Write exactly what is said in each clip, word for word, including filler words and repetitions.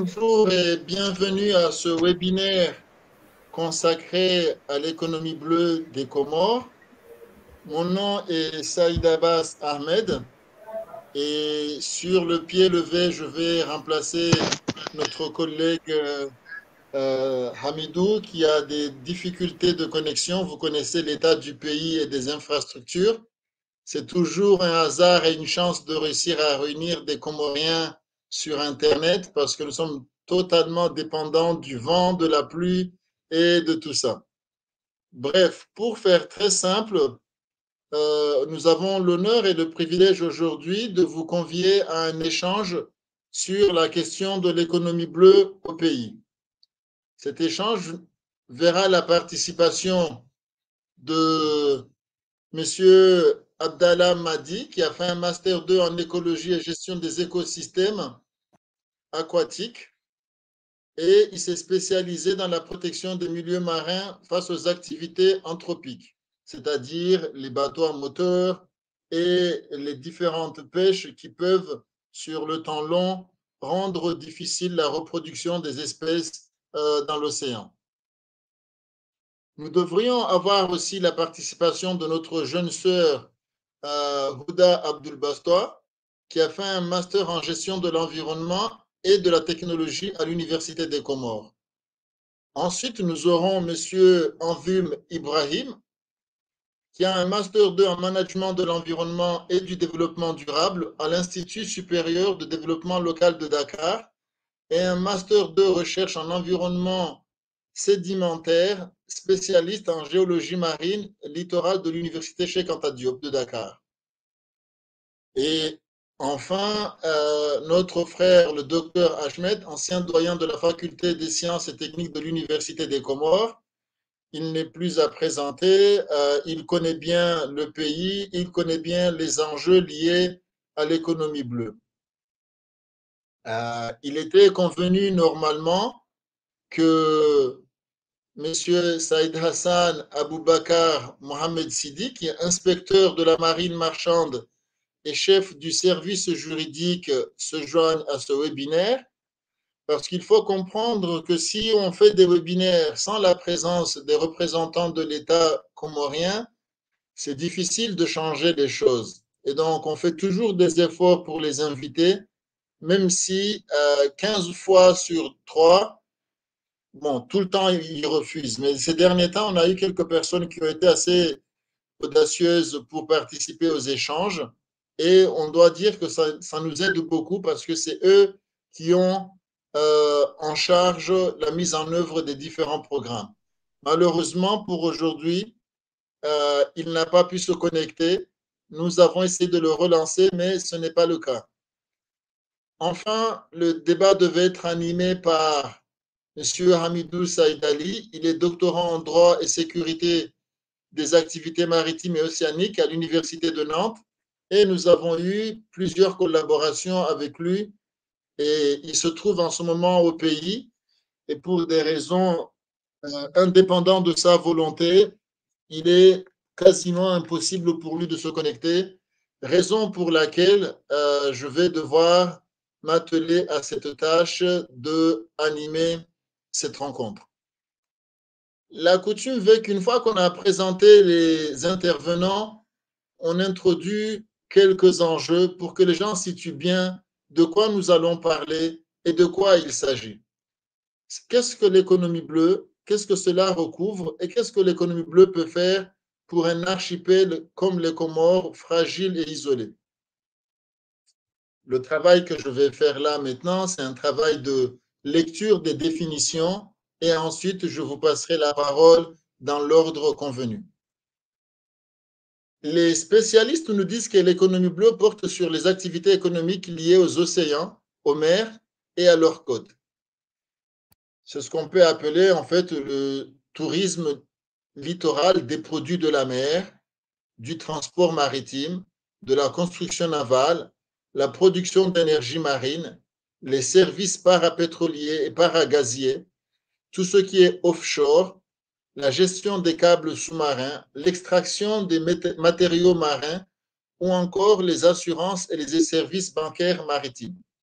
Bonjour et bienvenue à ce webinaire consacré à l'économie bleue des Comores. Mon nom est Saïd Abbas Ahmed et sur le pied levé, je vais remplacer notre collègue euh, euh, Hamidou qui a des difficultés de connexion. Vous connaissez l'état du pays et des infrastructures. C'est toujours un hasard et une chance de réussir à réunir des Comoriens sur Internet parce que nous sommes totalement dépendants du vent, de la pluie et de tout ça. Bref, pour faire très simple, euh, nous avons l'honneur et le privilège aujourd'hui de vous convier à un échange sur la question de l'économie bleue au pays. Cet échange verra la participation de Monsieur Abdallah Mahdi, qui a fait un master deux en écologie et gestion des écosystèmes aquatiques, et il s'est spécialisé dans la protection des milieux marins face aux activités anthropiques, c'est-à-dire les bateaux à moteur et les différentes pêches qui peuvent, sur le temps long, rendre difficile la reproduction des espèces euh, dans l'océan. Nous devrions avoir aussi la participation de notre jeune sœur euh, Houda Abdul-Bastois, qui a fait un master en gestion de l'environnement et de la technologie à l'Université des Comores. Ensuite, nous aurons M. Anvum Ibrahim, qui a un master deux en management de l'environnement et du développement durable à l'Institut supérieur de développement local de Dakar et un master deux recherche en environnement sédimentaire, spécialiste en géologie marine littorale de l'Université Cheikh Anta Diop de Dakar. Et enfin, euh, notre frère, le docteur Ahmed, ancien doyen de la faculté des sciences et techniques de l'Université des Comores. Il n'est plus à présenter, euh, il connaît bien le pays, il connaît bien les enjeux liés à l'économie bleue. Euh, il était convenu normalement que M. Saïd Hassan Aboubakar Mohamed Sidi, qui est inspecteur de la marine marchande et chef du service juridique, se joignent à ce webinaire, parce qu'il faut comprendre que si on fait des webinaires sans la présence des représentants de l'État comorien, c'est difficile de changer les choses. Et donc, on fait toujours des efforts pour les inviter, même si euh, quinze fois sur trois, bon, tout le temps, ils refusent. Mais ces derniers temps, on a eu quelques personnes qui ont été assez audacieuses pour participer aux échanges. Et on doit dire que ça, ça nous aide beaucoup parce que c'est eux qui ont euh, en charge la mise en œuvre des différents programmes. Malheureusement, pour aujourd'hui, euh, il n'a pas pu se connecter. Nous avons essayé de le relancer, mais ce n'est pas le cas. Enfin, le débat devait être animé par M. Hamidou Saïd Ali. Il est doctorant en droit et sécurité des activités maritimes et océaniques à l'Université de Nantes. Et nous avons eu plusieurs collaborations avec lui. Et il se trouve en ce moment au pays. Et pour des raisons euh, indépendantes de sa volonté, il est quasiment impossible pour lui de se connecter. Raison pour laquelle euh, je vais devoir m'atteler à cette tâche de animer cette rencontre. La coutume veut qu'une fois qu'on a présenté les intervenants, on introduit quelques enjeux pour que les gens situent bien de quoi nous allons parler et de quoi il s'agit. Qu'est-ce que l'économie bleue? Qu'est-ce que cela recouvre? Et qu'est-ce que l'économie bleue peut faire pour un archipel comme les Comores, fragile et isolé? Le travail que je vais faire là maintenant, c'est un travail de lecture des définitions et ensuite je vous passerai la parole dans l'ordre convenu. Les spécialistes nous disent que l'économie bleue porte sur les activités économiques liées aux océans, aux mers et à leurs côtes. C'est ce qu'on peut appeler en fait le tourisme littoral des produits de la mer, du transport maritime, de la construction navale, la production d'énergie marine, les services parapétroliers et paragaziers, tout ce qui est offshore, la gestion des câbles sous-marins, l'extraction des matériaux marins ou encore les assurances et les services bancaires maritimes.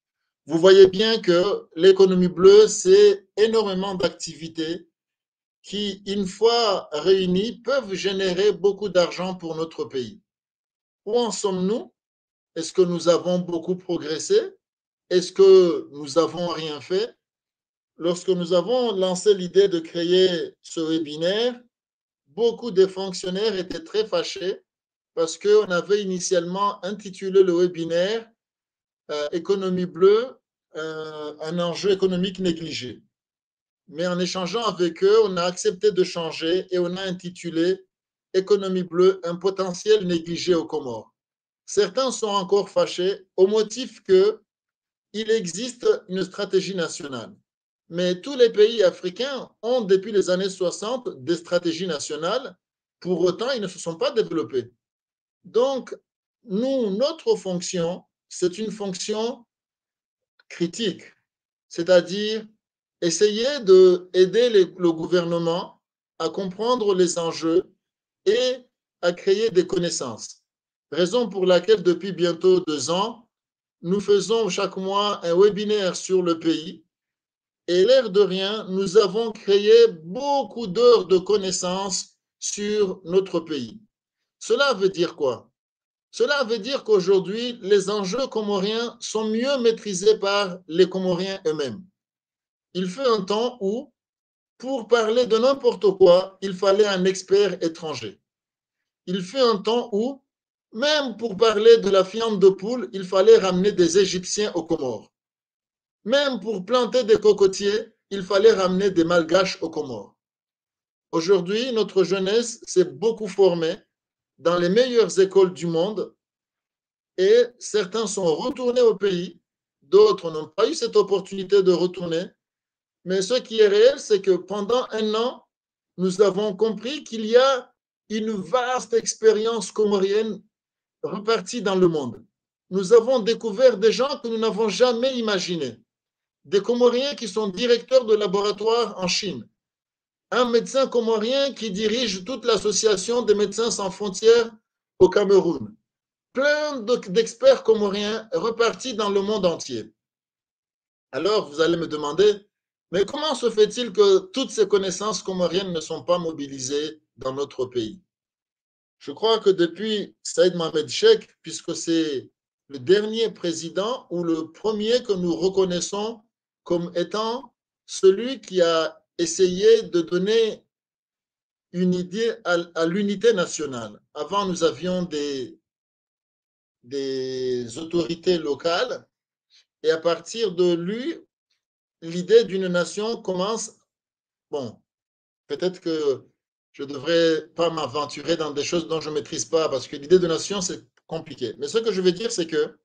Vous voyez bien que l'économie bleue, c'est énormément d'activités qui, une fois réunies, peuvent générer beaucoup d'argent pour notre pays. Où en sommes-nous? Est-ce que nous avons beaucoup progressé? Est-ce que nous avons rien fait? Lorsque nous avons lancé l'idée de créer ce webinaire, beaucoup de fonctionnaires étaient très fâchés parce qu'on avait initialement intitulé le webinaire euh, Économie bleue, euh, un enjeu économique négligé. Mais en échangeant avec eux, on a accepté de changer et on a intitulé Économie bleue, un potentiel négligé aux Comores. Certains sont encore fâchés au motif qu'il existe une stratégie nationale. Mais tous les pays africains ont, depuis les années soixante, des stratégies nationales. Pour autant, ils ne se sont pas développés. Donc, nous, notre fonction, c'est une fonction critique, c'est-à-dire essayer d'aider le gouvernement à comprendre les enjeux et à créer des connaissances. Raison pour laquelle, depuis bientôt deux ans, nous faisons chaque mois un webinaire sur le pays et l'air de rien, nous avons créé beaucoup d'heures de connaissances sur notre pays. Cela veut dire quoi? Cela veut dire qu'aujourd'hui, les enjeux comoriens sont mieux maîtrisés par les Comoriens eux-mêmes. Il fut un temps où, pour parler de n'importe quoi, il fallait un expert étranger. Il fut un temps où, même pour parler de la fiente de poule, il fallait ramener des Égyptiens aux Comores. Même pour planter des cocotiers, il fallait ramener des Malgaches aux Comores. Aujourd'hui, notre jeunesse s'est beaucoup formée dans les meilleures écoles du monde et certains sont retournés au pays, d'autres n'ont pas eu cette opportunité de retourner. Mais ce qui est réel, c'est que pendant un an, nous avons compris qu'il y a une vaste expérience comorienne repartie dans le monde. Nous avons découvert des gens que nous n'avons jamais imaginés. Des Comoriens qui sont directeurs de laboratoire en Chine. Un médecin comorien qui dirige toute l'association des médecins sans frontières au Cameroun. Plein d'experts comoriens repartis dans le monde entier. Alors, vous allez me demander, mais comment se fait-il que toutes ces connaissances comoriennes ne sont pas mobilisées dans notre pays? Je crois que depuis Saïd Mohamed Cheikh, puisque c'est le dernier président ou le premier que nous reconnaissons comme étant celui qui a essayé de donner une idée à, à l'unité nationale. Avant, nous avions des, des autorités locales et à partir de lui, l'idée d'une nation commence. Bon, peut-être que je ne devrais pas m'aventurer dans des choses dont je ne maîtrise pas parce que l'idée de nation, c'est compliqué. Mais ce que je veux dire, c'est que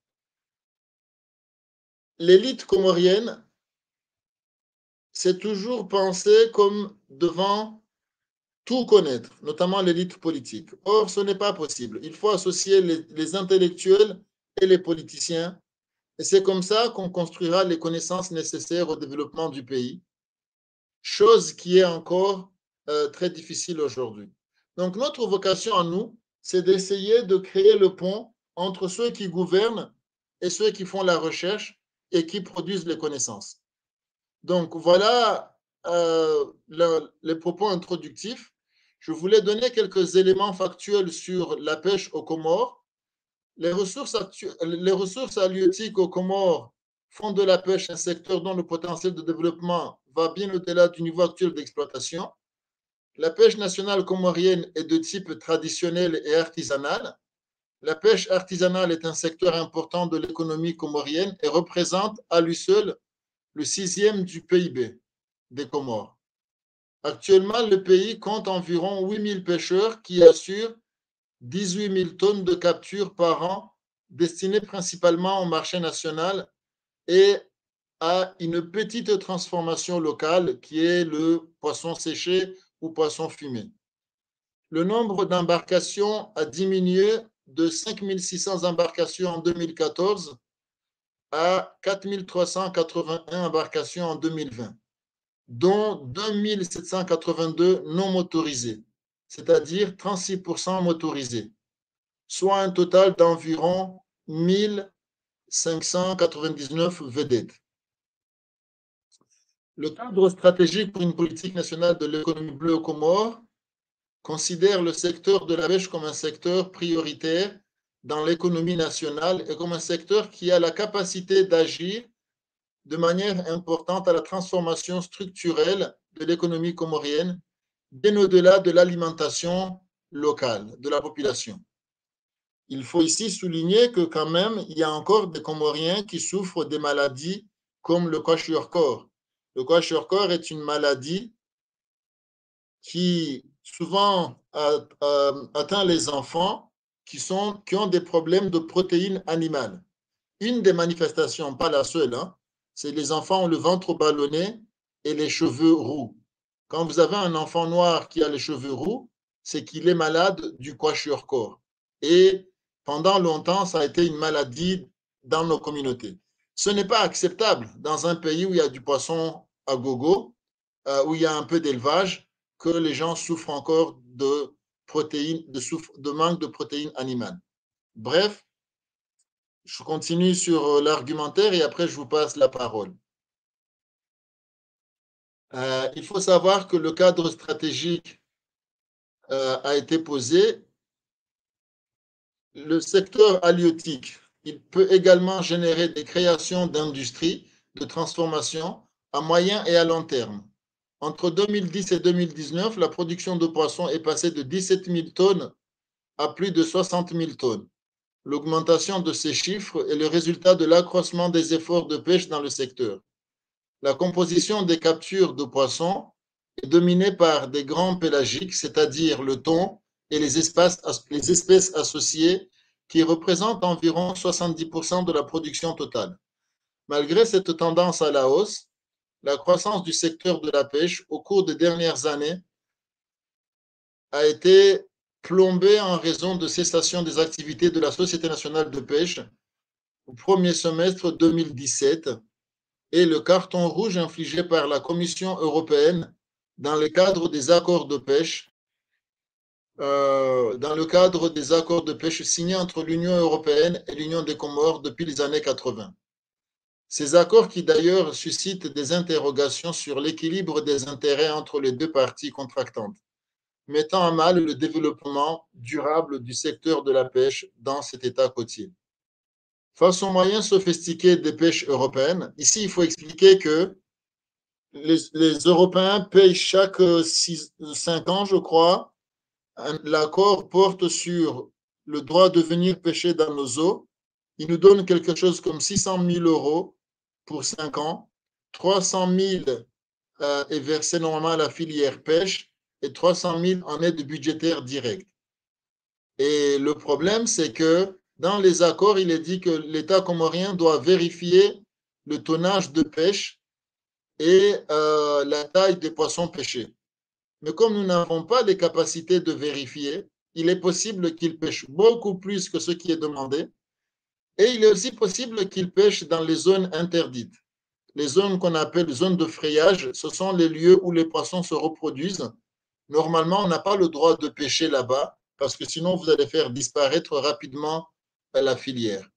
l'élite comorienne s'est toujours pensée comme devant tout connaître, notamment l'élite politique. Or, ce n'est pas possible. Il faut associer les, les intellectuels et les politiciens. Et c'est comme ça qu'on construira les connaissances nécessaires au développement du pays, chose qui est encore euh, très difficile aujourd'hui. Donc, notre vocation à nous, c'est d'essayer de créer le pont entre ceux qui gouvernent et ceux qui font la recherche et qui produisent les connaissances. Donc, voilà euh, le, les propos introductifs. Je voulais donner quelques éléments factuels sur la pêche aux Comores. Les ressources, les ressources halieutiques aux Comores font de la pêche un secteur dont le potentiel de développement va bien au-delà du niveau actuel d'exploitation. La pêche nationale comorienne est de type traditionnel et artisanal. La pêche artisanale est un secteur important de l'économie comorienne et représente à lui seul le sixième du P I B des Comores. Actuellement, le pays compte environ huit mille pêcheurs qui assurent dix-huit mille tonnes de capture par an, destinées principalement au marché national et à une petite transformation locale qui est le poisson séché ou poisson fumé. Le nombre d'embarcations a diminué de cinq mille six cents embarcations en deux mille quatorze à quatre mille trois cent quatre-vingt-un embarcations en deux mille vingt, dont deux mille sept cent quatre-vingt-deux non motorisées, c'est-à-dire trente-six pour cent motorisées, soit un total d'environ mille cinq cent quatre-vingt-dix-neuf vedettes. Le cadre stratégique pour une politique nationale de l'économie bleue aux Comores considère le secteur de la pêche comme un secteur prioritaire dans l'économie nationale et comme un secteur qui a la capacité d'agir de manière importante à la transformation structurelle de l'économie comorienne, bien au-delà de l'alimentation locale de la population. Il faut ici souligner que quand même, il y a encore des Comoriens qui souffrent des maladies comme le kwashiorkor. Le kwashiorkor est une maladie qui souvent atteint les enfants qui, sont, qui ont des problèmes de protéines animales. Une des manifestations, pas la seule, hein, c'est les enfants ont le ventre ballonné et les cheveux roux. Quand vous avez un enfant noir qui a les cheveux roux, c'est qu'il est malade du kwashiorkor. Et pendant longtemps, ça a été une maladie dans nos communautés. Ce n'est pas acceptable dans un pays où il y a du poisson à gogo, euh, où il y a un peu d'élevage, que les gens souffrent encore de protéines, de, souffre, de manque de protéines animales. Bref, je continue sur l'argumentaire et après je vous passe la parole. Euh, il faut savoir que le cadre stratégique euh, a été posé. Le secteur halieutique, il peut également générer des créations d'industries de transformation à moyen et à long terme. Entre deux mille dix et deux mille dix-neuf, la production de poissons est passée de dix-sept mille tonnes à plus de soixante mille tonnes. L'augmentation de ces chiffres est le résultat de l'accroissement des efforts de pêche dans le secteur. La composition des captures de poissons est dominée par des grands pélagiques, c'est-à-dire le thon et les espèces, les espèces associées qui représentent environ soixante-dix pour cent de la production totale. Malgré cette tendance à la hausse, la croissance du secteur de la pêche au cours des dernières années a été plombée en raison de cessation des activités de la Société nationale de pêche au premier semestre deux mille dix-sept et le carton rouge infligé par la Commission européenne dans le cadre des accords de pêche, euh, dans le cadre des accords de pêche signés entre l'Union européenne et l'Union des Comores depuis les années quatre-vingt. Ces accords qui d'ailleurs suscitent des interrogations sur l'équilibre des intérêts entre les deux parties contractantes, mettant à mal le développement durable du secteur de la pêche dans cet État côtier. Face aux moyens sophistiqués des pêches européennes, ici il faut expliquer que les, les Européens payent chaque cinq ans, je crois. L'accord porte sur le droit de venir pêcher dans nos eaux. Il nous donne quelque chose comme six cent mille euros pour cinq ans. trois cent mille euh, est versé normalement à la filière pêche et trois cent mille en aide budgétaire directe. Et le problème, c'est que dans les accords, il est dit que l'État comorien doit vérifier le tonnage de pêche et euh, la taille des poissons pêchés. Mais comme nous n'avons pas les capacités de vérifier, il est possible qu'ils pêchent beaucoup plus que ce qui est demandé. Et il est aussi possible qu'ils pêchent dans les zones interdites. Les zones qu'on appelle zones de frayage, ce sont les lieux où les poissons se reproduisent. Normalement, on n'a pas le droit de pêcher là-bas parce que sinon, vous allez faire disparaître rapidement la filière.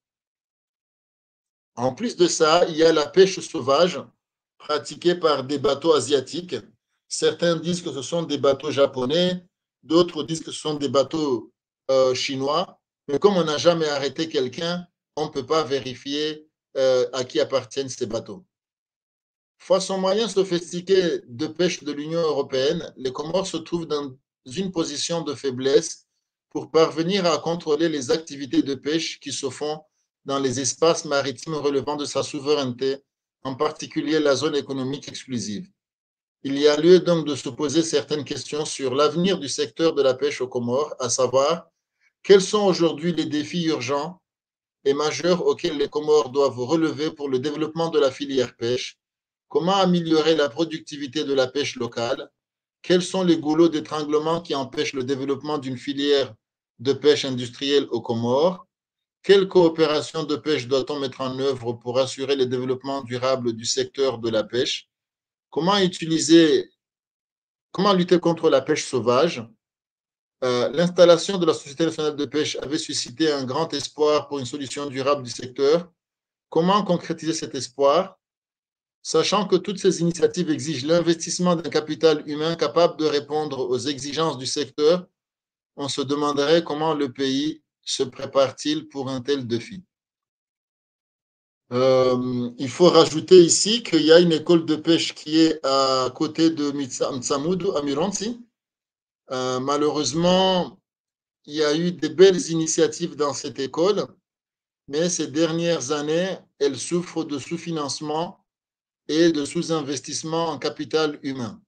En plus de ça, il y a la pêche sauvage pratiquée par des bateaux asiatiques. Certains disent que ce sont des bateaux japonais, d'autres disent que ce sont des bateaux euh, chinois. Mais comme on n'a jamais arrêté quelqu'un, on ne peut pas vérifier euh, à qui appartiennent ces bateaux. Face aux moyens sophistiqués de pêche de l'Union européenne, les Comores se trouvent dans une position de faiblesse pour parvenir à contrôler les activités de pêche qui se font dans les espaces maritimes relevant de sa souveraineté, en particulier la zone économique exclusive. Il y a lieu donc de se poser certaines questions sur l'avenir du secteur de la pêche aux Comores, à savoir quels sont aujourd'hui les défis urgents et majeurs auxquels les Comores doivent relever pour le développement de la filière pêche, comment améliorer la productivité de la pêche locale, quels sont les goulots d'étranglement qui empêchent le développement d'une filière de pêche industrielle aux Comores, quelle coopération de pêche doit-on mettre en œuvre pour assurer le développement durable du secteur de la pêche, comment utiliser, comment lutter contre la pêche sauvage. Euh, l'installation de la Société nationale de pêche avait suscité un grand espoir pour une solution durable du secteur, Comment concrétiser cet espoir? Sachant que toutes ces initiatives exigent l'investissement d'un capital humain capable de répondre aux exigences du secteur, on se demanderait comment le pays se prépare-t-il pour un tel défi. Euh, il faut rajouter ici qu'il y a une école de pêche qui est à côté de Mtsamudu, à Miranzi. Euh, malheureusement, il y a eu de belles initiatives dans cette école, mais ces dernières années, elle souffre de sous-financement et de sous-investissement en capital humain.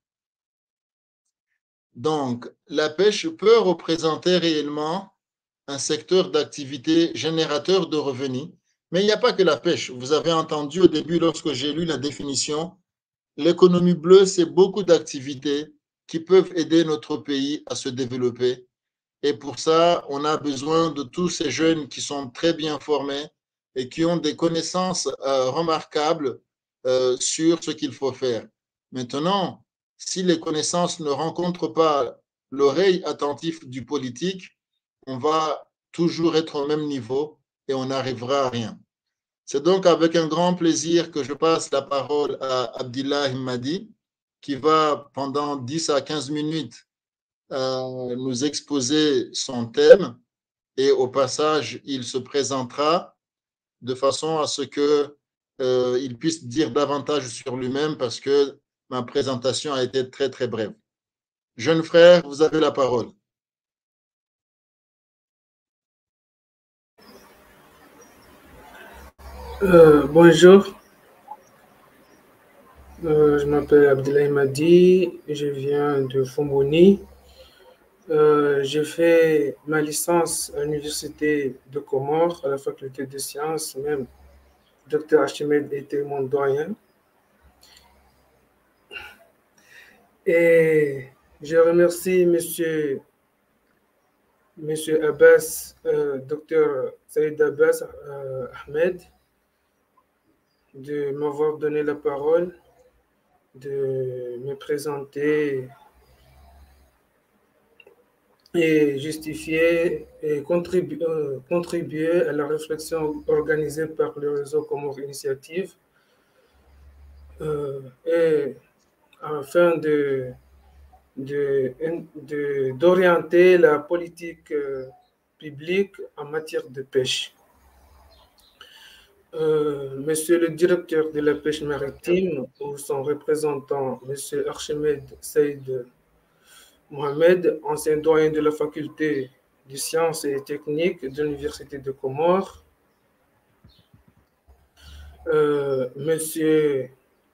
Donc, la pêche peut représenter réellement un secteur d'activité générateur de revenus, mais il n'y a pas que la pêche. Vous avez entendu au début, lorsque j'ai lu la définition, l'économie bleue, c'est beaucoup d'activités qui peuvent aider notre pays à se développer. Et pour ça, on a besoin de tous ces jeunes qui sont très bien formés et qui ont des connaissances euh, remarquables euh, sur ce qu'il faut faire. Maintenant, si les connaissances ne rencontrent pas l'oreille attentive du politique, on va toujours être au même niveau et on n'arrivera à rien. C'est donc avec un grand plaisir que je passe la parole à Abdillah Himadi, qui va pendant dix à quinze minutes euh, nous exposer son thème et au passage, il se présentera de façon à ce que euh, il puisse dire davantage sur lui-même parce que ma présentation a été très très brève. Jeune frère, vous avez la parole. Euh, bonjour, euh, je m'appelle Abdellah Madi, je viens de Fomboni. Euh, j'ai fait ma licence à l'université de Comores, à la faculté de sciences, même docteur Archimède était mon doyen. Et je remercie monsieur, monsieur Abbas, euh, docteur Saïd Abbas euh, Ahmed, de m'avoir donné la parole, de me présenter et justifier et contribuer, euh, contribuer à la réflexion organisée par le réseau Comores Initiative euh, et afin de, de, de, d'orienter la politique euh, publique en matière de pêche. Euh, monsieur le directeur de la pêche maritime ou son représentant, monsieur Archimède Saïd Mohamed, ancien doyen de la faculté des sciences et techniques de l'Université de Comores. Euh, Monsieur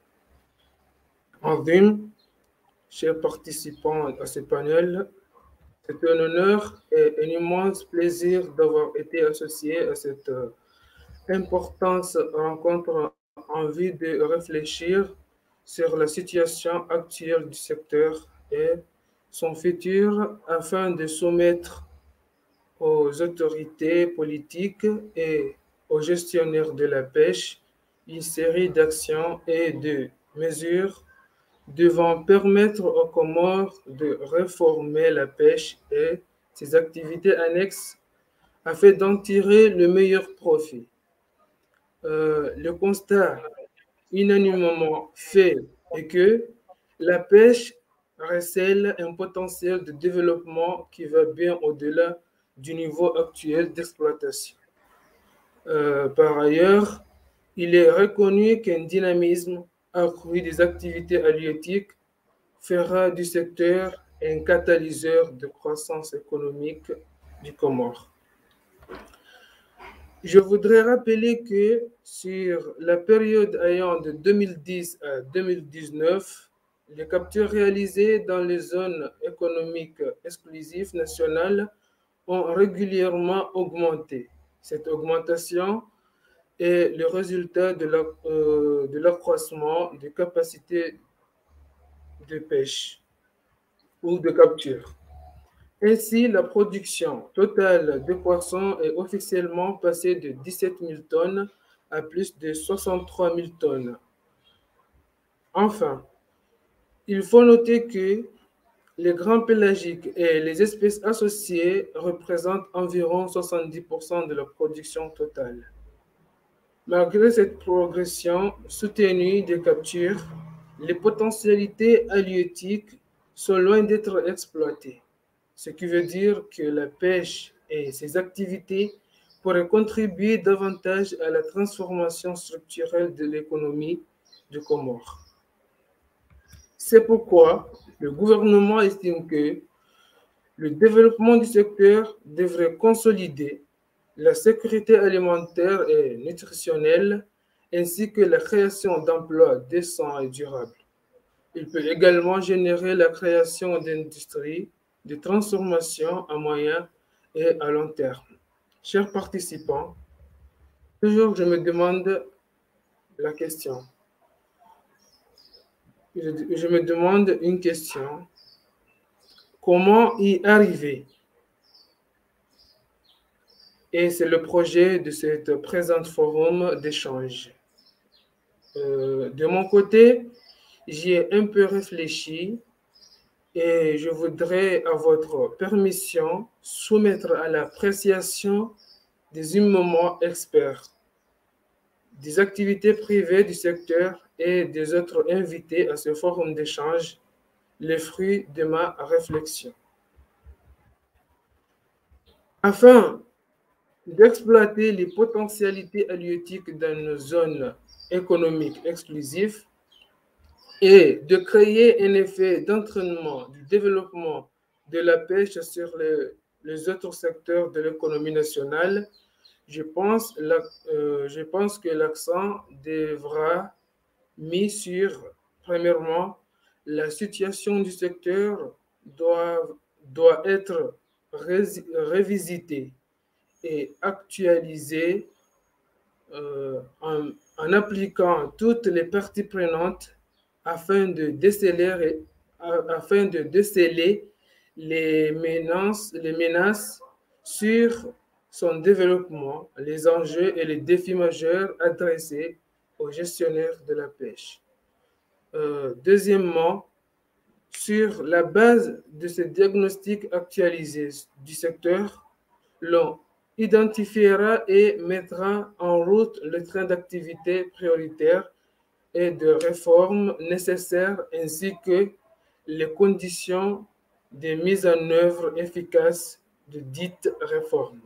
Andim, chers participants à ce panel, c'est un honneur et un immense plaisir d'avoir été associé à cette euh, importante rencontre en vue de réfléchir sur la situation actuelle du secteur et son futur afin de soumettre aux autorités politiques et aux gestionnaires de la pêche une série d'actions et de mesures devant permettre aux Comores de réformer la pêche et ses activités annexes afin d'en tirer le meilleur profit. Euh, le constat unanimement fait est que la pêche recèle un potentiel de développement qui va bien au-delà du niveau actuel d'exploitation. Euh, par ailleurs, il est reconnu qu'un dynamisme accru des activités halieutiques fera du secteur un catalyseur de croissance économique du Comore. Je voudrais rappeler que sur la période allant de deux mille dix à deux mille dix-neuf, les captures réalisées dans les zones économiques exclusives nationales ont régulièrement augmenté. Cette augmentation est le résultat de la, euh, de l'accroissement des capacités de pêche ou de capture. Ainsi, la production totale de poissons est officiellement passée de dix-sept mille tonnes à plus de soixante-trois mille tonnes. Enfin, il faut noter que les grands pélagiques et les espèces associées représentent environ soixante-dix pour cent de la production totale. Malgré cette progression soutenue des captures, les potentialités halieutiques sont loin d'être exploitées, ce qui veut dire que la pêche et ses activités pourraient contribuer davantage à la transformation structurelle de l'économie du Comores. C'est pourquoi le gouvernement estime que le développement du secteur devrait consolider la sécurité alimentaire et nutritionnelle, ainsi que la création d'emplois décents et durables. Il peut également générer la création d'industries de transformation à moyen et à long terme. Chers participants, toujours je me demande la question. Je, je me demande une question. Comment y arriver? Et c'est le projet de cette présente forum d'échange. Euh, de mon côté, j'y ai un peu réfléchi et je voudrais, à votre permission, soumettre à l'appréciation des immenses experts, des activités privées du secteur et des autres invités à ce forum d'échange les fruits de ma réflexion. Afin d'exploiter les potentialités halieutiques dans nos zones économiques exclusives et de créer un effet d'entraînement du développement de la pêche sur les, les autres secteurs de l'économie nationale, je pense, la, euh, je pense que l'accent devra mis sur, premièrement, la situation du secteur doit, doit être révisitée et actualisée euh, en, en appliquant toutes les parties prenantes afin de déceler, afin de déceler les menaces, les menaces sur son développement, les enjeux et les défis majeurs adressés aux gestionnaires de la pêche. Euh, deuxièmement, sur la base de ce diagnostic actualisé du secteur, l'on identifiera et mettra en route le train d'activités prioritaires et de réformes nécessaires ainsi que les conditions de mise en œuvre efficace de dites réformes.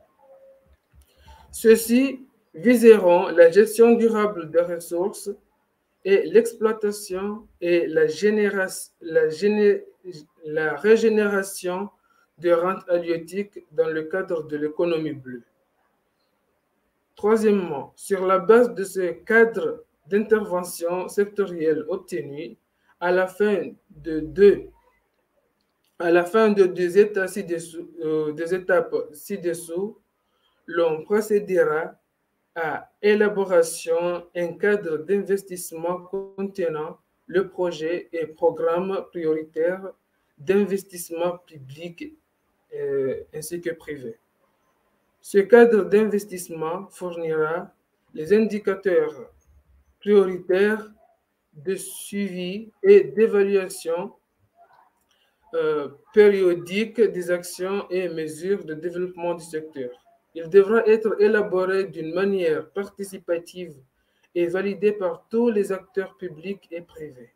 Ceux-ci viseront la gestion durable des ressources et l'exploitation et la, la, géné la régénération de rentes halieutiques dans le cadre de l'économie bleue. Troisièmement, sur la base de ce cadre d'intervention sectorielle obtenu, à la fin de deux, à la fin de deux étapes ci-dessous, euh, des étapes ci-dessous, l'on procédera à élaboration un cadre d'investissement contenant le projet et programme prioritaire d'investissement public euh, ainsi que privé. Ce cadre d'investissement fournira les indicateurs prioritaires de suivi et d'évaluation euh, périodique des actions et mesures de développement du secteur. Il devra être élaboré d'une manière participative et validé par tous les acteurs publics et privés.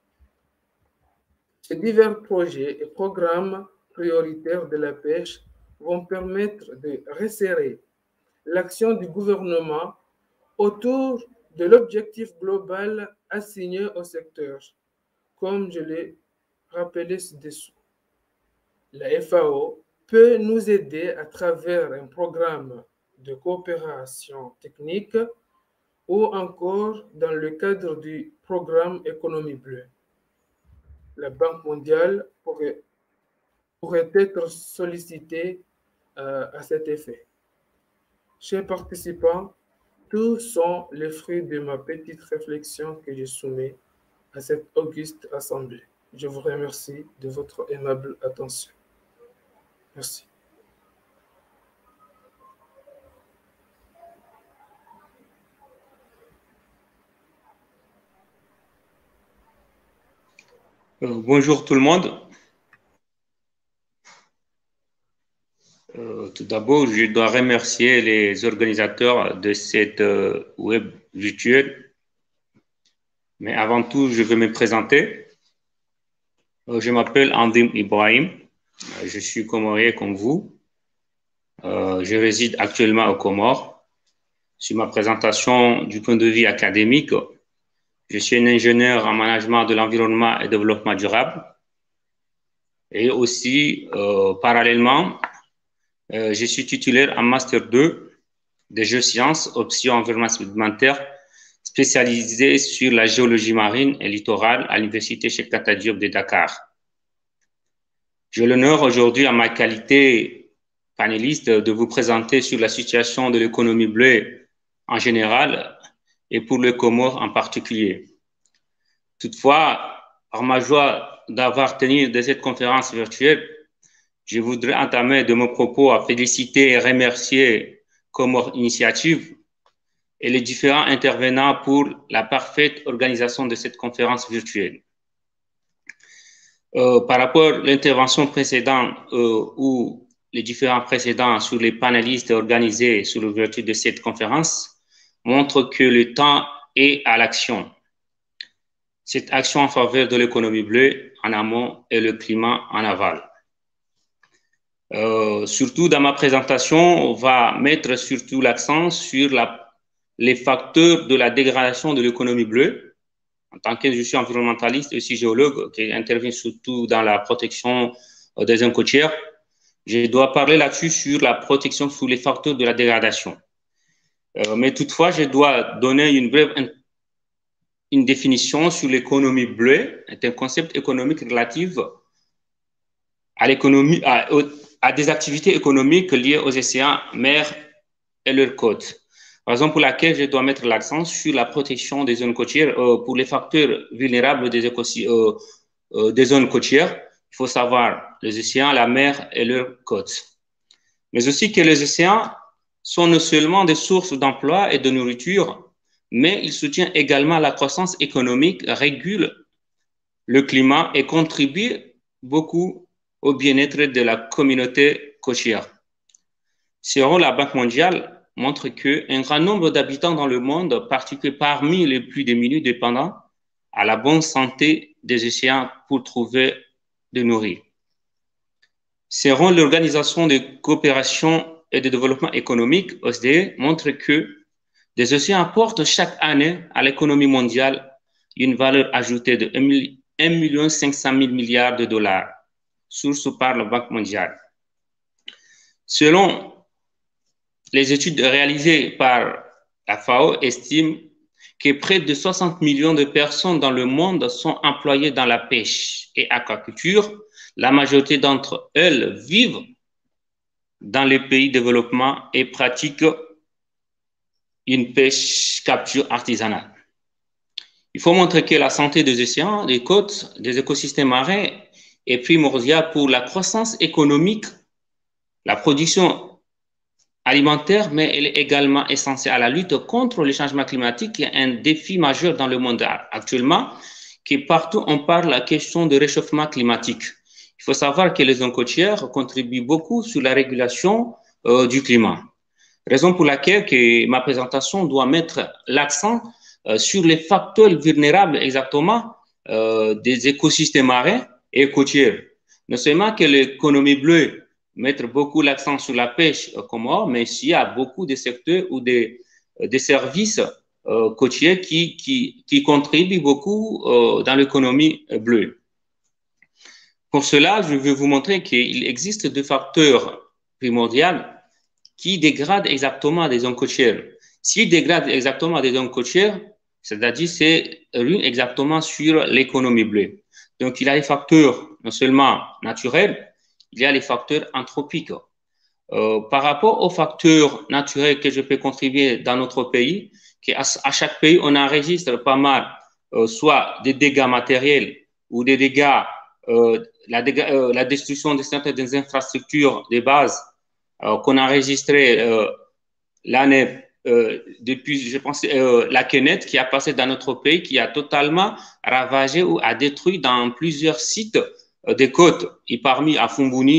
Ces divers projets et programmes prioritaires de la pêche vont permettre de resserrer l'action du gouvernement autour de l'objectif global assigné au secteur, comme je l'ai rappelé ci-dessous. La F A O peut nous aider à travers un programme de coopération technique ou encore dans le cadre du programme Économie bleue. La Banque mondiale pourrait, pourrait être sollicitée euh, à cet effet. Chers participants, tous sont les fruits de ma petite réflexion que je soumets à cette auguste assemblée. Je vous remercie de votre aimable attention. Merci. Euh, bonjour tout le monde. Euh, tout d'abord, je dois remercier les organisateurs de cette euh, web virtuelle. Mais avant tout, je vais me présenter. Euh, je m'appelle Andim Ibrahim. Euh, je suis comorien comme vous. Euh, je réside actuellement aux Comores. Sur ma présentation du point de vue académique, je suis un ingénieur en management de l'environnement et développement durable. Et aussi, euh, parallèlement, euh, je suis titulaire en Master deux de géosciences, option environnement supplémentaire, spécialisé sur la géologie marine et littorale à l'Université Cheikh Anta Diop de Dakar. J'ai l'honneur aujourd'hui, en ma qualité panéliste, de vous présenter sur la situation de l'économie bleue en général et pour le Comores en particulier. Toutefois, par ma joie d'avoir tenu de cette conférence virtuelle, je voudrais entamer de mon propos à féliciter et remercier Comores Initiative et les différents intervenants pour la parfaite organisation de cette conférence virtuelle. Euh, par rapport à l'intervention précédente euh, ou les différents précédents sur les panélistes organisés sur l'ouverture de cette conférence montrent que le temps est à l'action. Cette action en faveur de l'économie bleue en amont et le climat en aval. Euh, surtout dans ma présentation, on va mettre surtout l'accent sur la, les facteurs de la dégradation de l'économie bleue. En tant que je suis environnementaliste et aussi géologue qui intervient surtout dans la protection des zones côtières, je dois parler là-dessus sur la protection sous les facteurs de la dégradation. Euh, mais toutefois, je dois donner une brève une définition sur l'économie bleue. C'est un concept économique relatif à l'économie, à, à des activités économiques liées aux océans, mers et leurs côtes. Raison pour laquelle je dois mettre l'accent sur la protection des zones côtières euh, pour les facteurs vulnérables des, euh, euh, des zones côtières. Il faut savoir les océans, la mer et leurs côtes. Mais aussi que les océans sont non seulement des sources d'emploi et de nourriture, mais ils soutiennent également la croissance économique, régulent le climat et contribuent beaucoup au bien-être de la communauté côtière. Selon la Banque mondiale, montre qu'un grand nombre d'habitants dans le monde, particulièrement parmi les plus démunis, dépendants à la bonne santé des océans pour trouver de nourrir. Selon l'Organisation de coopération et de développement économique, O C D E, montre que les océans apportent chaque année à l'économie mondiale une valeur ajoutée de un million cinq cent mille milliards de dollars, source par la Banque mondiale. Selon les études réalisées par la FAO estiment que près de soixante millions de personnes dans le monde sont employées dans la pêche et aquaculture. La majorité d'entre elles vivent dans les pays développement et pratiquent une pêche capture artisanale. Il faut montrer que la santé des océans, des côtes, des écosystèmes marins est primordiale pour la croissance économique, la production alimentaire, mais elle est également essentielle à la lutte contre le changement climatique, qui est un défi majeur dans le monde actuellement, qui partout on parle de la question de réchauffement climatique. Il faut savoir que les zones côtières contribuent beaucoup sur la régulation euh, du climat. Raison pour laquelle que ma présentation doit mettre l'accent euh, sur les facteurs vulnérables exactement euh, des écosystèmes marins et côtiers. Non seulement que l'économie bleue mettre beaucoup l'accent sur la pêche euh, Comores, mais il y a beaucoup de secteurs ou des, des services euh, côtiers qui, qui, qui contribuent beaucoup euh, dans l'économie bleue. Pour cela, je vais vous montrer qu'il existe deux facteurs primordiaux qui dégradent exactement des zones côtières. S'ils dégradent exactement des zones côtières, c'est-à-dire c'est ruine exactement sur l'économie bleue. Donc, il y a les facteurs non seulement naturels, il y a les facteurs anthropiques. Euh, par rapport aux facteurs naturels que je peux contribuer dans notre pays, qu'à à chaque pays, on enregistre pas mal, euh, soit des dégâts matériels ou des dégâts, euh, la, dégâts euh, la destruction de certaines infrastructures de base euh, qu'on a enregistré euh, l'année euh, depuis, je pense, euh, la Kenneth qui a passé dans notre pays, qui a totalement ravagé ou a détruit dans plusieurs sites des côtes, et parmi à Fumbuni,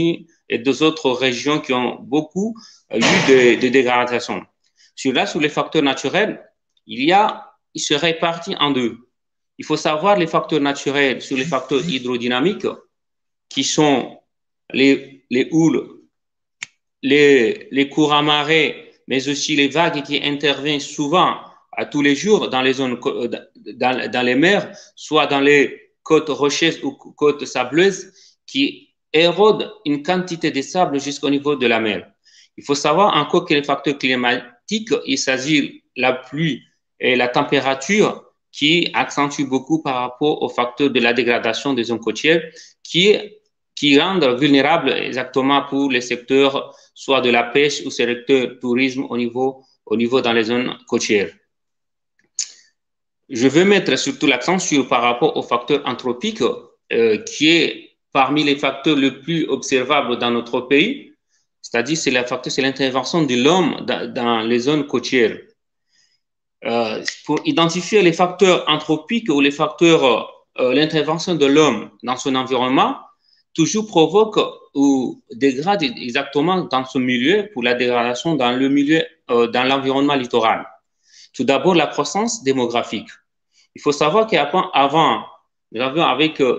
et deux autres régions qui ont beaucoup eu de, de dégradation. Sur là, sur les facteurs naturels, il y a, il se répartit en deux. Il faut savoir les facteurs naturels sur les facteurs hydrodynamiques, qui sont les, les houles, les, les courants marées, mais aussi les vagues qui interviennent souvent à tous les jours dans les zones, dans, dans les mers, soit dans les côtes rocheuses ou côtes sableuses, qui érodent une quantité de sable jusqu'au niveau de la mer. Il faut savoir encore que les facteurs climatiques, il s'agit de la pluie et la température qui accentuent beaucoup par rapport aux facteurs de la dégradation des zones côtières, qui, qui rendent vulnérables exactement pour les secteurs soit de la pêche ou secteur tourisme au niveau, au niveau dans les zones côtières. Je veux mettre surtout l'accent sur par rapport aux facteurs anthropiques, euh, qui est parmi les facteurs les plus observables dans notre pays, c'est-à-dire c'est la facteur, c'est l'intervention de l'homme dans, dans les zones côtières. Euh, pour identifier les facteurs anthropiques ou les facteurs, euh, l'intervention de l'homme dans son environnement, toujours provoque ou dégrade exactement dans ce milieu pour la dégradation dans le milieu, euh, dans l'environnement littoral. Tout d'abord, la croissance démographique. Il faut savoir qu'avant, nous avions avec, euh,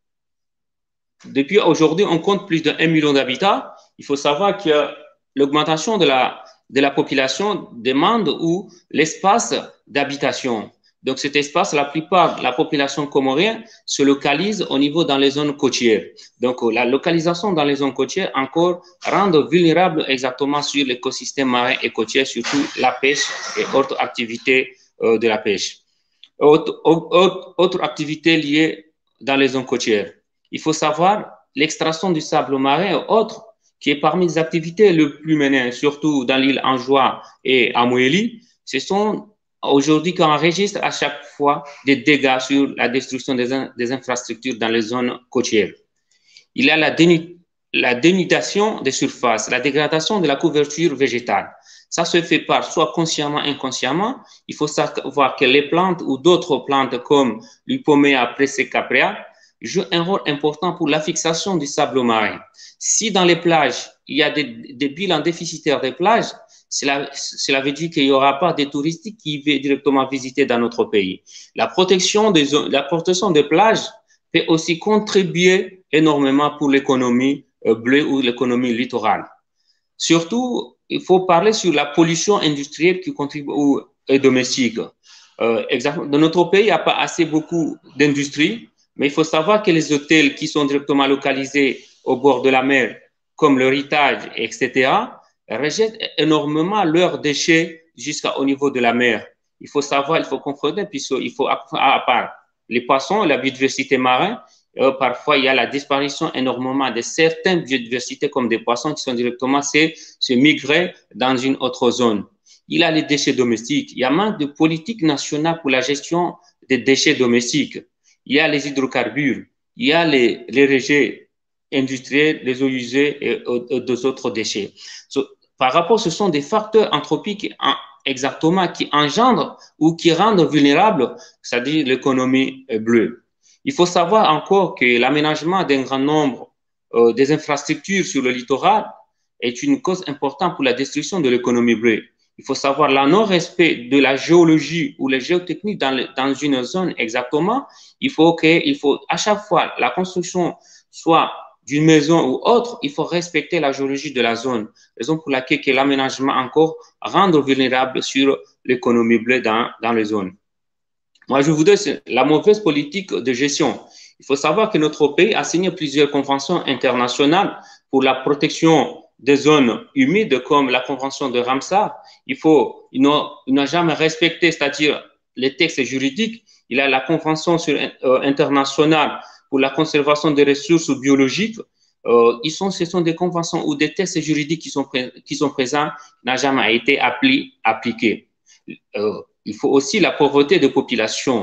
depuis aujourd'hui, on compte plus d'un million d'habitants. Il faut savoir que l'augmentation de la, de la population demande ou l'espace d'habitation. Donc, cet espace, la plupart de la population comorienne se localise au niveau dans les zones côtières. Donc, la localisation dans les zones côtières encore rend vulnérable exactement sur l'écosystème marin et côtier, surtout la pêche et autres activités euh, de la pêche. Autre, autre, autre activité liée dans les zones côtières. Il faut savoir l'extraction du sable marin et autres, qui est parmi les activités les plus menées, surtout dans l'île Anjoie et à Moélie. Ce sont aujourd'hui qu'on enregistre à chaque fois des dégâts sur la destruction des, in des infrastructures dans les zones côtières. Il y a la, dénu la dénudation des surfaces, la dégradation de la couverture végétale. Ça se fait par soit consciemment, inconsciemment. Il faut savoir que les plantes ou d'autres plantes comme l'Hypomea praesicaprea jouent un rôle important pour la fixation du sable marin. Si dans les plages, il y a des, des bilans déficitaires des plages, Cela, cela veut dire qu'il n'y aura pas de touristes qui viennent directement visiter dans notre pays. La protection des, la protection des plages peut aussi contribuer énormément pour l'économie bleue ou l'économie littorale. Surtout, il faut parler sur la pollution industrielle qui contribue ou et domestique. Euh, exactement. Dans notre pays, il n'y a pas assez beaucoup d'industrie, mais il faut savoir que les hôtels qui sont directement localisés au bord de la mer, comme le ritage, et cetera, rejettent énormément leurs déchets jusqu'au niveau de la mer. Il faut savoir, il faut confronter, puisqu'il faut, à part les poissons, la biodiversité marine, euh, parfois il y a la disparition énormément de certaines biodiversités comme des poissons qui sont directement se, se migrer dans une autre zone. Il y a les déchets domestiques. Il y a manque de politique nationale pour la gestion des déchets domestiques. Il y a les hydrocarbures. Il y a les, les rejets industriels, les eaux usées et, et d'autres autres déchets. So, par rapport, ce sont des facteurs anthropiques exactement qui engendrent ou qui rendent vulnérable, c'est-à-dire l'économie bleue. Il faut savoir encore que l'aménagement d'un grand nombre euh, des infrastructures sur le littoral est une cause importante pour la destruction de l'économie bleue. Il faut savoir le non-respect de la géologie ou les géotechniques dans, le, dans une zone exactement. Il faut que, il faut à chaque fois la construction soit d'une maison ou autre, il faut respecter la géologie de la zone. Raison pour laquelle que l'aménagement encore rend vulnérable sur l'économie bleue dans, dans les zones. Moi, je voudrais la mauvaise politique de gestion. Il faut savoir que notre pays a signé plusieurs conventions internationales pour la protection des zones humides, comme la convention de Ramsar. Il faut, il n'a jamais respecté, c'est-à-dire les textes juridiques. Il y a la convention sur, euh, internationale pour la conservation des ressources biologiques. Euh, ils sont, ce sont des conventions ou des textes juridiques qui sont, qui sont présents, n'ont jamais été appli, appliqués. Euh, il faut aussi la pauvreté de population. Il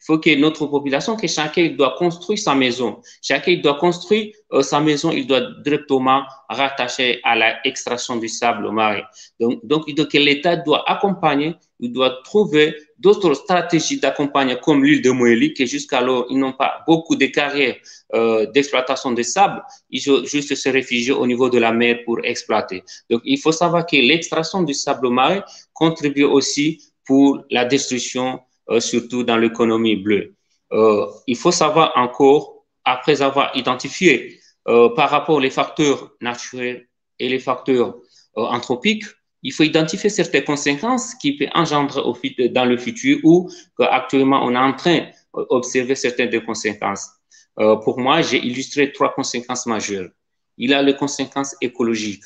faut que notre population, que chacun doit construire sa maison. Chacun doit construire euh, sa maison, il doit directement rattacher à l'extraction du sable marin. Donc, donc il doit, que l'État doit accompagner, il doit trouver d'autres stratégies d'accompagnement comme l'île de Moélie, que jusqu'alors, ils n'ont pas beaucoup de carrières euh, d'exploitation de sable, ils doivent juste se réfugier au niveau de la mer pour exploiter. Donc, il faut savoir que l'extraction du sable marin contribue aussi pour la destruction, euh, surtout dans l'économie bleue. Euh, il faut savoir encore, après avoir identifié euh, par rapport aux facteurs naturels et les facteurs euh, anthropiques, il faut identifier certaines conséquences qui peuvent engendrer au, dans le futur ou qu'actuellement on est en train d'observer certaines des conséquences. Euh, pour moi, j'ai illustré trois conséquences majeures. Il y a les conséquences écologiques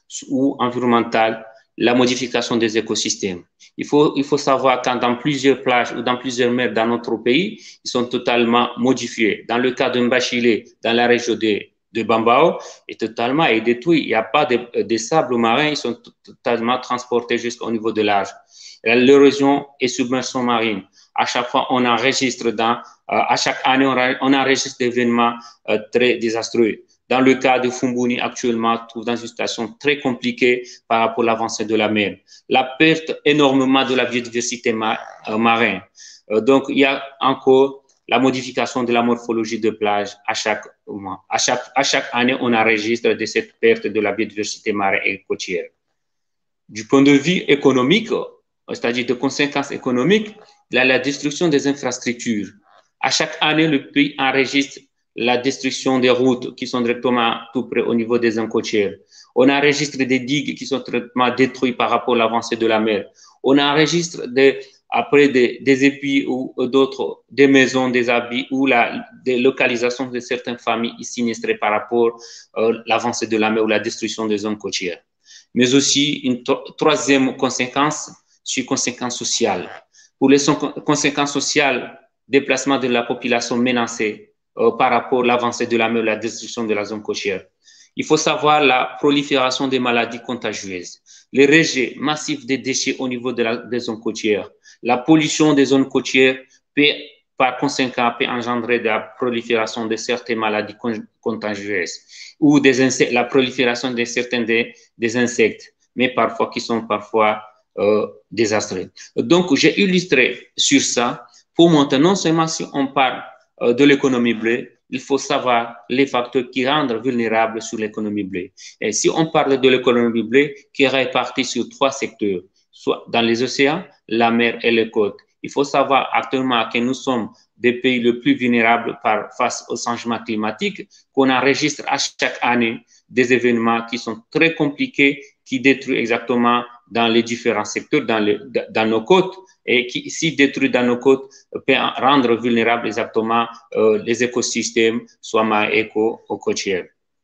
ou environnementales, la modification des écosystèmes. Il faut, il faut savoir que dans plusieurs plages ou dans plusieurs mers dans notre pays, ils sont totalement modifiés. Dans le cas de Mbachile, dans la région de, de Bambao, est totalement est détruit. Il n'y a pas de, de sable marin, ils sont totalement transportés jusqu'au niveau de l'âge. L'érosion et submersion marine. À chaque fois, on enregistre dans, euh, à chaque année, on enregistre des événements euh, très désastreux. Dans le cas de Fumbuni, actuellement, on trouve dans une situation très compliquée par rapport à l'avancée de la mer. La perte énormément de la biodiversité ma euh, marine. Euh, donc, il y a encore la modification de la morphologie de plage à chaque mois. À chaque, à chaque année, on enregistre de cette perte de la biodiversité marine et côtière. Du point de vue économique, c'est-à-dire de conséquences économiques, il y a la destruction des infrastructures. À chaque année, le pays enregistre la destruction des routes qui sont directement tout près au niveau des zones côtières. On enregistre des digues qui sont directement détruites par rapport à l'avancée de la mer. On enregistre des, après des, des épis ou d'autres, des maisons, des habits ou la des localisations de certaines familles sinistrées par rapport à l'avancée de la mer ou la destruction des zones côtières. Mais aussi une troisième conséquence, c'est une conséquence sociale. Pour les conséquences sociales, déplacement de la population menacée, Euh, par rapport à l'avancée de la mer, la destruction de la zone côtière. Il faut savoir la prolifération des maladies contagieuses, les rejets massifs des déchets au niveau de la, des zones côtières, la pollution des zones côtières peut, par conséquent, peut engendrer de la prolifération de certaines maladies contagieuses ou des insectes, la prolifération de certains des, des insectes, mais parfois qui sont parfois euh, désastreux. Donc, j'ai illustré sur ça pour montrer non seulement si on parle de l'économie bleue, il faut savoir les facteurs qui rendent vulnérables sur l'économie bleue. Et si on parle de l'économie bleue, qui est répartie sur trois secteurs, soit dans les océans, la mer et les côtes. Il faut savoir actuellement que nous sommes des pays les plus vulnérables par, face au changement climatique, qu'on enregistre à chaque année des événements qui sont très compliqués, qui détruisent exactement dans les différents secteurs, dans, les, dans nos côtes, et qui, si détruit dans nos côtes, peut rendre vulnérables exactement euh, les écosystèmes, soit marins et côtiers.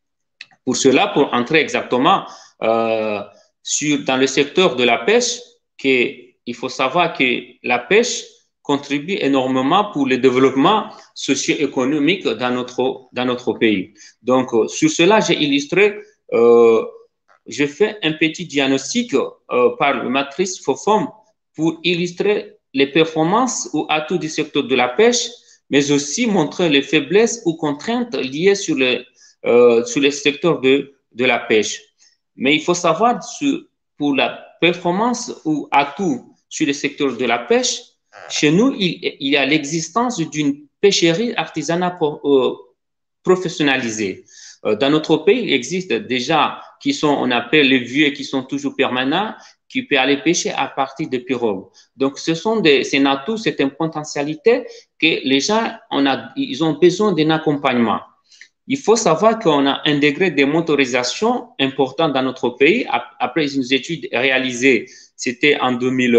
Pour cela, pour entrer exactement euh, sur, dans le secteur de la pêche, que, il faut savoir que la pêche contribue énormément pour le développement socio-économique dans notre, dans notre pays. Donc, euh, sur cela, j'ai illustré, euh, je fais un petit diagnostic euh, par la matrice FOFOM pour illustrer les performances ou atouts du secteur de la pêche, mais aussi montrer les faiblesses ou contraintes liées sur le, euh, sur le secteur de, de la pêche. Mais il faut savoir, sur, pour la performance ou atout sur le secteur de la pêche, chez nous, il, il y a l'existence d'une pêcherie artisanale pour, euh, professionnalisée. Euh, dans notre pays, il existe déjà qui sont, on appelle les vieux qui sont toujours permanents, qui peut aller pêcher à partir de pirogues. Donc, ce sont des, c'est un atout, c'est une potentialité que les gens, on a, ils ont besoin d'un accompagnement. Il faut savoir qu'on a un degré de motorisation important dans notre pays. Après une étude réalisée, c'était en deux mille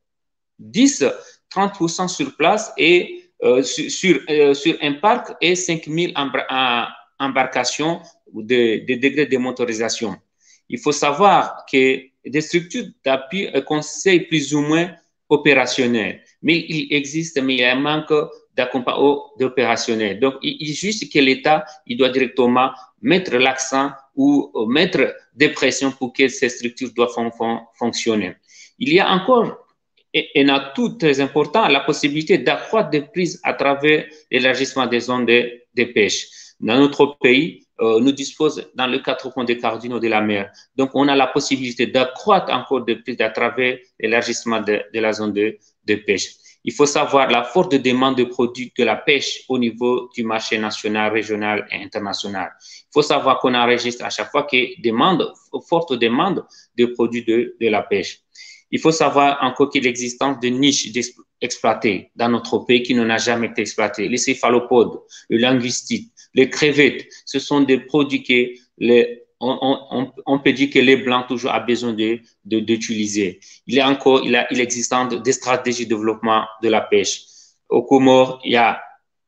dix, trente pour cent sur place et euh, sur, sur, euh, sur un parc et cinq mille embarcations de, de degrés de motorisation. Il faut savoir que des structures d'appui conseillent plus ou moins opérationnelles, mais il existe, mais il y a un manque d'accompagnement d'opérationnel. Donc, il est juste que l'État, il doit directement mettre l'accent ou mettre des pressions pour que ces structures doivent fon fon fonctionner. Il y a encore et, et un atout très important, la possibilité d'accroître des prises à travers l'élargissement des zones de, de pêche. Dans notre pays, euh, nous disposons dans les quatre points des cardinaux de la mer. Donc, on a la possibilité d'accroître encore des prises à travers l'élargissement de, de la zone de, de pêche. Il faut savoir la forte demande de produits de la pêche au niveau du marché national, régional et international. Il faut savoir qu'on enregistre à chaque fois qu'il y a demande, forte demande de produits de, de la pêche. Il faut savoir encore qu'il y a l'existence de niches exploitées dans notre pays qui n'ont jamais été exploitées. Les céphalopodes, le linguistique, les crevettes, ce sont des produits que les, on, on, on peut dire que les Blancs toujours ont besoin de, de, d'utiliser. Il y a encore, il, a, il existe des stratégies de développement de la pêche. Au Comores, il y a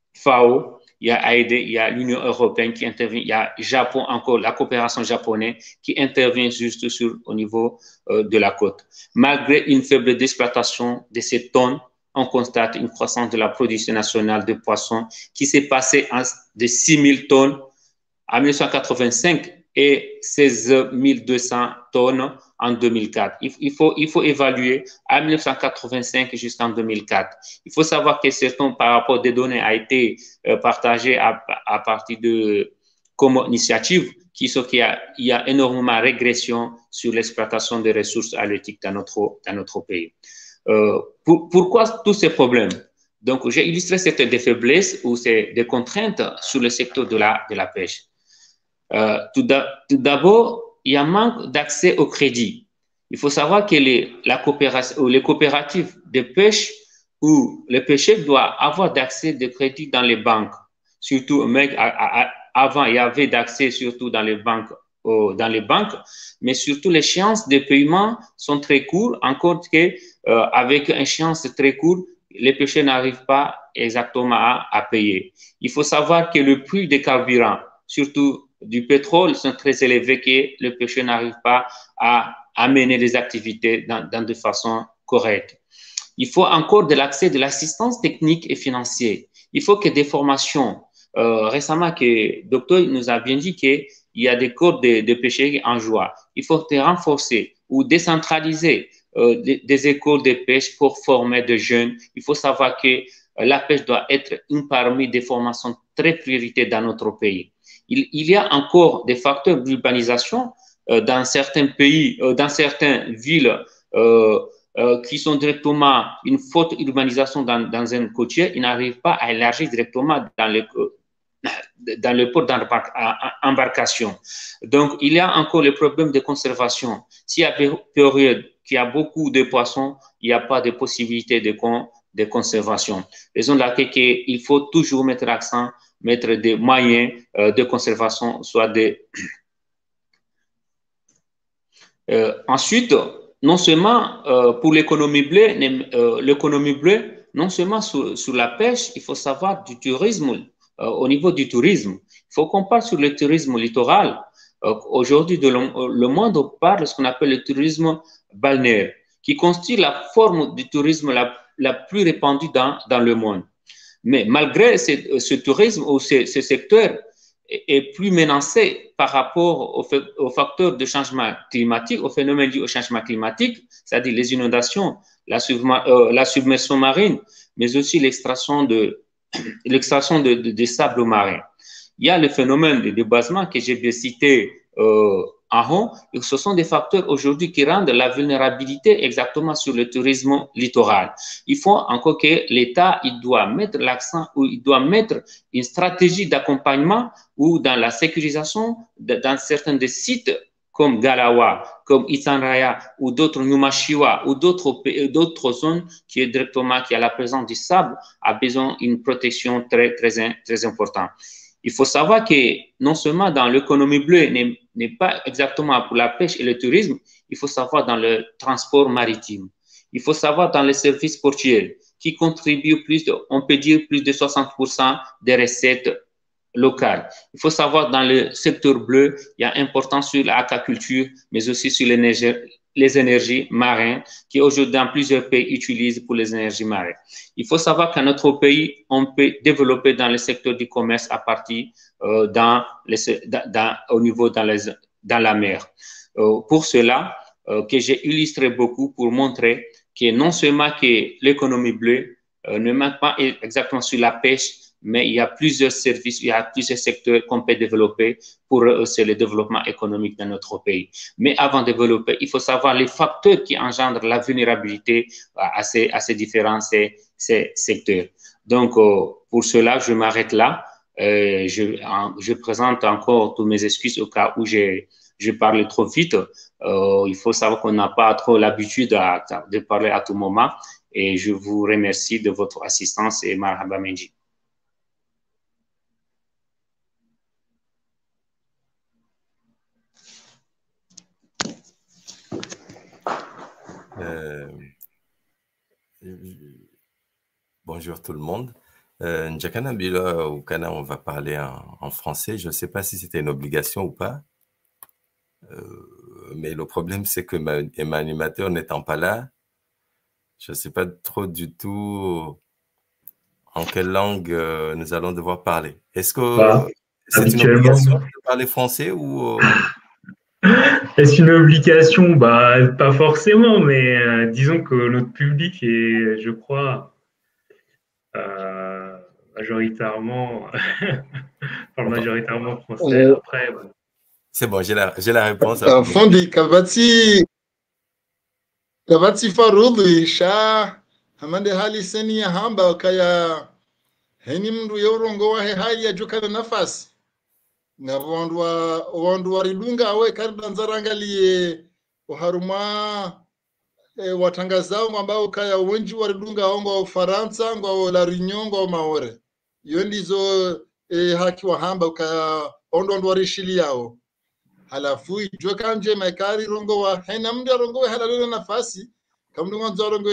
FAO, il y a A I D, il y a l'Union européenne qui intervient, il y a Japon encore, la coopération japonaise qui intervient juste sur, au niveau euh, de la côte. Malgré une faible exploitation de ces tonnes, on constate une croissance de la production nationale de poissons qui s'est passée de six mille tonnes en mille neuf cent quatre-vingt-cinq et seize mille deux cents tonnes en deux mille quatre. Il, il, faut, il faut évaluer à mille neuf cent quatre-vingt-cinq jusqu'en deux mille quatre. Il faut savoir que certains, par rapport des données, a été euh, partagé à, à partir de comme initiative qui sont qu'il y a, il y a énormément de régression sur l'exploitation des ressources halieutiques dans notre, dans notre pays. Euh, pour, pourquoi tous ces problèmes? Donc, j'ai illustré certaines des faiblesses ou c'est des contraintes sur le secteur de la, de la pêche. Euh, tout d'abord, il y a un manque d'accès au crédit. Il faut savoir que les, la coopération, ou les coopératives de pêche où les pêcheurs doivent avoir d'accès de crédit dans les banques. Surtout, mais, à, à, avant, il y avait d'accès surtout dans les banques, euh, dans les banques, mais surtout les échéances de paiement sont très courtes, encore que euh, avec une échéance très courte, les pêcheurs n'arrivent pas exactement à, à payer. Il faut savoir que le prix des carburants, surtout du pétrole, sont très élevés que le pêcheur n'arrive pas à, à mener les activités dans, dans de façon correcte. Il faut encore de l'accès de l'assistance technique et financière. Il faut que des formations. Euh, récemment, que le docteur nous a bien dit qu'il y a des cours de, de pêcherie en joie. Il faut renforcer ou décentraliser euh, des, des écoles de pêche pour former des jeunes. Il faut savoir que euh, la pêche doit être une parmi des formations très prioritaires dans notre pays. Il, il y a encore des facteurs d'urbanisation euh, dans certains pays, euh, dans certaines villes euh, euh, qui sont directement une forte urbanisation dans, dans un côtier. Ils n'arrivent pas à élargir directement dans les dans le port d'embarcation. Donc, il y a encore le problème de conservation. S'il y a une période qui a beaucoup de poissons, il n'y a pas de possibilité de, con, de conservation. Raison de laquelle il faut toujours mettre l'accent, mettre des moyens euh, de conservation, soit des... Euh, ensuite, non seulement euh, pour l'économie bleue, euh, l'économie bleue, non seulement sur, sur la pêche, il faut savoir du tourisme. Euh, au niveau du tourisme, il faut qu'on parle sur le tourisme littoral. Euh, Aujourd'hui, le monde parle de ce qu'on appelle le tourisme balnéaire, qui constitue la forme du tourisme la, la plus répandue dans, dans le monde. Mais malgré ce, ce tourisme ou ce, ce secteur est, est plus menacé par rapport aux au facteurs de changement climatique, aux phénomènes liés au changement climatique, c'est-à-dire les inondations, la, euh, la submersion marine, mais aussi l'extraction de l'extraction de, de, de sable marin. Il y a le phénomène de débasement que j'ai bien cité euh, en haut, et ce sont des facteurs aujourd'hui qui rendent la vulnérabilité exactement sur le tourisme littoral. Il faut encore que l'État, il doit mettre l'accent ou il doit mettre une stratégie d'accompagnement ou dans la sécurisation de, dans certains des sites comme Galawa, comme Itanraya ou d'autres Numashiwa ou d'autres d'autres zones qui est directement qui a la présence du sable a besoin d'une protection très très très importante. Il faut savoir que non seulement dans l'économie bleue n'est pas exactement pour la pêche et le tourisme, il faut savoir dans le transport maritime. Il faut savoir dans les services portuaires qui contribuent plus de, on peut dire plus de soixante pour cent des recettes locales. Il faut savoir dans le secteur bleu, il y a importance sur l'aquaculture, mais aussi sur l'énergie, les énergies marines qui aujourd'hui dans plusieurs pays utilisent pour les énergies marines. Il faut savoir qu'à notre pays, on peut développer dans le secteur du commerce à partir euh, dans les, dans, dans, au niveau dans, les, dans la mer. Euh, pour cela, euh, que j'ai illustré beaucoup pour montrer que non seulement que l'économie bleue euh, ne manque pas exactement sur la pêche, mais il y a plusieurs services, il y a plusieurs secteurs qu'on peut développer pour rehausser le développement économique dans notre pays. Mais avant de développer, il faut savoir les facteurs qui engendrent la vulnérabilité à ces, à ces différents ces, ces secteurs. Donc, euh, pour cela, je m'arrête là. Euh, je, en, je présente encore toutes mes excuses au cas où j'ai je parle trop vite. Euh, il faut savoir qu'on n'a pas trop l'habitude de parler à tout moment. Et je vous remercie de votre assistance et marhaba menji. Euh, bonjour tout le monde. Euh, Njakana Bila au Ghana, on va parler en, en français. Je ne sais pas si c'était une obligation ou pas. Euh, mais le problème, c'est que ma, et ma animateur n'étant pas là, je ne sais pas trop du tout en quelle langue euh, nous allons devoir parler. Est-ce que bah, c'est une obligation de parler français ou... Euh... Est-ce une obligation? Bah, pas forcément, mais euh, disons que notre public est, je crois, euh, majoritairement, parle majoritairement français. Euh, Après, bon. C'est bon, j'ai la, j'ai la réponse. Uh, Fondi kabati kabati farudhi sha hamande hali seni ya hamba kaya heni mndu yorongo wahe hali ya jukana nafasi nga wandu wa wandu waridunga awe karida nzarangaliye uharuma e, watangazao ambao kaya wenji waridunga ongo wa Ufaransa ngo la Réunion ngo maore iyo ndizo e, haki wa hamba kaya ondo ndo warishili yao halafu ijwe kanje maikari rongo wa hena mndu rongo wa halalona nafasi kamndu mwanzo rongo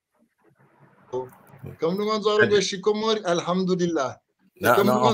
kamndu mwanzo rongo shikomori alhamdulillah non, non.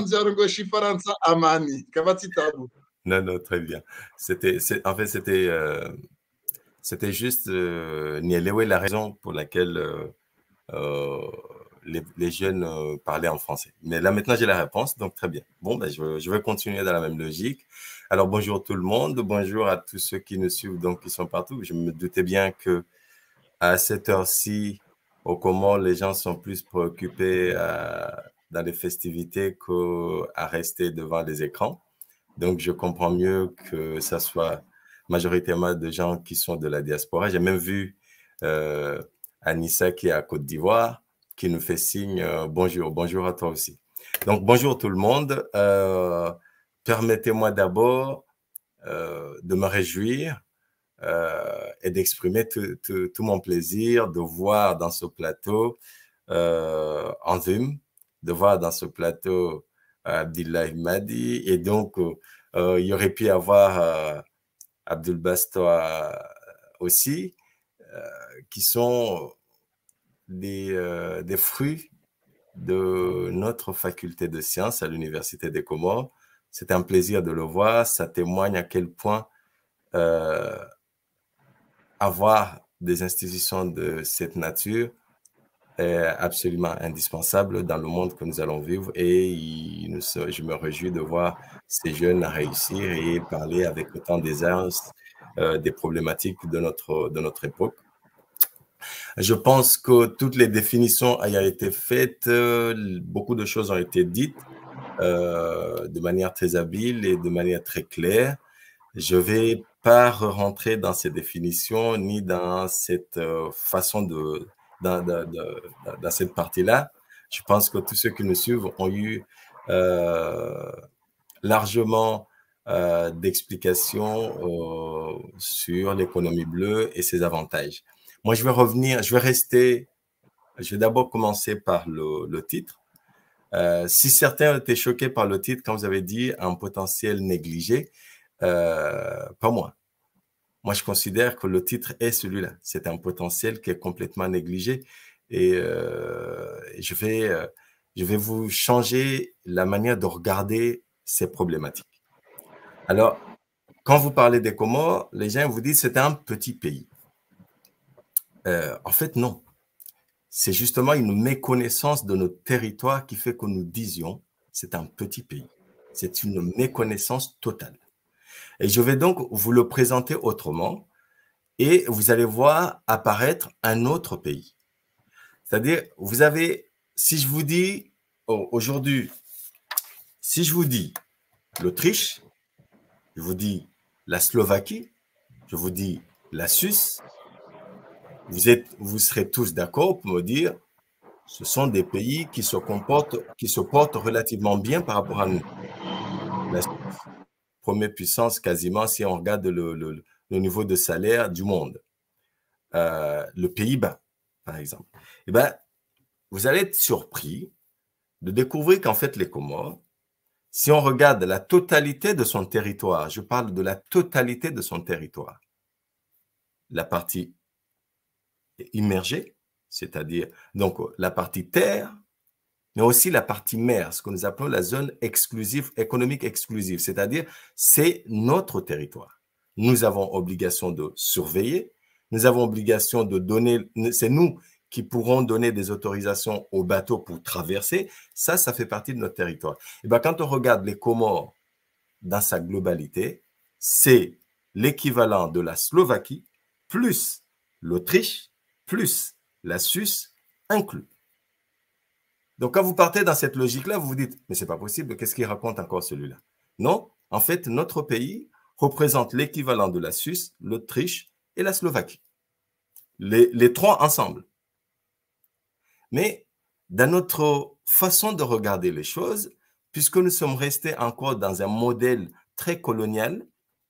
Amani. Non, non, très bien. C'était, c'est, en fait, c'était, euh, c'était juste euh, nielewe la raison pour laquelle euh, euh, les, les jeunes euh, parlaient en français. Mais là, maintenant, j'ai la réponse, donc très bien. Bon, ben, je, je vais continuer dans la même logique. Alors, bonjour tout le monde, bonjour à tous ceux qui nous suivent, donc qui sont partout. Je me doutais bien que à cette heure-ci, au Comores, les gens sont plus préoccupés à dans les festivités qu'à rester devant les écrans. Donc, je comprends mieux que ça soit majoritairement de gens qui sont de la diaspora. J'ai même vu euh, Anissa qui est à Côte d'Ivoire, qui nous fait signe euh, bonjour, bonjour à toi aussi. Donc, bonjour tout le monde. Euh, permettez-moi d'abord euh, de me réjouir euh, et d'exprimer tout, tout, tout mon plaisir de voir dans ce plateau euh, Anzum, de voir dans ce plateau euh, Abdullah Madi, et donc euh, il y aurait pu avoir euh, Abdul Bastoa aussi, euh, qui sont des, euh, des fruits de notre faculté de sciences à l'Université des Comores. C'est un plaisir de le voir, ça témoigne à quel point euh, avoir des institutions de cette nature est absolument indispensable dans le monde que nous allons vivre, et il, nous, je me réjouis de voir ces jeunes réussir et parler avec autant d'aisance euh, des problématiques de notre, de notre époque. Je pense que toutes les définitions ayant été faites, euh, beaucoup de choses ont été dites euh, de manière très habile et de manière très claire. Je ne vais pas rentrer dans ces définitions ni dans cette euh, façon de Dans, dans, dans, dans cette partie-là. Je pense que tous ceux qui nous suivent ont eu euh, largement euh, d'explications euh, sur l'économie bleue et ses avantages. Moi, je vais revenir, je vais rester, je vais d'abord commencer par le, le titre. Euh, si certains ont été choqués par le titre, quand vous avez dit un potentiel négligé, euh, pas moi. Moi, je considère que le titre est celui-là. C'est un potentiel qui est complètement négligé. Et euh, je vais, euh, je vais vous changer la manière de regarder ces problématiques. Alors, quand vous parlez des Comores, les gens vous disent que c'est un petit pays. Euh, en fait, non. C'est justement une méconnaissance de notre territoire qui fait que nous disions c'est un petit pays. C'est une méconnaissance totale. Et je vais donc vous le présenter autrement. et vous allez voir apparaître un autre pays. C'est-à-dire, vous avez, si je vous dis, oh, aujourd'hui, si je vous dis l'Autriche, je vous dis la Slovaquie, je vous dis la Suisse, vous, êtes, vous serez tous d'accord pour me dire ce sont des pays qui se comportent, qui se portent relativement bien par rapport à nous. La Suisse, première puissance quasiment si on regarde le, le, le niveau de salaire du monde. Euh, le Pays-Bas, par exemple. Eh bien, vous allez être surpris de découvrir qu'en fait, les Comores, si on regarde la totalité de son territoire, je parle de la totalité de son territoire, la partie immergée, c'est-à-dire donc la partie terre, mais aussi la partie mer, ce que nous appelons la zone exclusive, économique exclusive, c'est-à-dire c'est notre territoire. Nous avons obligation de surveiller, nous avons obligation de donner, c'est nous qui pourront donner des autorisations aux bateaux pour traverser. Ça, ça fait partie de notre territoire. Et bien, quand on regarde les Comores dans sa globalité, c'est l'équivalent de la Slovaquie plus l'Autriche plus la Suisse inclus. Donc, quand vous partez dans cette logique-là, vous vous dites, mais c'est pas possible, qu'est-ce qu'il raconte encore celui-là? Non, en fait, notre pays représente l'équivalent de la Suisse, l'Autriche et la Slovaquie. Les, les trois ensemble. Mais dans notre façon de regarder les choses, puisque nous sommes restés encore dans un modèle très colonial,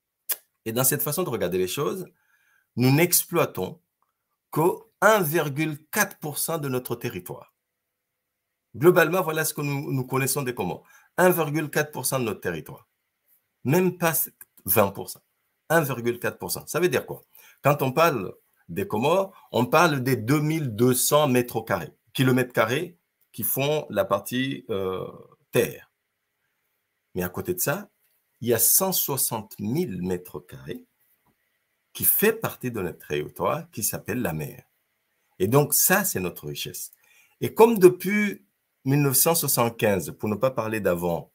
et dans cette façon de regarder les choses, nous n'exploitons que un virgule quatre pour cent de notre territoire. Globalement, voilà ce que nous, nous connaissons des Comores. un virgule quatre pour cent de notre territoire. Même pas vingt pour cent. un virgule quatre pour cent. Ça veut dire quoi? Quand on parle des Comores, on parle des deux mille deux cents mètres carrés, kilomètres carrés qui font la partie euh, terre. Mais à côté de ça, il y a cent soixante mille mètres carrés qui fait partie de notre territoire qui s'appelle la mer. Et donc, ça, c'est notre richesse. Et comme depuis mille neuf cent soixante-quinze, pour ne pas parler d'avant,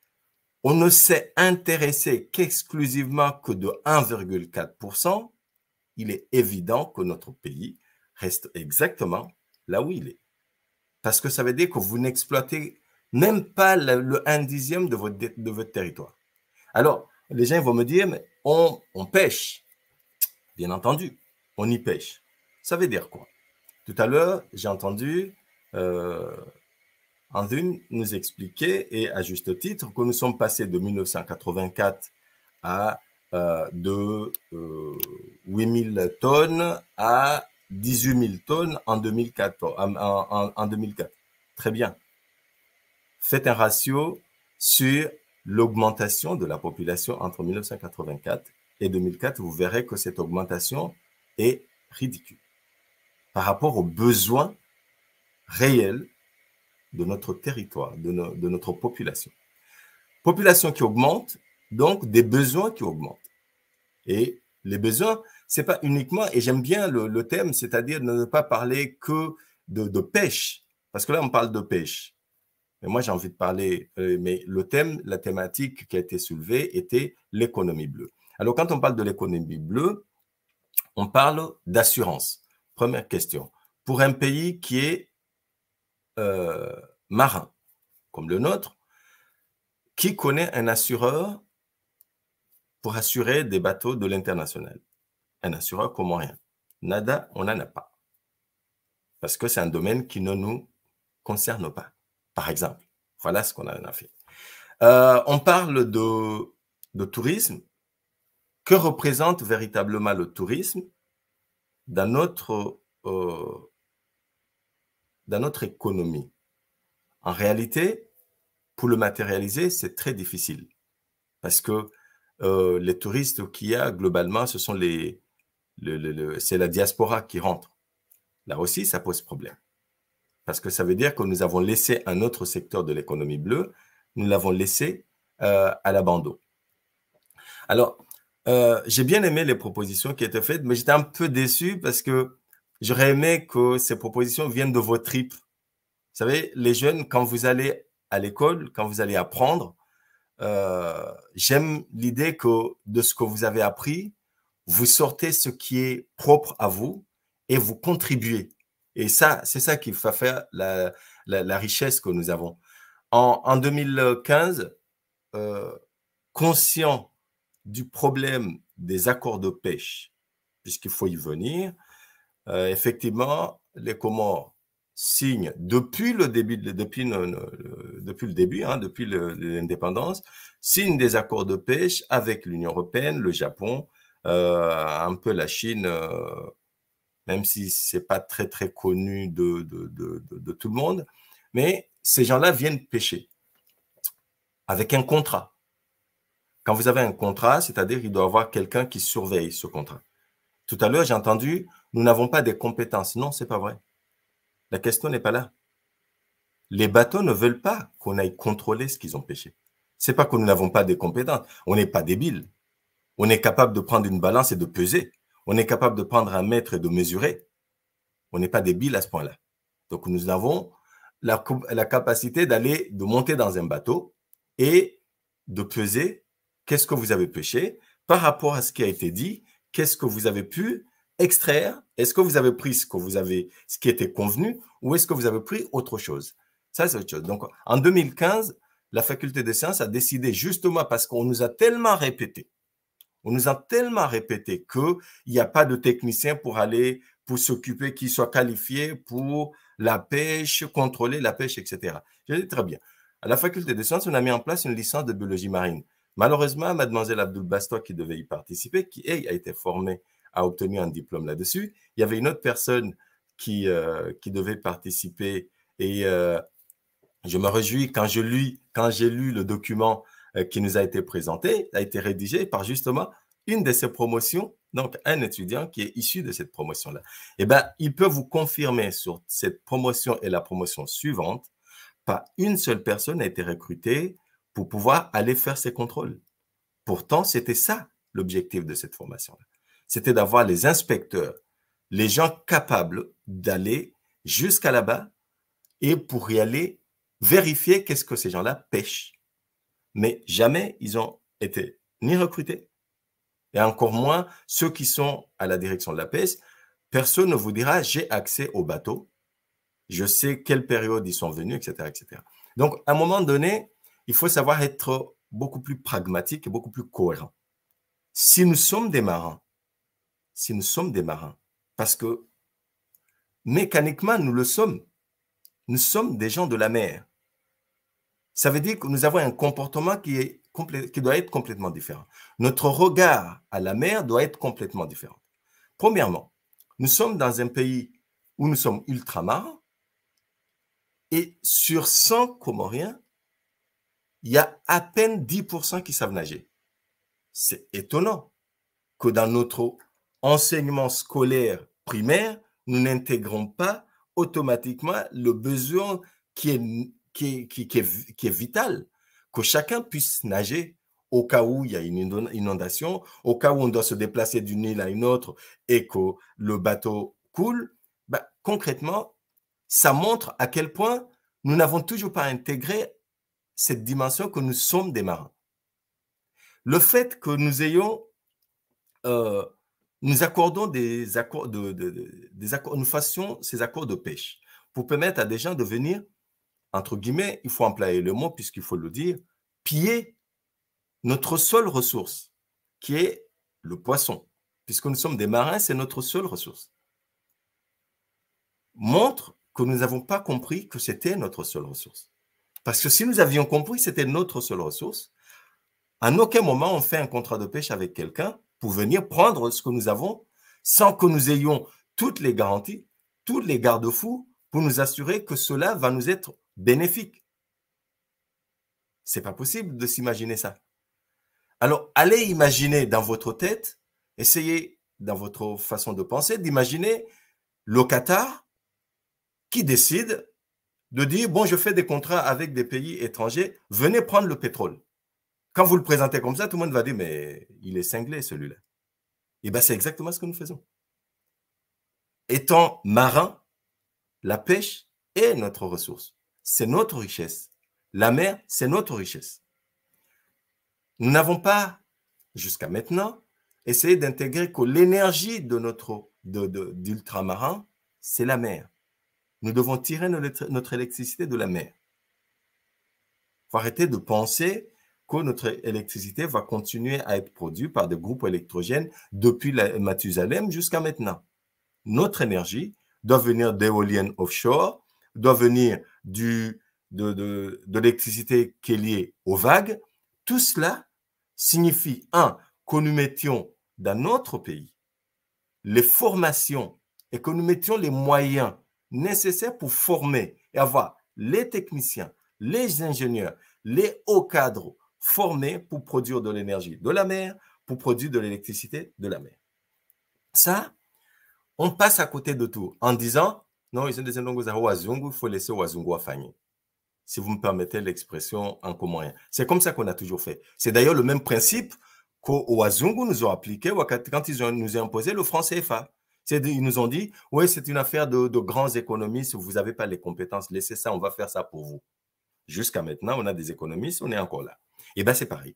on ne s'est intéressé qu'exclusivement que de un virgule quatre pour cent, il est évident que notre pays reste exactement là où il est. Parce que ça veut dire que vous n'exploitez même pas le, le un dixième de votre, de votre territoire. Alors, les gens vont me dire, mais on, on pêche. Bien entendu, on y pêche. Ça veut dire quoi? Tout à l'heure, j'ai entendu euh, Andrine nous expliquer, et à juste titre, que nous sommes passés de mille neuf cent quatre-vingt-quatre à euh, de euh, huit mille tonnes à dix-huit mille tonnes en deux mille quatre. En, en, en deux mille quatre. Très bien. Faites un ratio sur l'augmentation de la population entre mille neuf cent quatre-vingt-quatre et deux mille quatre. Vous verrez que cette augmentation est ridicule par rapport aux besoins réels de notre territoire, de, no, de notre population. Population qui augmente, donc des besoins qui augmentent. Et les besoins, ce n'est pas uniquement, et j'aime bien le, le thème, c'est-à-dire ne pas parler que de, de pêche, parce que là, on parle de pêche. Mais moi, j'ai envie de parler, euh, mais le thème, la thématique qui a été soulevée était l'économie bleue. Alors, quand on parle de l'économie bleue, on parle d'assurance. Première question. Pour un pays qui est euh, marin, comme le nôtre, qui connaît un assureur pour assurer des bateaux de l'international? Un assureur comorien. Nada, on n'en a pas. Parce que c'est un domaine qui ne nous concerne pas. Par exemple, voilà ce qu'on en a fait. Euh, on parle de, de tourisme. Que représente véritablement le tourisme dans notre, euh, dans notre économie? En réalité, pour le matérialiser, c'est très difficile. Parce que euh, les touristes qu'il y a, globalement, ce sont les, le, le, le, c'est la diaspora qui rentre. Là aussi, ça pose problème. Parce que ça veut dire que nous avons laissé un autre secteur de l'économie bleue, nous l'avons laissé euh, à l'abandon. Alors, euh, j'ai bien aimé les propositions qui étaient faites, mais j'étais un peu déçu parce que j'aurais aimé que ces propositions viennent de vos tripes. Vous savez, les jeunes, quand vous allez à l'école, quand vous allez apprendre, euh, j'aime l'idée que de ce que vous avez appris, vous sortez ce qui est propre à vous et vous contribuez. Et ça, c'est ça qui va faire la, la, la richesse que nous avons. En, en deux mille quinze, euh, conscient du problème des accords de pêche, puisqu'il faut y venir, euh, effectivement, les Comores signent depuis le début, depuis, le, depuis le début, hein, depuis l'indépendance, signent des accords de pêche avec l'Union européenne, le Japon, euh, un peu la Chine, euh, même si c'est pas très très connu de, de, de, de, de tout le monde, mais ces gens-là viennent pêcher avec un contrat. Quand vous avez un contrat, c'est-à-dire qu'il doit y avoir quelqu'un qui surveille ce contrat. Tout à l'heure, j'ai entendu, nous n'avons pas des compétences. Non, c'est pas vrai. La question n'est pas là. Les bateaux ne veulent pas qu'on aille contrôler ce qu'ils ont pêché. C'est pas que nous n'avons pas des compétences. On n'est pas débiles. On est capable de prendre une balance et de peser. On est capable de prendre un mètre et de mesurer. On n'est pas débiles à ce point-là. Donc, nous avons la, la capacité d'aller, de monter dans un bateau et de peser qu'est-ce que vous avez pêché par rapport à ce qui a été dit, qu'est-ce que vous avez pu extraire, est-ce que vous avez pris ce que vous avez, ce qui était convenu ou est-ce que vous avez pris autre chose? Ça, c'est autre chose. Donc, en deux mille quinze, la faculté des sciences a décidé justement parce qu'on nous a tellement répété, on nous a tellement répété qu'il n'y a pas de technicien pour aller, pour s'occuper, qui soit qualifié pour la pêche, contrôler la pêche, et cetera. Je dis très bien. À la faculté des sciences, on a mis en place une licence de biologie marine. Malheureusement, mademoiselle Abdoul Bastoua, qui devait y participer, qui elle, a été formée, a obtenu un diplôme là-dessus. Il y avait une autre personne qui, euh, qui devait participer et euh, je me réjouis quand je lis, quand j'ai lu le document euh, qui nous a été présenté, a été rédigé par justement une de ces promotions, donc un étudiant qui est issu de cette promotion-là. Eh bien, il peut vous confirmer sur cette promotion et la promotion suivante, pas une seule personne n'a été recrutée pour pouvoir aller faire ces contrôles. Pourtant, c'était ça l'objectif de cette formation-là. C'était d'avoir les inspecteurs, les gens capables d'aller jusqu'à là-bas et pour y aller vérifier qu'est-ce que ces gens-là pêchent. Mais jamais ils ont été ni recrutés et encore moins ceux qui sont à la direction de la pêche. Personne ne vous dira « j'ai accès au bateau, je sais quelle période ils sont venus, et cetera et cetera » Donc, à un moment donné, il faut savoir être beaucoup plus pragmatique et beaucoup plus cohérent. Si nous sommes des marins, si nous sommes des marins, parce que mécaniquement, nous le sommes, nous sommes des gens de la mer. Ça veut dire que nous avons un comportement qui, est complè- qui doit être complètement différent. Notre regard à la mer doit être complètement différent. Premièrement, nous sommes dans un pays où nous sommes ultramarins et sur cent Comoriens, il y a à peine dix pour cent qui savent nager. C'est étonnant que dans notre enseignement scolaire primaire, nous n'intégrons pas automatiquement le besoin qui est, qui est, qui, qui est, qui est vital, que chacun puisse nager au cas où il y a une inondation, au cas où on doit se déplacer d'une île à une autre et que le bateau coule. Ben, concrètement, ça montre à quel point nous n'avons toujours pas intégré cette dimension que nous sommes des marins. Le fait que nous ayons, euh, nous accordons des accords de, de, de, des accords, nous fassions ces accords de pêche pour permettre à des gens de venir, entre guillemets, il faut employer le mot puisqu'il faut le dire, piller notre seule ressource, qui est le poisson. Puisque nous sommes des marins, c'est notre seule ressource. Montre que nous n'avons pas compris que c'était notre seule ressource. Parce que si nous avions compris que c'était notre seule ressource, à aucun moment on fait un contrat de pêche avec quelqu'un pour venir prendre ce que nous avons sans que nous ayons toutes les garanties, tous les garde-fous pour nous assurer que cela va nous être bénéfique. Ce n'est pas possible de s'imaginer ça. Alors, allez imaginer dans votre tête, essayez dans votre façon de penser, d'imaginer le Qatar qui décide de dire, bon, je fais des contrats avec des pays étrangers, venez prendre le pétrole. Quand vous le présentez comme ça, tout le monde va dire, mais il est cinglé celui-là. Et bien, c'est exactement ce que nous faisons. Étant marin, la pêche est notre ressource. C'est notre richesse. La mer, c'est notre richesse. Nous n'avons pas, jusqu'à maintenant, essayer d'intégrer que l'énergie de notre de, de, d'ultramarin, c'est la mer. Nous devons tirer notre, notre électricité de la mer. Il faut arrêter de penser que notre électricité va continuer à être produite par des groupes électrogènes depuis la Mathusalem jusqu'à maintenant. Notre énergie doit venir d'éoliennes offshore, doit venir du, de, de, de l'électricité qui est liée aux vagues. Tout cela signifie, un, que nous mettions dans notre pays les formations et que nous mettions les moyens nécessaires pour former et avoir les techniciens, les ingénieurs, les hauts cadres formés pour produire de l'énergie de la mer, pour produire de l'électricité de la mer. Ça, on passe à côté de tout en disant, non, il faut laisser Wazungu à Fanny. Si vous me permettez l'expression en commun. C'est comme ça qu'on a toujours fait. C'est d'ailleurs le même principe qu'au Wazungu nous ont appliqué quand ils ont, nous ont imposé le franc C F A. Ils nous ont dit, oui, c'est une affaire de, de grands économistes, vous n'avez pas les compétences, laissez ça, on va faire ça pour vous. Jusqu'à maintenant, on a des économistes, on est encore là. Et bien, c'est pareil.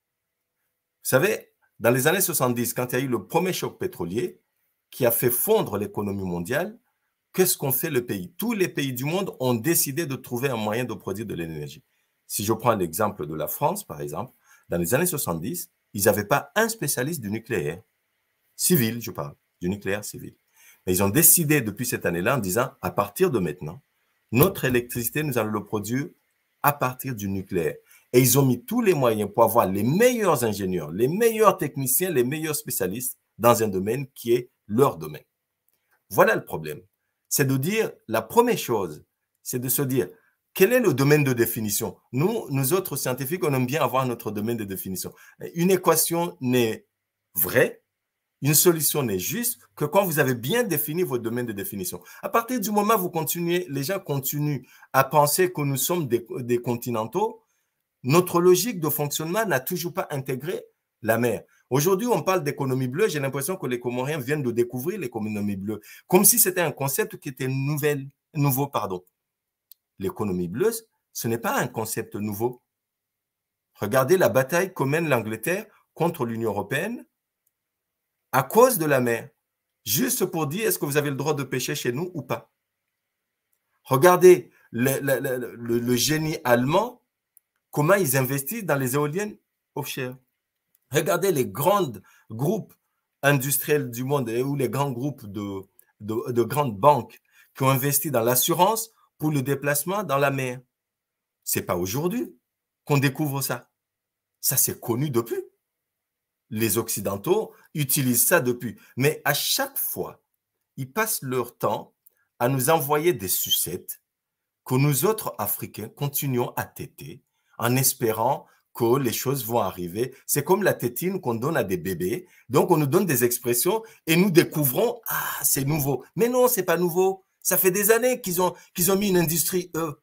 Vous savez, dans les années soixante-dix, quand il y a eu le premier choc pétrolier qui a fait fondre l'économie mondiale, qu'est-ce qu'ont fait le pays? Tous les pays du monde ont décidé de trouver un moyen de produire de l'énergie. Si je prends l'exemple de la France, par exemple, dans les années soixante-dix, ils n'avaient pas un spécialiste du nucléaire. Civil, je parle, du nucléaire civil. Mais ils ont décidé depuis cette année-là en disant, à partir de maintenant, notre électricité, nous allons le produire à partir du nucléaire. Et ils ont mis tous les moyens pour avoir les meilleurs ingénieurs, les meilleurs techniciens, les meilleurs spécialistes dans un domaine qui est leur domaine. Voilà le problème. C'est de dire, la première chose, c'est de se dire, quel est le domaine de définition? Nous, nous autres scientifiques, on aime bien avoir notre domaine de définition. Une équation n'est vraie, une solution n'est juste que quand vous avez bien défini votre domaine de définition. À partir du moment où vous continuez, les gens continuent à penser que nous sommes des, des continentaux, notre logique de fonctionnement n'a toujours pas intégré la mer. Aujourd'hui, on parle d'économie bleue. J'ai l'impression que les Comoriens viennent de découvrir l'économie bleue, comme si c'était un concept qui était nouvelle, nouveau. Pardon. L'économie bleue, ce n'est pas un concept nouveau. Regardez la bataille que mène l'Angleterre contre l'Union européenne à cause de la mer. Juste pour dire, est-ce que vous avez le droit de pêcher chez nous ou pas? Regardez le, le, le, le, le génie allemand, comment ils investissent dans les éoliennes offshore. Regardez les grands groupes industriels du monde ou les grands groupes de, de, de grandes banques qui ont investi dans l'assurance pour le déplacement dans la mer. Ce n'est pas aujourd'hui qu'on découvre ça. Ça, c'est connu depuis. Les Occidentaux utilisent ça depuis. Mais à chaque fois, ils passent leur temps à nous envoyer des sucettes que nous autres Africains continuons à téter en espérant que les choses vont arriver. C'est comme la tétine qu'on donne à des bébés. Donc, on nous donne des expressions et nous découvrons, ah, c'est nouveau. Mais non, c'est pas nouveau. Ça fait des années qu'ils ont, qu'ils ont mis une industrie, eux.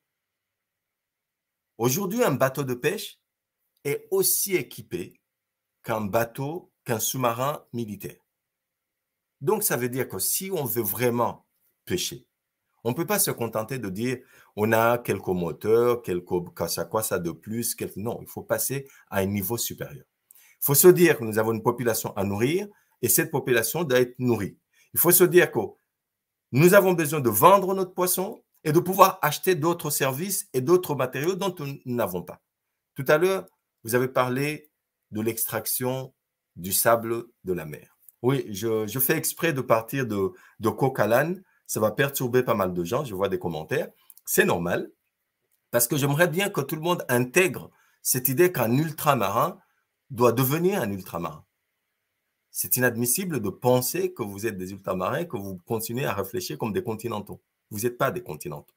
Aujourd'hui, un bateau de pêche est aussi équipé qu'un bateau, qu'un sous-marin militaire. Donc, ça veut dire que si on veut vraiment pêcher, on ne peut pas se contenter de dire on a quelques moteurs, quelques quoi ça, quoi ça de plus. Quelques... Non, il faut passer à un niveau supérieur. Il faut se dire que nous avons une population à nourrir et cette population doit être nourrie. Il faut se dire que nous avons besoin de vendre notre poisson et de pouvoir acheter d'autres services et d'autres matériaux dont nous n'avons pas. Tout à l'heure, vous avez parlé de l'extraction du sable de la mer. Oui, je, je fais exprès de partir de, de Coq-à-l'âne. Ça va perturber pas mal de gens, je vois des commentaires. C'est normal, parce que j'aimerais bien que tout le monde intègre cette idée qu'un ultramarin doit devenir un ultramarin. C'est inadmissible de penser que vous êtes des ultramarins, que vous continuez à réfléchir comme des continentaux. Vous n'êtes pas des continentaux.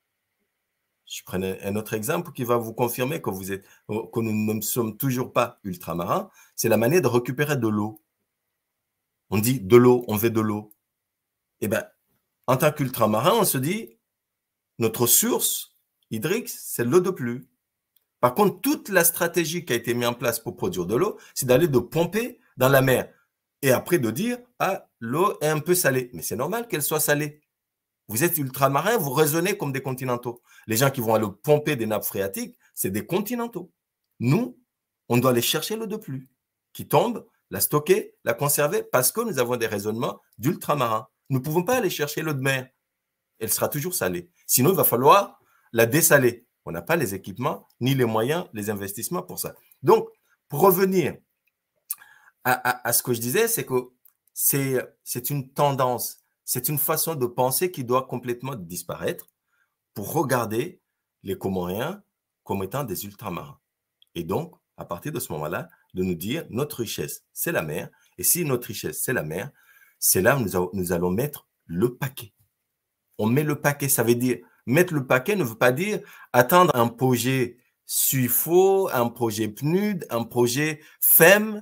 Je prends un autre exemple qui va vous confirmer que, vous êtes, que nous ne sommes toujours pas ultramarins. C'est la manière de récupérer de l'eau. On dit de l'eau, on veut de l'eau. Eh bien, en tant qu'ultramarin, on se dit, notre source hydrique, c'est l'eau de pluie. Par contre, toute la stratégie qui a été mise en place pour produire de l'eau, c'est d'aller de pomper dans la mer. Et après de dire, ah, l'eau est un peu salée. Mais c'est normal qu'elle soit salée. Vous êtes ultramarin, vous raisonnez comme des continentaux. Les gens qui vont aller pomper des nappes phréatiques, c'est des continentaux. Nous, on doit aller chercher l'eau de pluie qui tombe la stocker, la conserver, parce que nous avons des raisonnements d'ultramarins. Nous ne pouvons pas aller chercher l'eau de mer. Elle sera toujours salée. Sinon, il va falloir la dessaler. On n'a pas les équipements, ni les moyens, les investissements pour ça. Donc, pour revenir à, à, à ce que je disais, c'est que c'est une tendance, c'est une façon de penser qui doit complètement disparaître pour regarder les Comoriens comme étant des ultramarins. Et donc, à partir de ce moment-là, de nous dire notre richesse, c'est la mer. Et si notre richesse, c'est la mer, c'est là où nous, nous allons mettre le paquet. On met le paquet, ça veut dire, mettre le paquet ne veut pas dire attendre un projet SUIFO, un projet P N U D, un projet F E M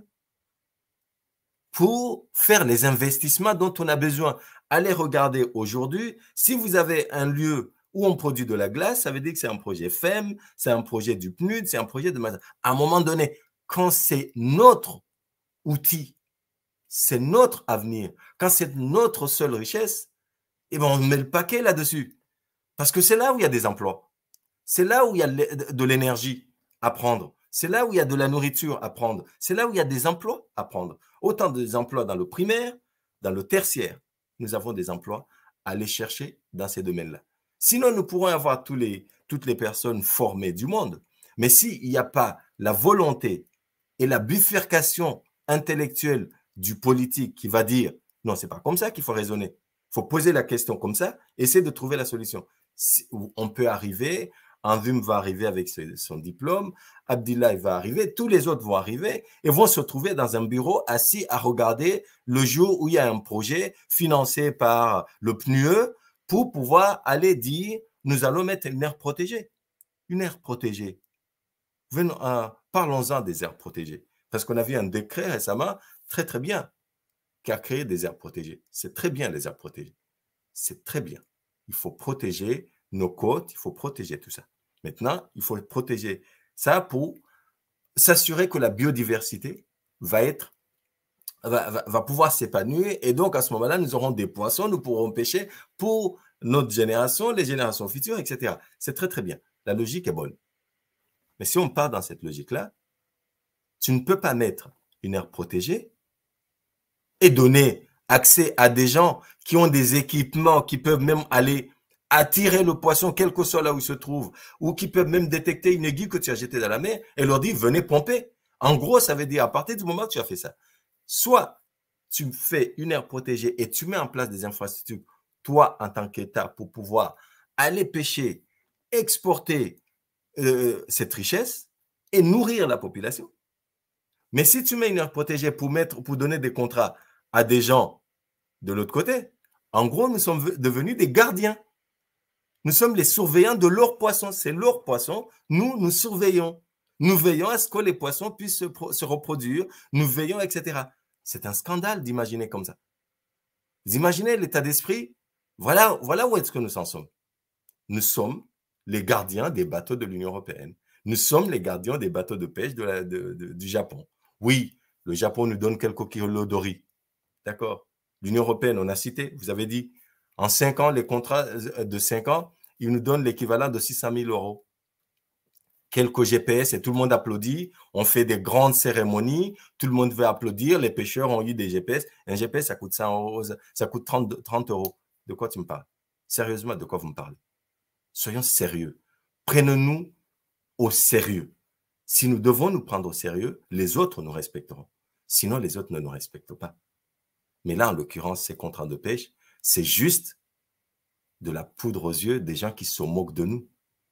pour faire les investissements dont on a besoin. Allez regarder aujourd'hui, si vous avez un lieu où on produit de la glace, ça veut dire que c'est un projet F E M, c'est un projet du P N U D, c'est un projet de... À un moment donné, quand c'est notre outil, c'est notre avenir, quand c'est notre seule richesse, eh ben on met le paquet là-dessus. Parce que c'est là où il y a des emplois. C'est là où il y a de l'énergie à prendre. C'est là où il y a de la nourriture à prendre. C'est là où il y a des emplois à prendre. Autant des emplois dans le primaire, dans le tertiaire. Nous avons des emplois à aller chercher dans ces domaines-là. Sinon, nous pourrons avoir tous les, toutes les personnes formées du monde. Mais s'il n'y a pas la volonté et la bifurcation intellectuelle du politique qui va dire « Non, ce n'est pas comme ça qu'il faut raisonner. Il faut poser la question comme ça, essayer de trouver la solution. » On peut arriver, Anvum va arriver avec son diplôme, Abdillah va arriver, tous les autres vont arriver et vont se trouver dans un bureau assis à regarder le jour où il y a un projet financé par le P N U E pour pouvoir aller dire « Nous allons mettre une aire protégée. » Une aire protégée. Venons, euh, parlons-en des aires protégées. Parce qu'on a vu un décret récemment, très très bien, qui a créé des aires protégées. C'est très bien les aires protégées. C'est très bien. Il faut protéger nos côtes, il faut protéger tout ça. Maintenant, il faut protéger ça pour s'assurer que la biodiversité va être, va, va, va pouvoir s'épanouir. Et donc, à ce moment-là, nous aurons des poissons, nous pourrons pêcher pour notre génération, les générations futures, et cetera. C'est très, très bien. La logique est bonne. Mais si on part dans cette logique-là, tu ne peux pas mettre une aire protégée et donner accès à des gens qui ont des équipements, qui peuvent même aller attirer le poisson, quel que soit là où il se trouve, ou qui peuvent même détecter une aiguille que tu as jetée dans la mer et leur dire, venez pomper. En gros, ça veut dire, à partir du moment où tu as fait ça, soit tu fais une aire protégée et tu mets en place des infrastructures, toi, en tant qu'État, pour pouvoir aller pêcher, exporter euh, cette richesse et nourrir la population. Mais si tu mets une aire protégée pour, mettre, pour donner des contrats à des gens de l'autre côté, en gros, nous sommes devenus des gardiens. Nous sommes les surveillants de leurs poissons. C'est leurs poissons. Nous, nous surveillons. Nous veillons à ce que les poissons puissent se, se reproduire. Nous veillons, et cetera. C'est un scandale d'imaginer comme ça. Vous imaginez l'état d'esprit? Voilà, voilà où est-ce que nous en sommes. Nous sommes les gardiens des bateaux de l'Union européenne. Nous sommes les gardiens des bateaux de pêche de la, de, de, du Japon. Oui, le Japon nous donne quelques kilos de riz. D'accord. L'Union européenne, on a cité, vous avez dit, en cinq ans, les contrats de cinq ans, ils nous donnent l'équivalent de six cent mille euros. Quelques G P S et tout le monde applaudit. On fait des grandes cérémonies. Tout le monde veut applaudir. Les pêcheurs ont eu des G P S. Un G P S, ça coûte cent euros, ça coûte trente, trente euros. De quoi tu me parles? Sérieusement, de quoi vous me parlez? Soyons sérieux. Prenons-nous au sérieux. Si nous devons nous prendre au sérieux, les autres nous respecteront. Sinon, les autres ne nous respectent pas. Mais là, en l'occurrence, ces contrats de pêche, c'est juste de la poudre aux yeux des gens qui se moquent de nous.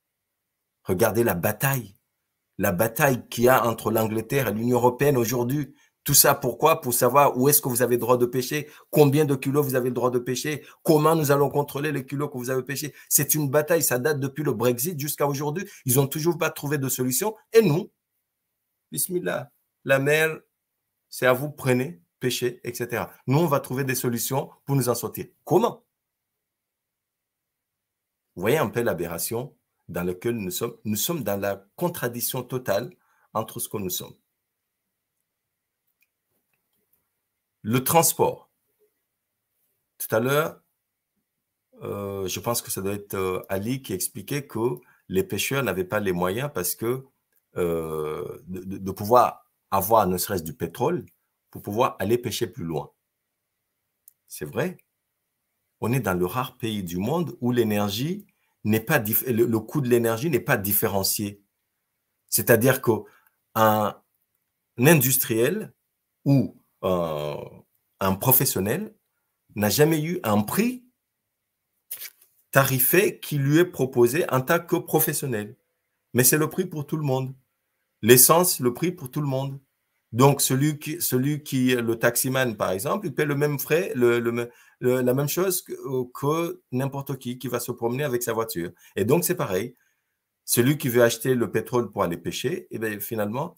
Regardez la bataille. La bataille qu'il y a entre l'Angleterre et l'Union européenne aujourd'hui. Tout ça, pourquoi? Pour savoir où est-ce que vous avez le droit de pêcher, combien de kilos vous avez le droit de pêcher, comment nous allons contrôler les kilos que vous avez pêchés. C'est une bataille, ça date depuis le Brexit jusqu'à aujourd'hui. Ils n'ont toujours pas trouvé de solution. Et nous, bismillah, la mer, c'est à vous, prenez, pêchez, et cetera. Nous, on va trouver des solutions pour nous en sortir. Comment? Vous voyez un peu l'aberration dans laquelle nous sommes. Nous sommes dans la contradiction totale entre ce que nous sommes. Le transport. Tout à l'heure, euh, je pense que ça doit être euh, Ali qui expliquait que les pêcheurs n'avaient pas les moyens parce que euh, de, de pouvoir avoir ne serait-ce du pétrole pour pouvoir aller pêcher plus loin. C'est vrai. On est dans le rare pays du monde où l'énergie n'est pas le, le coût de l'énergie n'est pas différencié. C'est-à-dire qu'un un industriel ou euh, un professionnel n'a jamais eu un prix tarifé qui lui est proposé en tant que professionnel. Mais c'est le prix pour tout le monde. L'essence, le prix pour tout le monde. Donc, celui qui, celui qui, le taximan, par exemple, il paie le même frais, le, le, le, la même chose que, que n'importe qui qui va se promener avec sa voiture. Et donc, c'est pareil. Celui qui veut acheter le pétrole pour aller pêcher, eh bien, finalement,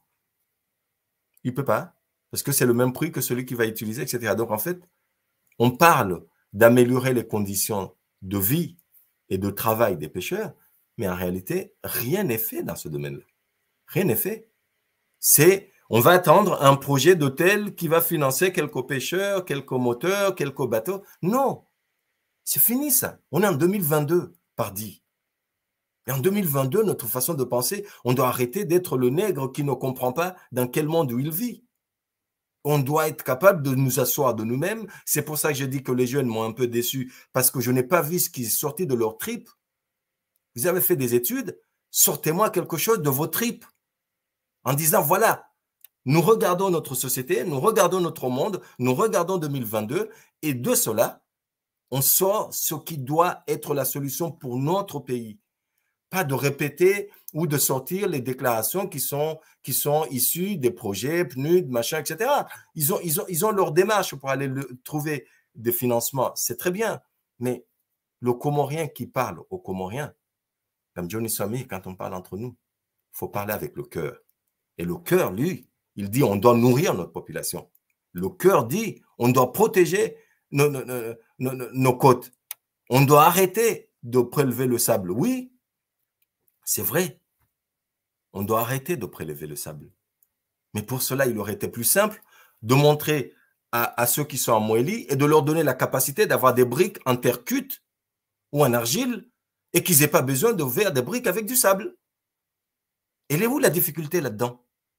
il ne peut pas. Parce que c'est le même prix que celui qui va utiliser, et cetera. Donc, en fait, on parle d'améliorer les conditions de vie et de travail des pêcheurs, mais en réalité, rien n'est fait dans ce domaine-là. Rien n'est fait. C'est, on va attendre un projet d'hôtel qui va financer quelques pêcheurs, quelques moteurs, quelques bateaux. Non, c'est fini ça. On est en deux mille vingt-deux, pardi. Et en deux mille vingt-deux, notre façon de penser, on doit arrêter d'être le nègre qui ne comprend pas dans quel monde où il vit. On doit être capable de nous asseoir de nous-mêmes. C'est pour ça que je dis que les jeunes m'ont un peu déçu, parce que je n'ai pas vu ce qui est sorti de leur tripes. Vous avez fait des études, sortez-moi quelque chose de vos tripes. En disant, voilà, nous regardons notre société, nous regardons notre monde, nous regardons deux mille vingt-deux, et de cela, on sort ce qui doit être la solution pour notre pays. Pas de répéter ou de sortir les déclarations qui sont, qui sont issues des projets, P N U D, machin, et cetera. Ils ont, ils ont, ils ont leur démarche pour aller le, trouver des financements. C'est très bien. Mais le Comorien qui parle aux Comoriens, comme Johnny Swami, quand on parle entre nous, il faut parler avec le cœur. Et le cœur, lui, il dit on doit nourrir notre population. Le cœur dit on doit protéger nos, nos, nos, nos, nos côtes. On doit arrêter de prélever le sable. Oui, c'est vrai. On doit arrêter de prélever le sable. Mais pour cela, il aurait été plus simple de montrer à, à ceux qui sont en moelly et de leur donner la capacité d'avoir des briques en terre cuite ou en argile et qu'ils n'aient pas besoin de faire des briques avec du sable. Elle est où la difficulté là-dedans?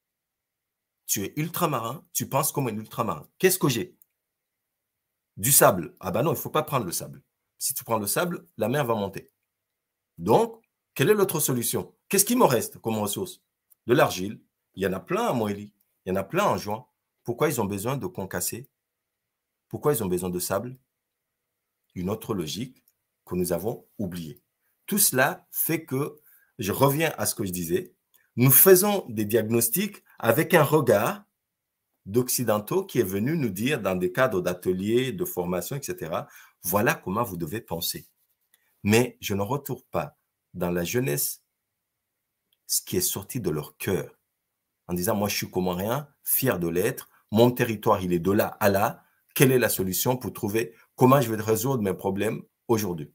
Tu es ultramarin, tu penses comme un ultramarin. Qu'est-ce que j'ai? Du sable. Ah ben non, il ne faut pas prendre le sable. Si tu prends le sable, la mer va monter. Donc, quelle est l'autre solution? Qu'est-ce qui me reste comme ressource? De l'argile. Il y en a plein à Moélie. Il y en a plein en juin. Pourquoi ils ont besoin de concasser? Pourquoi ils ont besoin de sable? Une autre logique que nous avons oubliée. Tout cela fait que, je reviens à ce que je disais, nous faisons des diagnostics avec un regard d'occidentaux qui est venu nous dire dans des cadres d'ateliers, de formation, et cetera, voilà comment vous devez penser. Mais je ne retrouve pas dans la jeunesse ce qui est sorti de leur cœur, en disant, moi je suis comorien, fier de l'être, mon territoire il est de là à là, quelle est la solution pour trouver comment je vais résoudre mes problèmes aujourd'hui?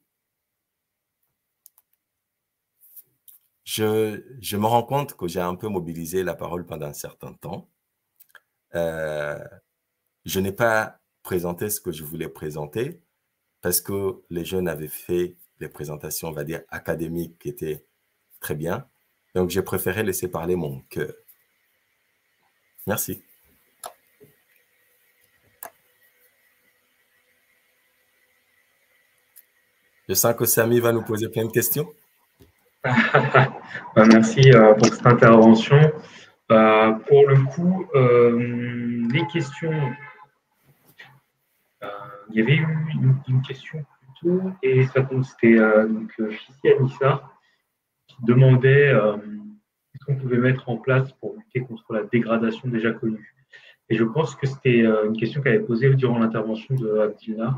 Je, je me rends compte que j'ai un peu mobilisé la parole pendant un certain temps. Euh, je n'ai pas présenté ce que je voulais présenter parce que les jeunes avaient fait des présentations, on va dire, académiques qui étaient très bien. Donc, j'ai préféré laisser parler mon cœur. Merci. Je sens que Samy va nous poser plein de questions. Merci euh, pour cette intervention. Euh, pour le coup, euh, les questions, euh, il y avait eu une, une question plus tôt, et c'était euh, donc Fissi Anissa qui demandait euh, ce qu'on pouvait mettre en place pour lutter contre la dégradation déjà connue. Et je pense que c'était euh, une question qu'elle avait posée durant l'intervention de Abdillah.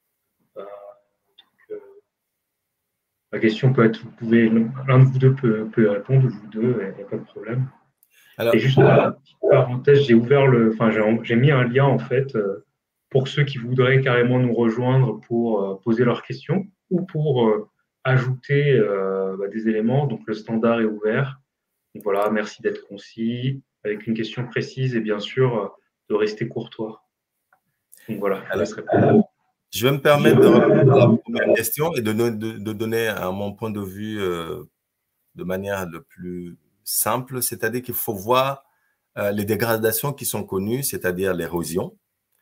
La question peut être, vous pouvez, l'un de vous deux peut, peut répondre, vous deux, il n'y a pas de problème. Alors, et juste une petite parenthèse, j'ai ouvert le, enfin, j'ai mis un lien en fait pour ceux qui voudraient carrément nous rejoindre pour euh, poser leurs questions ou pour euh, ajouter euh, bah, des éléments. Donc le standard est ouvert. Donc voilà, merci d'être concis, avec une question précise et bien sûr euh, de rester courtois. Donc voilà, je laisse répondre. Je vais me permettre de répondre à la première question et de, de, de donner à mon point de vue euh, de manière le plus simple, c'est-à-dire qu'il faut voir euh, les dégradations qui sont connues, c'est-à-dire l'érosion,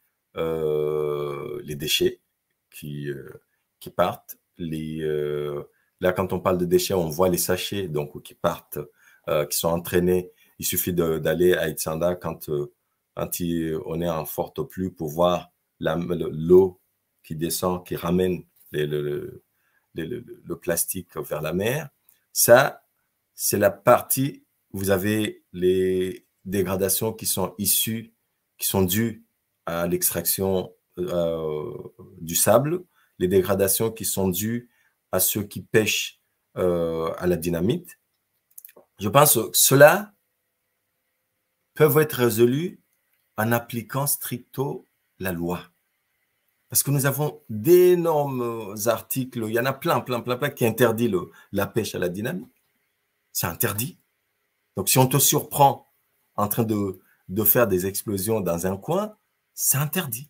euh, les déchets qui, euh, qui partent. Les, euh, là, quand on parle de déchets, on voit les sachets donc, qui partent, euh, qui sont entraînés. Il suffit d'aller à Itsanda quand, euh, quand il, on est en forte pluie pour voir l'eau qui descend, qui ramène les, le, le, le, le plastique vers la mer. Ça, c'est la partie, vous avez les dégradations qui sont issues, qui sont dues à l'extraction euh, du sable, les dégradations qui sont dues à ceux qui pêchent euh, à la dynamite. Je pense que cela peuvent être résolus en appliquant stricto la loi. Parce que nous avons d'énormes articles, il y en a plein, plein, plein, plein qui interdisent le, la pêche à la dynamite. C'est interdit. Donc, si on te surprend en train de, de faire des explosions dans un coin, c'est interdit.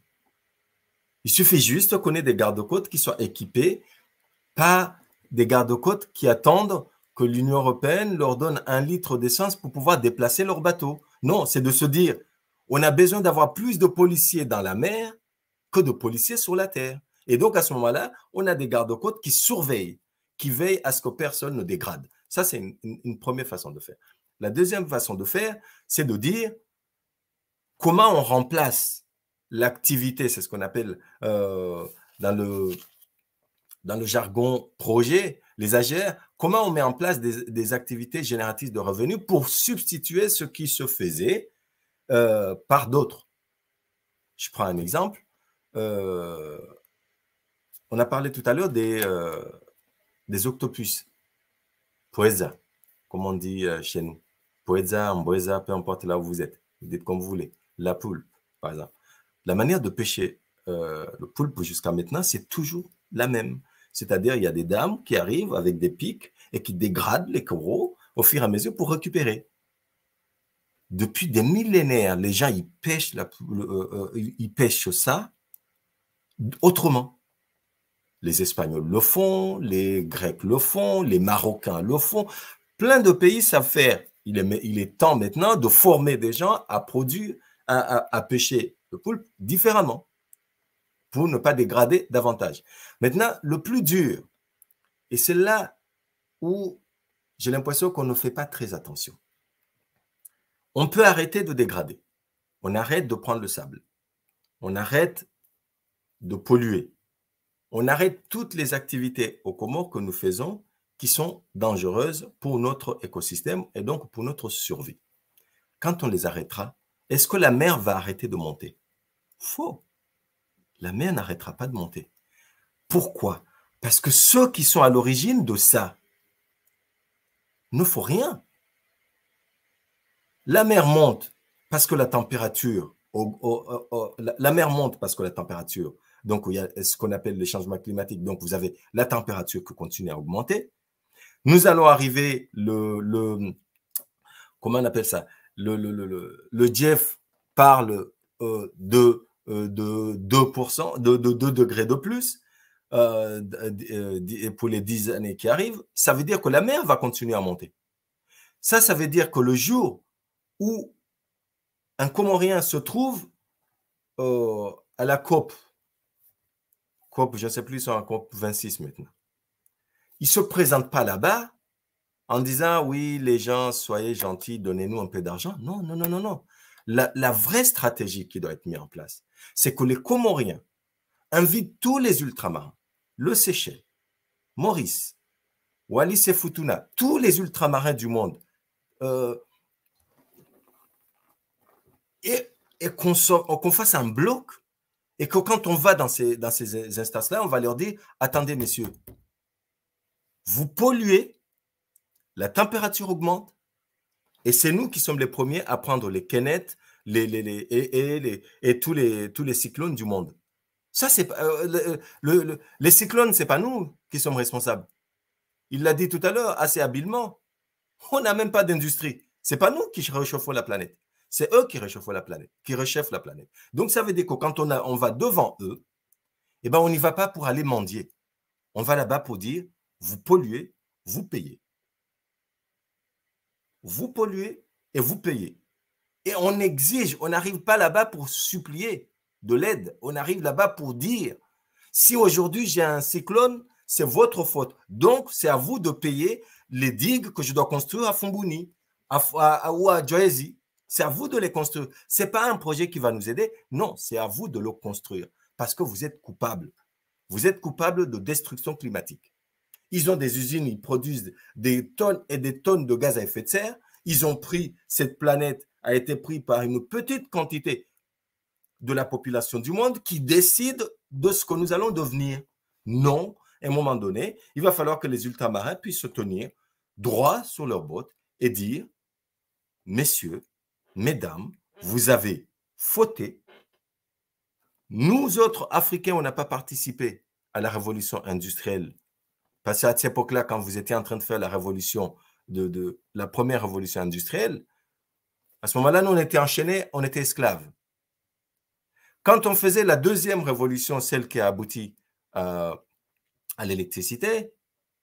Il suffit juste qu'on ait des gardes-côtes qui soient équipés, pas des gardes-côtes qui attendent que l'Union européenne leur donne un litre d'essence pour pouvoir déplacer leur bateau. Non, c'est de se dire, on a besoin d'avoir plus de policiers dans la mer que de policiers sur la terre. Et donc, à ce moment-là, on a des gardes-côtes qui surveillent, qui veillent à ce que personne ne dégrade. Ça, c'est une, une, une première façon de faire. La deuxième façon de faire, c'est de dire comment on remplace l'activité, c'est ce qu'on appelle euh, dans, le, dans le jargon projet, les A G R, comment on met en place des, des activités génératrices de revenus pour substituer ce qui se faisait euh, par d'autres. Je prends un exemple. Euh, on a parlé tout à l'heure des, euh, des octopus, poeza, comme on dit euh, chez nous. Poeza, amboeza, peu importe là où vous êtes. Vous dites comme vous voulez. La poulpe, par exemple. La manière de pêcher euh, le poulpe jusqu'à maintenant, c'est toujours la même. C'est-à-dire, il y a des dames qui arrivent avec des pics et qui dégradent les coraux au fur et à mesure pour récupérer. Depuis des millénaires, les gens, ils pêchent, la, euh, euh, ils pêchent ça autrement. Les Espagnols le font, les Grecs le font, les Marocains le font. Plein de pays savent faire. Il est, il est temps maintenant de former des gens à produire, à, à, à pêcher le poulpe différemment pour ne pas dégrader davantage. Maintenant, le plus dur, et c'est là où j'ai l'impression qu'on ne fait pas très attention. On peut arrêter de dégrader. On arrête de prendre le sable. On arrête de polluer. On arrête toutes les activités aux Comores que nous faisons qui sont dangereuses pour notre écosystème et donc pour notre survie. Quand on les arrêtera, est-ce que la mer va arrêter de monter? Faux. La mer n'arrêtera pas de monter. Pourquoi? Parce que ceux qui sont à l'origine de ça ne font rien. La mer monte parce que la température, au, au, au, la, la mer monte parce que la température, donc il y a ce qu'on appelle le changement climatique, donc vous avez la température qui continue à augmenter. Nous allons arriver, le, le comment on appelle ça, le, le, le, le, le Jeff parle euh, de, euh, de deux pour cent, de, de deux degrés de plus euh, pour les dix années qui arrivent. Ça veut dire que la mer va continuer à monter. Ça, ça veut dire que le jour où un Comorien se trouve euh, à la COP, COP, je ne sais plus, ils sont à COP vingt-six maintenant. Il ne se présente pas là-bas en disant, oui, les gens, soyez gentils, donnez-nous un peu d'argent. Non, non, non, non, non. La, la vraie stratégie qui doit être mise en place, c'est que les Comoriens invitent tous les ultramarins, le Seychelles, Maurice, Wallis et Futuna, tous les ultramarins du monde, euh, et, et qu'on qu'on fasse un bloc et que quand on va dans ces, dans ces instances-là, on va leur dire, attendez messieurs, vous polluez, la température augmente et c'est nous qui sommes les premiers à prendre les Kenneth les, les, les, et, et, les, et tous, les, tous les cyclones du monde. Ça, c'est euh, le, le, le, les cyclones, ce n'est pas nous qui sommes responsables. Il l'a dit tout à l'heure assez habilement. On n'a même pas d'industrie. Ce n'est pas nous qui réchauffons la planète. C'est eux qui réchauffent la planète, qui réchauffent la planète. Donc, ça veut dire que quand on, a, on va devant eux, eh ben, on n'y va pas pour aller mendier. On va là-bas pour dire, vous polluez, vous payez. Vous polluez et vous payez. Et on exige, on n'arrive pas là-bas pour supplier de l'aide. On arrive là-bas pour dire, si aujourd'hui j'ai un cyclone, c'est votre faute. Donc, c'est à vous de payer les digues que je dois construire à Fumbouni à, à, ou à Djoezi. C'est à vous de les construire. Ce n'est pas un projet qui va nous aider. Non, c'est à vous de le construire parce que vous êtes coupable. Vous êtes coupable de destruction climatique. Ils ont des usines, ils produisent des tonnes et des tonnes de gaz à effet de serre. Ils ont pris, cette planète a été prise par une petite quantité de la population du monde qui décide de ce que nous allons devenir. Non, à un moment donné, il va falloir que les ultramarins puissent se tenir droit sur leurs bottes et dire, messieurs, mesdames, vous avez fauté. Nous autres Africains, on n'a pas participé à la révolution industrielle. Parce qu'à cette époque-là, quand vous étiez en train de faire la révolution, de, de la première révolution industrielle, à ce moment-là, nous, on était enchaînés, on était esclaves. Quand on faisait la deuxième révolution, celle qui a abouti euh, à l'électricité,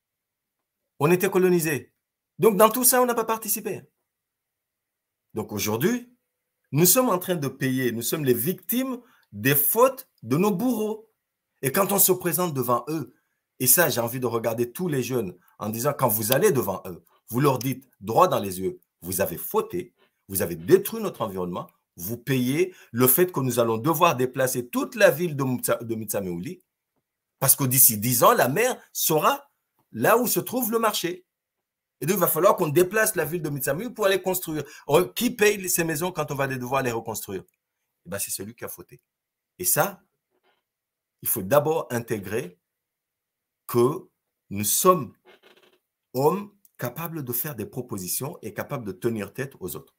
on était colonisés. Donc, dans tout ça, on n'a pas participé. Donc, aujourd'hui, nous sommes en train de payer, nous sommes les victimes des fautes de nos bourreaux. Et quand on se présente devant eux, et ça, j'ai envie de regarder tous les jeunes en disant, quand vous allez devant eux, vous leur dites droit dans les yeux, vous avez fauté, vous avez détruit notre environnement, vous payez le fait que nous allons devoir déplacer toute la ville de, de Mitsameouli, parce que d'ici dix ans, la mer sera là où se trouve le marché. Et donc, il va falloir qu'on déplace la ville de Mitsameouli pour aller construire. Qui paye ces maisons quand on va devoir les reconstruire? Eh bien, c'est celui qui a fauté. Et ça, il faut d'abord intégrer que nous sommes hommes capables de faire des propositions et capables de tenir tête aux autres.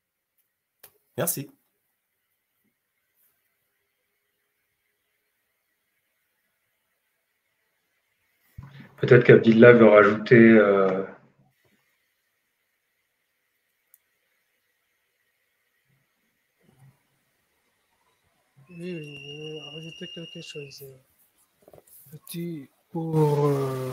Merci. Peut-être qu'Abdillah veut rajouter... Euh... Oui, je vais rajouter quelque chose. Petit pour... Euh,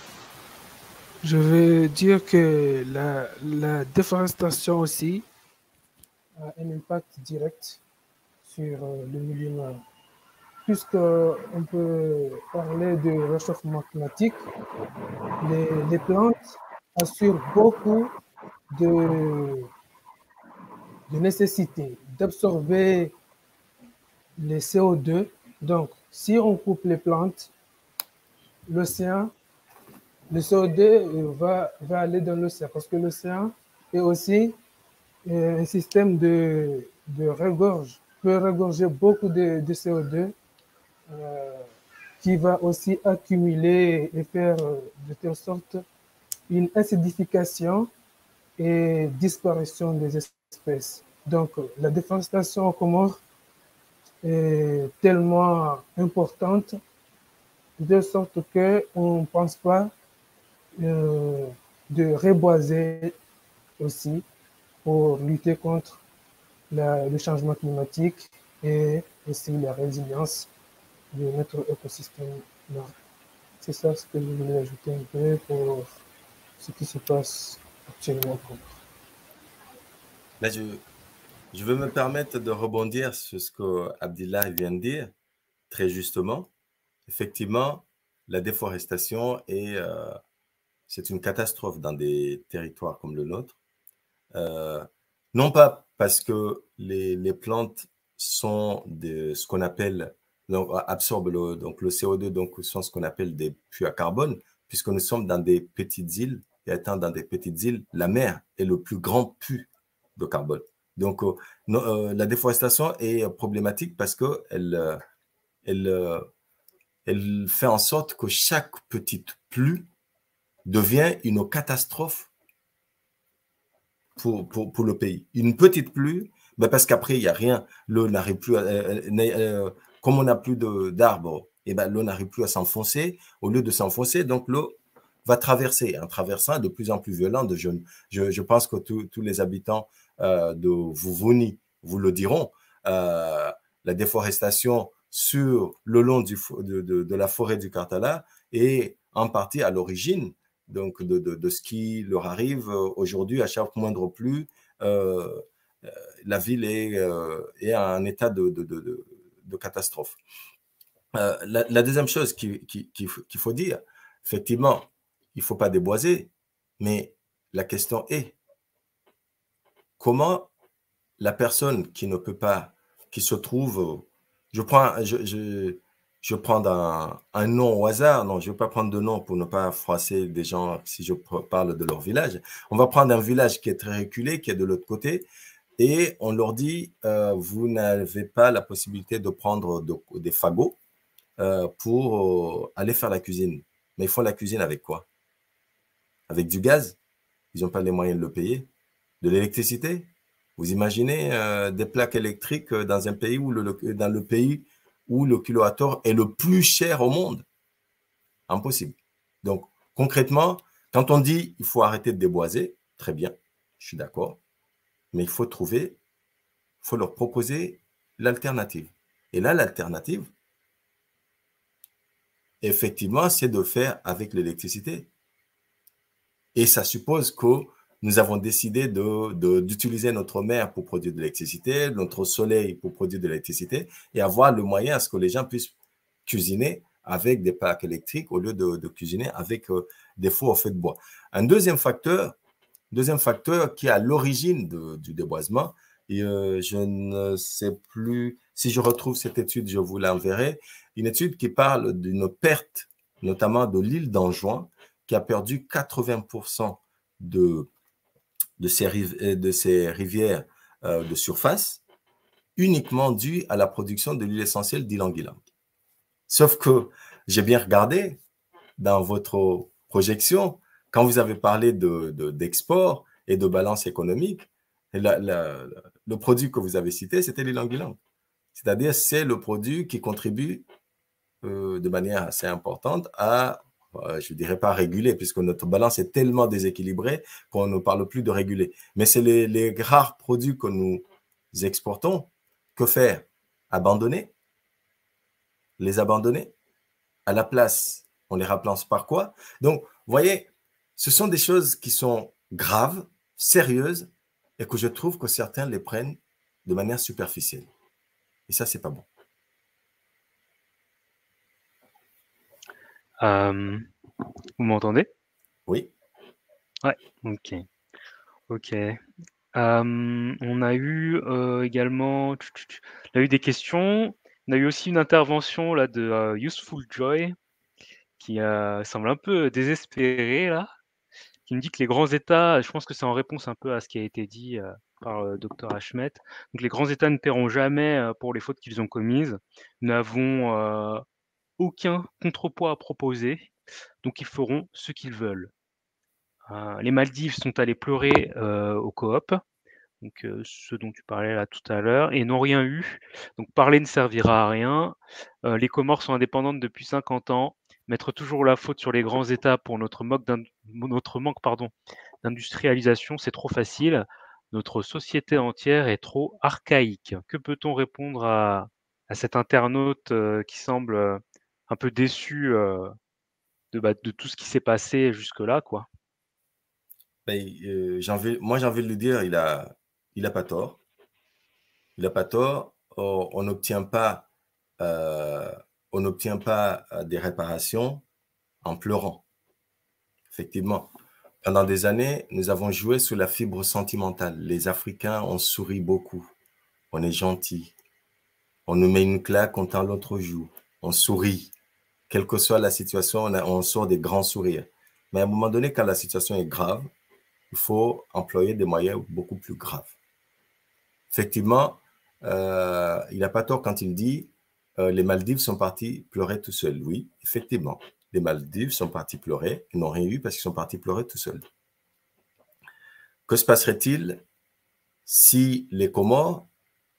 je vais dire que la, la déforestation aussi a un impact direct sur euh, le milieu marin. Puisqu'on peut parler de réchauffement climatique, les, les plantes assurent beaucoup de, de nécessité d'absorber les C O deux. Donc, si on coupe les plantes, l'océan, le C O deux va, va aller dans l'océan parce que l'océan est aussi un système de, de regorge, peut regorger beaucoup de, de C O deux euh, qui va aussi accumuler et faire de telle sorte une acidification et disparition des espèces. Donc, la déforestation aux Comores est tellement importante de sorte qu'on ne pense pas euh, de reboiser aussi pour lutter contre la, le changement climatique et aussi la résilience de notre écosystème marin. C'est ça ce que je voulais ajouter un peu pour ce qui se passe actuellement. Là, je, je veux me permettre de rebondir sur ce que Abdillah vient de dire, très justement. Effectivement, la déforestation est, euh, c'est une catastrophe dans des territoires comme le nôtre. Euh, non pas parce que les, les plantes sont de ce qu'on appelle, donc, absorbent le, donc le C O deux, donc sont ce qu'on appelle des puits à carbone, puisque nous sommes dans des petites îles, et étant dans des petites îles, la mer est le plus grand puits de carbone. Donc, euh, non, euh, la déforestation est problématique parce qu'elle euh, elle, euh, elle fait en sorte que chaque petite pluie devient une catastrophe pour, pour, pour le pays. Une petite pluie, ben parce qu'après, il n'y a rien. L'eau n'arrive plus à, euh, euh, comme on n'a plus d'arbres, et ben l'eau n'arrive plus à s'enfoncer. Au lieu de s'enfoncer, donc l'eau va traverser. En traversant, de plus en plus violent. De je, je, je pense que tous les habitants euh, de Vuvuni vous le diront. Euh, la déforestation sur le long du, de, de, de la forêt du Karthala est en partie à l'origine donc de, de, de ce qui leur arrive aujourd'hui à chaque moindre pluie. Euh, la ville est, euh, est en état de, de, de, de, de catastrophe. Euh, la, la deuxième chose qu'il qui, qui, qu'il faut dire, effectivement, il ne faut pas déboiser, mais la question est, comment la personne qui ne peut pas, qui se trouve, je prends, je, je, je prends un, un nom au hasard, non, je ne vais pas prendre de nom pour ne pas froisser des gens si je parle de leur village. On va prendre un village qui est très reculé, qui est de l'autre côté, et on leur dit, euh, vous n'avez pas la possibilité de prendre de, des fagots euh, pour euh, aller faire la cuisine. Mais ils font la cuisine avec quoi? Avec du gaz? Ils n'ont pas les moyens de le payer. De l'électricité? Vous imaginez euh, des plaques électriques dans un pays où le, dans le pays où le kilowattheure est le plus cher au monde? Impossible. Donc, concrètement, quand on dit il faut arrêter de déboiser, très bien, je suis d'accord, mais il faut trouver, il faut leur proposer l'alternative. Et là, l'alternative, effectivement, c'est de faire avec l'électricité. Et ça suppose que nous avons décidé de, de, d'utiliser notre mer pour produire de l'électricité, notre soleil pour produire de l'électricité, et avoir le moyen à ce que les gens puissent cuisiner avec des plaques électriques au lieu de, de cuisiner avec euh, des fours au feu de bois. Un deuxième facteur, deuxième facteur qui est à l'origine de, du déboisement, et euh, je ne sais plus, si je retrouve cette étude, je vous l'enverrai, une étude qui parle d'une perte, notamment de l'île d'Anjouan, qui a perdu quatre-vingts pour cent de, de, ses, de ses rivières euh, de surface, uniquement due à la production de l'huile essentielle d'ylang-ylang. Sauf que j'ai bien regardé dans votre projection, quand vous avez parlé de, de, d'export et de balance économique, la, la, le produit que vous avez cité, c'était l'ylang-ylang. C'est-à-dire, c'est le produit qui contribue euh, de manière assez importante à, euh, je ne dirais pas réguler, puisque notre balance est tellement déséquilibrée qu'on ne parle plus de réguler. Mais c'est les, les rares produits que nous exportons. Que faire? Abandonner? Les abandonner? À la place, on les remplace par quoi? Donc, vous voyez, ce sont des choses qui sont graves, sérieuses, et que je trouve que certains les prennent de manière superficielle. Et ça, c'est pas bon. Euh, vous m'entendez? Oui. Ouais, ok. Ok. Euh, on a eu euh, également on a eu des questions. On a eu aussi une intervention là, de uh, Useful Joy qui euh, semble un peu désespéré là, qui me dit que les grands États, je pense que c'est en réponse un peu à ce qui a été dit euh, par le docteur Ahmed, donc les grands États ne paieront jamais euh, pour les fautes qu'ils ont commises. Nous n'avons euh, aucun contrepoids à proposer, donc ils feront ce qu'ils veulent. Euh, les Maldives sont allés pleurer euh, au coop, donc euh, ce dont tu parlais là tout à l'heure, et n'ont rien eu. Donc parler ne servira à rien. Euh, les Comores sont indépendantes depuis cinquante ans. Mettre toujours la faute sur les grands États pour notre, notre manque pardon, d'industrialisation, c'est trop facile. Notre société entière est trop archaïque. Que peut-on répondre à, à cet internaute euh, qui semble euh, un peu déçu euh, de, bah, de tout ce qui s'est passé jusque-là, quoi? Ben, euh, j'ai envie, moi, j'ai envie de lui dire, il a, il a pas tort. Il n'a pas tort. On n'obtient pas, euh, on n'obtient pas des réparations en pleurant. Effectivement, pendant des années, nous avons joué sur la fibre sentimentale. Les Africains, on sourit beaucoup. On est gentil. On nous met une claque, on tend l'autre joue. On sourit. Quelle que soit la situation, on, a, on sort des grands sourires. Mais à un moment donné, quand la situation est grave, il faut employer des moyens beaucoup plus graves. Effectivement, euh, il n'a pas tort quand il dit euh, les Maldives sont partis pleurer tout seuls. Oui, effectivement, les Maldives sont partis pleurer, ils n'ont rien eu parce qu'ils sont partis pleurer tout seuls. Que se passerait-il si les Comores,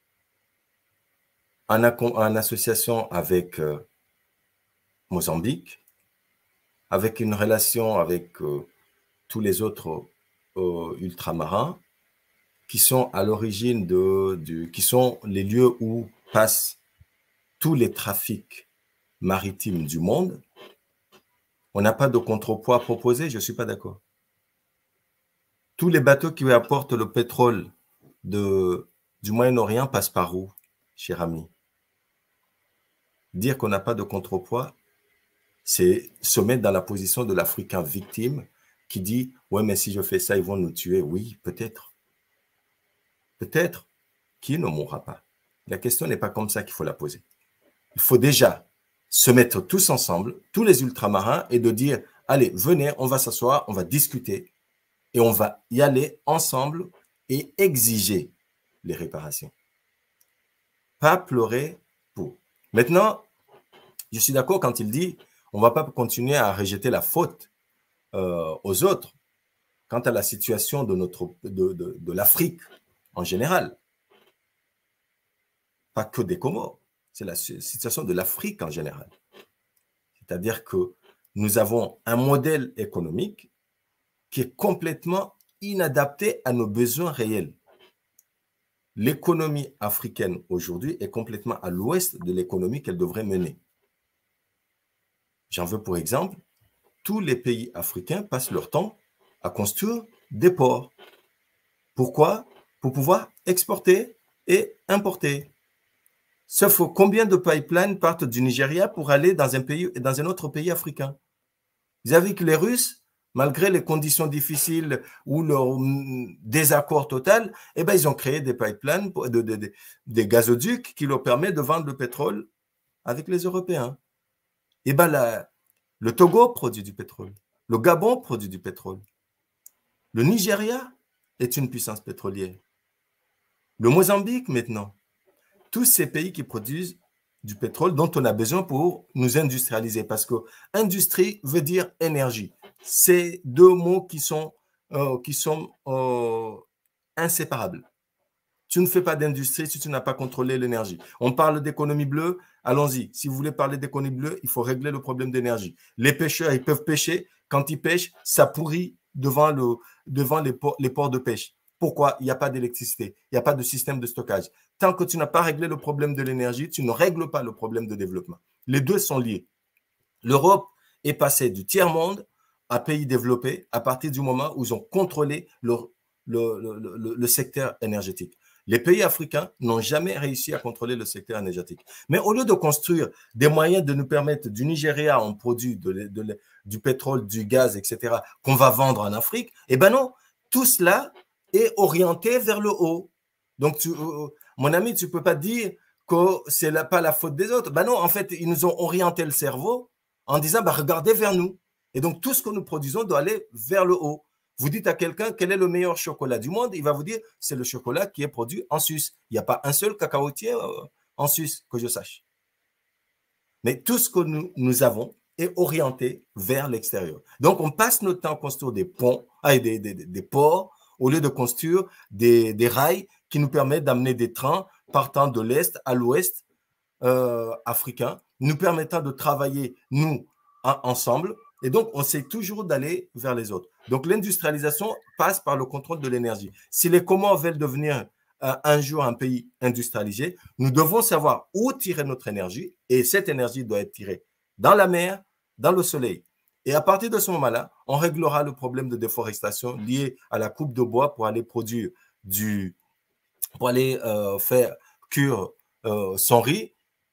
en, en association avec euh, Mozambique, avec une relation avec euh, tous les autres euh, ultramarins, qui sont à l'origine de, de, qui sont les lieux où passent tous les trafics maritimes du monde, on n'a pas de contrepoids proposé, je ne suis pas d'accord. Tous les bateaux qui apportent le pétrole de, du Moyen-Orient passe par où, cher ami? Dire qu'on n'a pas de contrepoids, c'est se mettre dans la position de l'Africain victime qui dit « Ouais, mais si je fais ça, ils vont nous tuer. » Oui, peut-être. Peut-être. Qui ne mourra pas? La question n'est pas comme ça qu'il faut la poser. Il faut déjà se mettre tous ensemble, tous les ultramarins, et de dire « Allez, venez, on va s'asseoir, on va discuter et on va y aller ensemble et exiger les réparations. » Pas pleurer pour. Maintenant, je suis d'accord quand il dit on ne va pas continuer à rejeter la faute euh, aux autres quant à la situation de, notre, de, de, de l'Afrique en général. Pas que des Comores, c'est la situation de l'Afrique en général. C'est-à-dire que nous avons un modèle économique qui est complètement inadapté à nos besoins réels. L'économie africaine aujourd'hui est complètement à l'ouest de l'économie qu'elle devrait mener. J'en veux pour exemple, tous les pays africains passent leur temps à construire des ports. Pourquoi? Pour pouvoir exporter et importer. Sauf combien de pipelines partent du Nigeria pour aller dans un, pays, dans un autre pays africain? Vous avez vu que les Russes, malgré les conditions difficiles ou leur désaccord total, eh ben, ils ont créé des pipelines, de, de, de, des gazoducs qui leur permettent de vendre le pétrole avec les Européens. Eh ben, la, le Togo produit du pétrole. Le Gabon produit du pétrole. Le Nigeria est une puissance pétrolière. Le Mozambique maintenant. Tous ces pays qui produisent du pétrole dont on a besoin pour nous industrialiser. Parce que industrie veut dire énergie. C'est deux mots qui sont, euh, qui sont euh, inséparables. Tu ne fais pas d'industrie si tu n'as pas contrôlé l'énergie. On parle d'économie bleue, allons-y. Si vous voulez parler d'économie bleue, il faut régler le problème d'énergie. Les pêcheurs, ils peuvent pêcher. Quand ils pêchent, ça pourrit devant, le, devant les, ports, les ports de pêche. Pourquoi? Il n'y a pas d'électricité, il n'y a pas de système de stockage. Tant que tu n'as pas réglé le problème de l'énergie, tu ne règles pas le problème de développement. Les deux sont liés. L'Europe est passée du tiers-monde à pays développés à partir du moment où ils ont contrôlé le, le, le, le, le secteur énergétique. Les pays africains n'ont jamais réussi à contrôler le secteur énergétique. Mais au lieu de construire des moyens de nous permettre du Nigeria, on produit de, de, de, du pétrole, du gaz, et cetera, qu'on va vendre en Afrique, eh bien non, tout cela est orienté vers le haut. Donc, tu, euh, mon ami, tu ne peux pas dire que ce n'est pas la faute des autres. Ben non, en fait, ils nous ont orienté le cerveau en disant, bah, regardez vers nous. Et donc, tout ce que nous produisons doit aller vers le haut. Vous dites à quelqu'un quel est le meilleur chocolat du monde, il va vous dire c'est le chocolat qui est produit en Suisse. Il n'y a pas un seul cacaotier en Suisse que je sache. Mais tout ce que nous, nous avons est orienté vers l'extérieur. Donc, on passe notre temps à construire des ponts, ah, des, des, des ports, au lieu de construire des, des rails qui nous permettent d'amener des trains partant de l'Est à l'Ouest euh, africain, nous permettant de travailler, nous, en, ensemble. Et donc, on sait toujours d'aller vers les autres. Donc, l'industrialisation passe par le contrôle de l'énergie. Si les Comores veulent devenir euh, un jour un pays industrialisé, nous devons savoir où tirer notre énergie. Et cette énergie doit être tirée dans la mer, dans le soleil. Et à partir de ce moment-là, on réglera le problème de déforestation lié à la coupe de bois pour aller produire du, pour aller euh, faire cuire euh, son riz.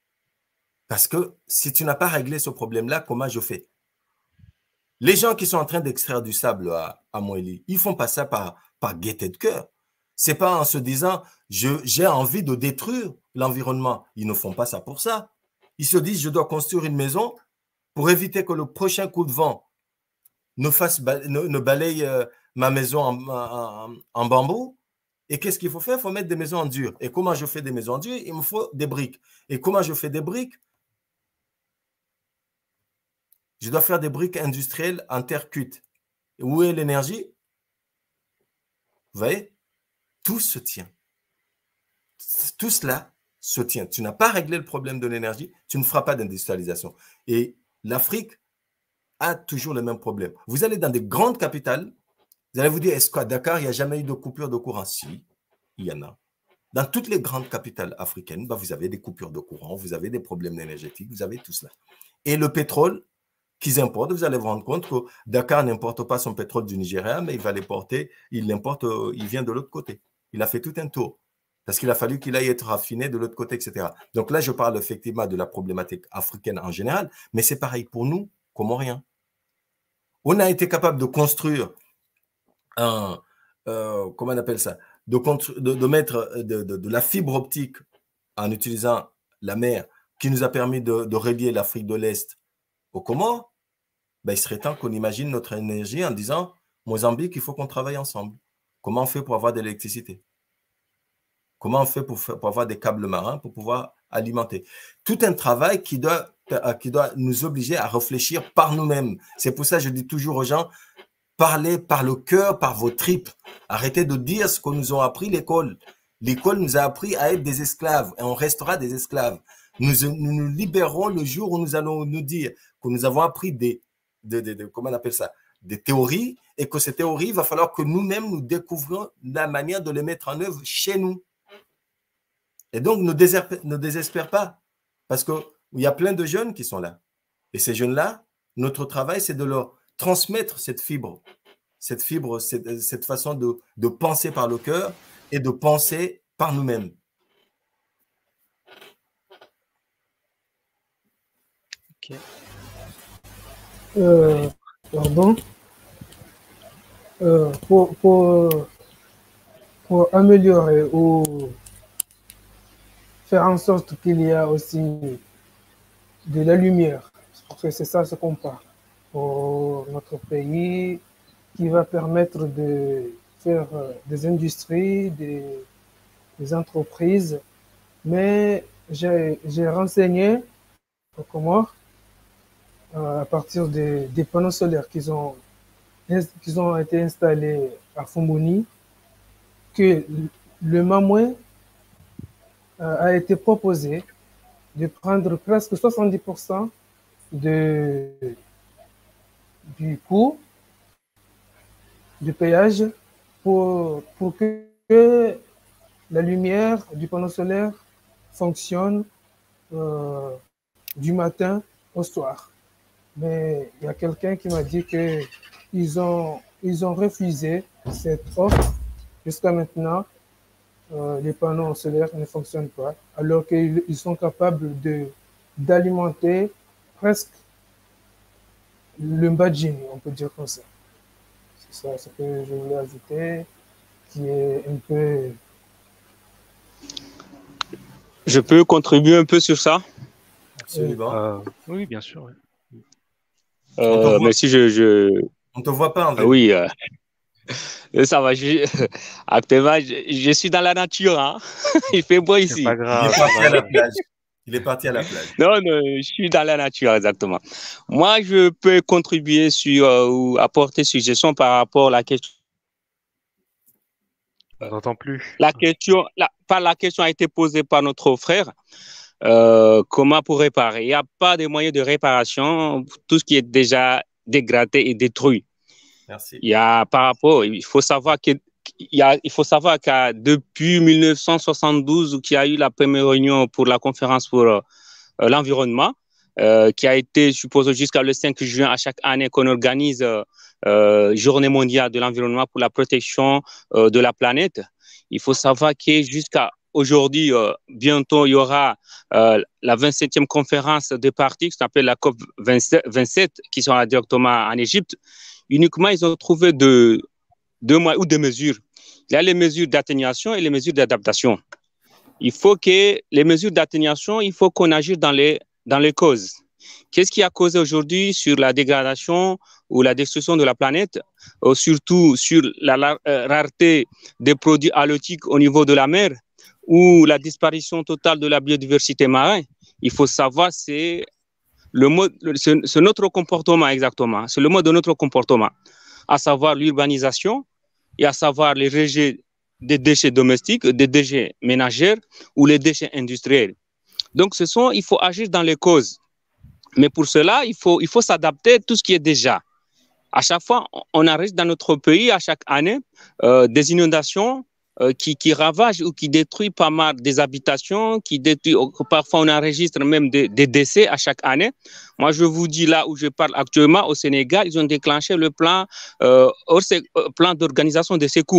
Parce que si tu n'as pas réglé ce problème-là, comment je fais? Les gens qui sont en train d'extraire du sable à, à Moélie, ils ne font pas ça par, par gaieté de cœur. Ce n'est pas en se disant j'ai envie de détruire l'environnement. Ils ne font pas ça pour ça. Ils se disent je dois construire une maison pour éviter que le prochain coup de vent ne, fasse, ne, ne balaye euh, ma maison en, en, en bambou. Et qu'est-ce qu'il faut faire? Il faut mettre des maisons en dur. Et comment je fais des maisons en dur? Il me faut des briques. Et comment je fais des briques? Je dois faire des briques industrielles en terre cuite. Où est l'énergie? Vous voyez? Tout se tient. Tout cela se tient. Tu n'as pas réglé le problème de l'énergie, tu ne feras pas d'industrialisation. Et l'Afrique a toujours le même problème. Vous allez dans des grandes capitales, vous allez vous dire, est-ce qu'à Dakar, il n'y a jamais eu de coupure de courant? Si, il y en a. Dans toutes les grandes capitales africaines, bah, vous avez des coupures de courant, vous avez des problèmes énergétiques, vous avez tout cela. Et le pétrole qu'ils importent, vous allez vous rendre compte que Dakar n'importe pas son pétrole du Nigeria, mais il va l'importer, il l'importe, il vient de l'autre côté. Il a fait tout un tour. Parce qu'il a fallu qu'il aille être raffiné de l'autre côté, et cetera. Donc là, je parle effectivement de la problématique africaine en général, mais c'est pareil pour nous, Comoriens. On a été capable de construire un, euh, comment on appelle ça, de, de, de mettre de, de, de la fibre optique en utilisant la mer, qui nous a permis de, de relier l'Afrique de l'Est aux Comores. Ben, il serait temps qu'on imagine notre énergie en disant, Mozambique, il faut qu'on travaille ensemble. Comment on fait pour avoir de l'électricité? Comment on fait pour, faire, pour avoir des câbles marins pour pouvoir alimenter? Tout un travail qui doit, qui doit nous obliger à réfléchir par nous-mêmes. C'est pour ça que je dis toujours aux gens, parlez par le cœur, par vos tripes. Arrêtez de dire ce que nous a appris l'école. L'école nous a appris à être des esclaves et on restera des esclaves. Nous nous, nous libérerons le jour où nous allons nous dire que nous avons appris des, des, des, des comment on appelle ça, des théories et que ces théories, il va falloir que nous-mêmes nous découvrions la manière de les mettre en œuvre chez nous. Et donc, ne désespère, ne désespère pas, parce qu'il y a plein de jeunes qui sont là. Et ces jeunes-là, notre travail, c'est de leur transmettre cette fibre, cette fibre, cette, cette façon de, de penser par le cœur et de penser par nous-mêmes. Ok. Euh, pardon. Euh, pour, pour, pour améliorer ou faire en sorte qu'il y a aussi de la lumière, parce que c'est ça ce qu'on parle pour notre pays, qui va permettre de faire des industries, des, des entreprises. Mais j'ai renseigné aux Comores euh, à partir des, des panneaux solaires qui ont, qui ont été installés à Fumuni, que le Mamoué euh, a été proposé de prendre presque soixante-dix pour cent de, du coût du péage pour, pour que, que la lumière du panneau solaire fonctionne euh, du matin au soir. Mais il y a quelqu'un qui m'a dit qu'ils ont, ils ont refusé cette offre. Jusqu'à maintenant, euh, les panneaux solaires ne fonctionnent pas, alors qu'ils sont capables d'alimenter presque le Mbadjini, on peut dire comme ça. C'est ça ce que je voulais ajouter, qui est un peu... Je peux contribuer un peu sur ça? Absolument. Euh, oui, bien sûr. Oui. Euh, mais si je, je... On ne te voit pas en fait. Ah, oui. Euh... Ça va. Je... Actuellement, je... je suis dans la nature. Hein. Il fait beau ici. Pas grave, il est parti à la plage. Il est parti à la plage. Non, non, je suis dans la nature, exactement. Moi, je peux contribuer sur euh, ou apporter suggestions par rapport à la question. On n'entend plus. La question, la, par la question a été posée par notre frère. Euh, comment pour réparer? Il n'y a pas de moyens de réparation. Tout ce qui est déjà dégradé et détruit. Merci. Il y a par rapport, il faut savoir que il, y a, il faut savoir qu'à depuis mille neuf cent soixante-douze, qu'il y a eu la première réunion pour la conférence pour euh, l'environnement, euh, qui a été, je suppose, jusqu'à le cinq juin à chaque année qu'on organise euh, euh, Journée mondiale de l'environnement pour la protection euh, de la planète. Il faut savoir que jusqu'à aujourd'hui, euh, bientôt, il y aura euh, la vingt-septième conférence des parties, qui s'appelle la COP vingt-sept, qui sera directement en Égypte. Uniquement, ils ont trouvé deux, deux moyens ou deux mesures. Il y a les mesures d'atténuation et les mesures d'adaptation. Il faut que les mesures d'atténuation, il faut qu'on agisse dans les, dans les causes. Qu'est-ce qui a causé aujourd'hui sur la dégradation ou la destruction de la planète, euh, surtout sur la, la euh, rareté des produits halieutiques au niveau de la mer ou la disparition totale de la biodiversité marine? Il faut savoir, c'est le mode, c'est notre comportement exactement, c'est le mode de notre comportement, à savoir l'urbanisation et à savoir les rejets des déchets domestiques, des déchets ménagers ou les déchets industriels. Donc, ce sont, il faut agir dans les causes. Mais pour cela, il faut, il faut s'adapter à tout ce qui est déjà. À chaque fois, on enregistre dans notre pays, à chaque année, euh, des inondations euh, qui, qui ravagent ou qui détruisent pas mal des habitations, qui détruisent, parfois on enregistre même des, des décès à chaque année. Moi, je vous dis là où je parle actuellement, au Sénégal, ils ont déclenché le plan, euh, plan d'organisation des secours.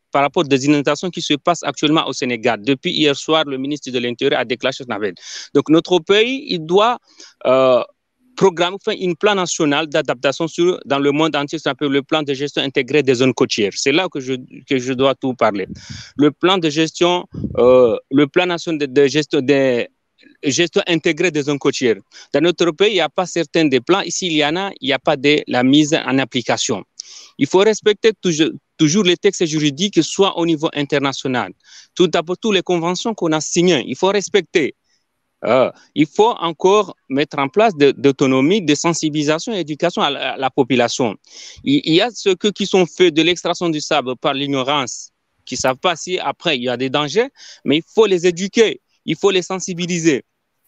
par rapport aux inondations qui se passent actuellement au Sénégal. Depuis hier soir, le ministre de l'Intérieur a déclenché ce navet. Donc, notre pays, il doit euh, programmer enfin, un plan national d'adaptation sur, dans le monde entier, ça s'appelle le plan de gestion intégrée des zones côtières. C'est là que je, que je dois tout parler. Le plan de gestion, euh, le plan national de, de gestion des gestion intégrée des zones côtières. Dans notre pays, il n'y a pas certains des plans. Ici, il y en a, il n'y a pas de la mise en application. Il faut respecter toujours, toujours les textes juridiques, soit au niveau international. Tout d'abord, toutes les conventions qu'on a signées, il faut respecter. Euh, il faut encore mettre en place d'autonomie, de, de sensibilisation et d'éducation à, à la population. Il, il y a ceux qui sont faits de l'extraction du sable par l'ignorance, qui ne savent pas si après il y a des dangers, mais il faut les éduquer, il faut les sensibiliser.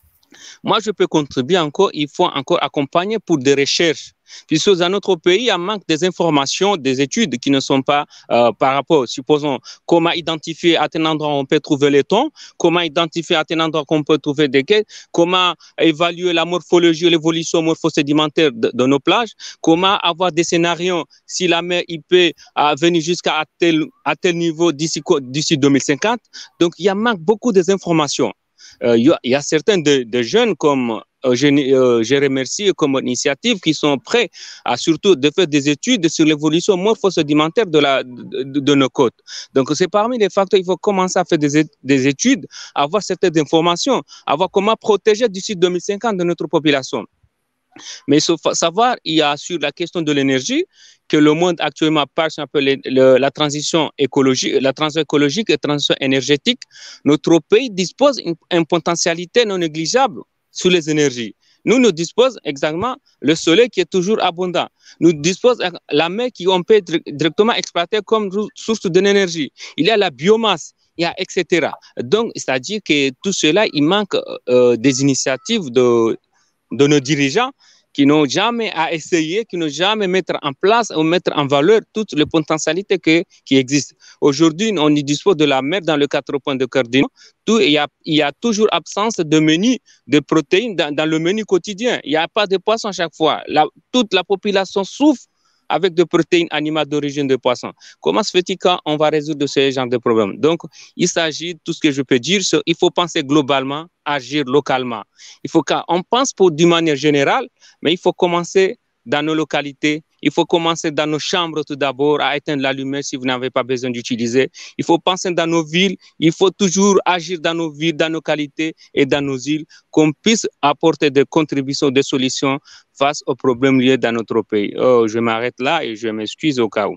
Moi, je peux contribuer encore, il faut encore accompagner pour des recherches. Puisque dans notre pays, il y a un manque des informations, des études qui ne sont pas euh, par rapport, supposons, comment identifier à tel endroit où on peut trouver les thons, comment identifier à tel endroit qu'on peut trouver des quais, comment évaluer la morphologie et l'évolution morphosédimentaire de, de nos plages, comment avoir des scénarios si la mer il peut euh, venir jusqu'à tel, à tel niveau d'ici d'ici deux mille cinquante. Donc, il y a manque beaucoup des informations. Euh, il, y a, il y a certains de, de jeunes comme euh, je, euh, je remercie comme initiative qui sont prêts à surtout de faire des études sur l'évolution morphosédimentaire de, la, de, de, de nos côtes. Donc c'est parmi les facteurs, il faut commencer à faire des, des études, avoir certaines informations, avoir comment protéger d'ici deux mille cinquante de notre population. Mais il faut savoir, il y a sur la question de l'énergie, que le monde actuellement passe un peu les, le, la transition écologique, la transition écologique et la transition énergétique. Notre pays dispose d'une une potentialité non négligeable sur les énergies. Nous, nous disposons exactement le soleil qui est toujours abondant. Nous disposons la mer qui on peut directement exploiter comme source d'énergie. Il y a la biomasse, il y a et cetera. Donc, c'est-à-dire que tout cela, il manque euh, des initiatives de de nos dirigeants qui n'ont jamais à essayer, qui n'ont jamais mettre en place ou mettre en valeur toutes les potentialités que, qui existent. Aujourd'hui, on y dispose de la mer dans le quatre points de cardinaux. Tout, il, y a, il y a toujours absence de menu de protéines dans, dans le menu quotidien. Il n'y a pas de poisson chaque fois. La, toute la population souffre avec des protéines animales d'origine de poisson. Comment se fait-il qu'on va résoudre ce genre de problème? Donc, il s'agit, tout ce que je peux dire, il faut penser globalement, agir localement. Il faut qu'on pense pour d'une manière générale, mais il faut commencer dans nos localités, il faut commencer dans nos chambres tout d'abord à éteindre la lumière si vous n'avez pas besoin d'utiliser. Il faut penser dans nos villes, il faut toujours agir dans nos villes, dans nos qualités et dans nos îles, qu'on puisse apporter des contributions, des solutions face aux problèmes liés dans notre pays. Oh, je m'arrête là et je m'excuse au cas où.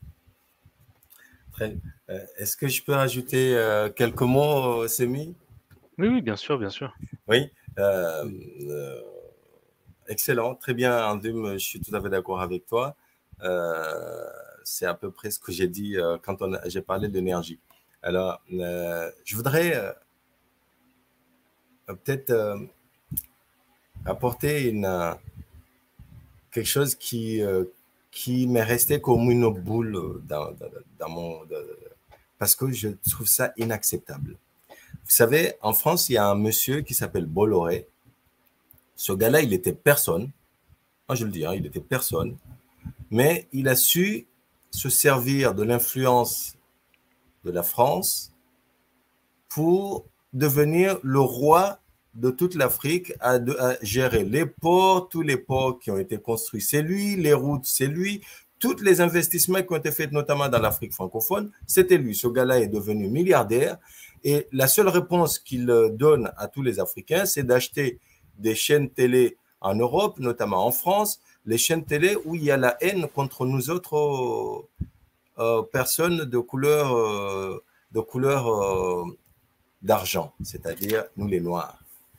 Euh, Est-ce que je peux ajouter euh, quelques mots, euh, Semi? Oui, oui, bien sûr, bien sûr. Oui. Euh, euh, Excellent, très bien, Andum, je suis tout à fait d'accord avec toi. Euh, c'est à peu près ce que j'ai dit euh, quand j'ai parlé d'énergie. Alors, euh, je voudrais euh, peut-être euh, apporter une, euh, quelque chose qui, euh, qui m'est resté comme une boule dans, dans, dans mon... Dans, parce que je trouve ça inacceptable. Vous savez, en France, il y a un monsieur qui s'appelle Bolloré. Ce gars-là, il était personne. Moi, je le dis, hein, il était personne. Mais il a su se servir de l'influence de la France pour devenir le roi de toute l'Afrique, à, à gérer les ports, tous les ports qui ont été construits. C'est lui, les routes, c'est lui. Tous les investissements qui ont été faits, notamment dans l'Afrique francophone, c'était lui. Ce gars-là est devenu milliardaire. Et la seule réponse qu'il donne à tous les Africains, c'est d'acheter des chaînes télé en Europe, notamment en France, les chaînes télé où il y a la haine contre nous autres euh, personnes de couleur, euh, de couleur euh, d'argent, c'est-à-dire nous les Noirs.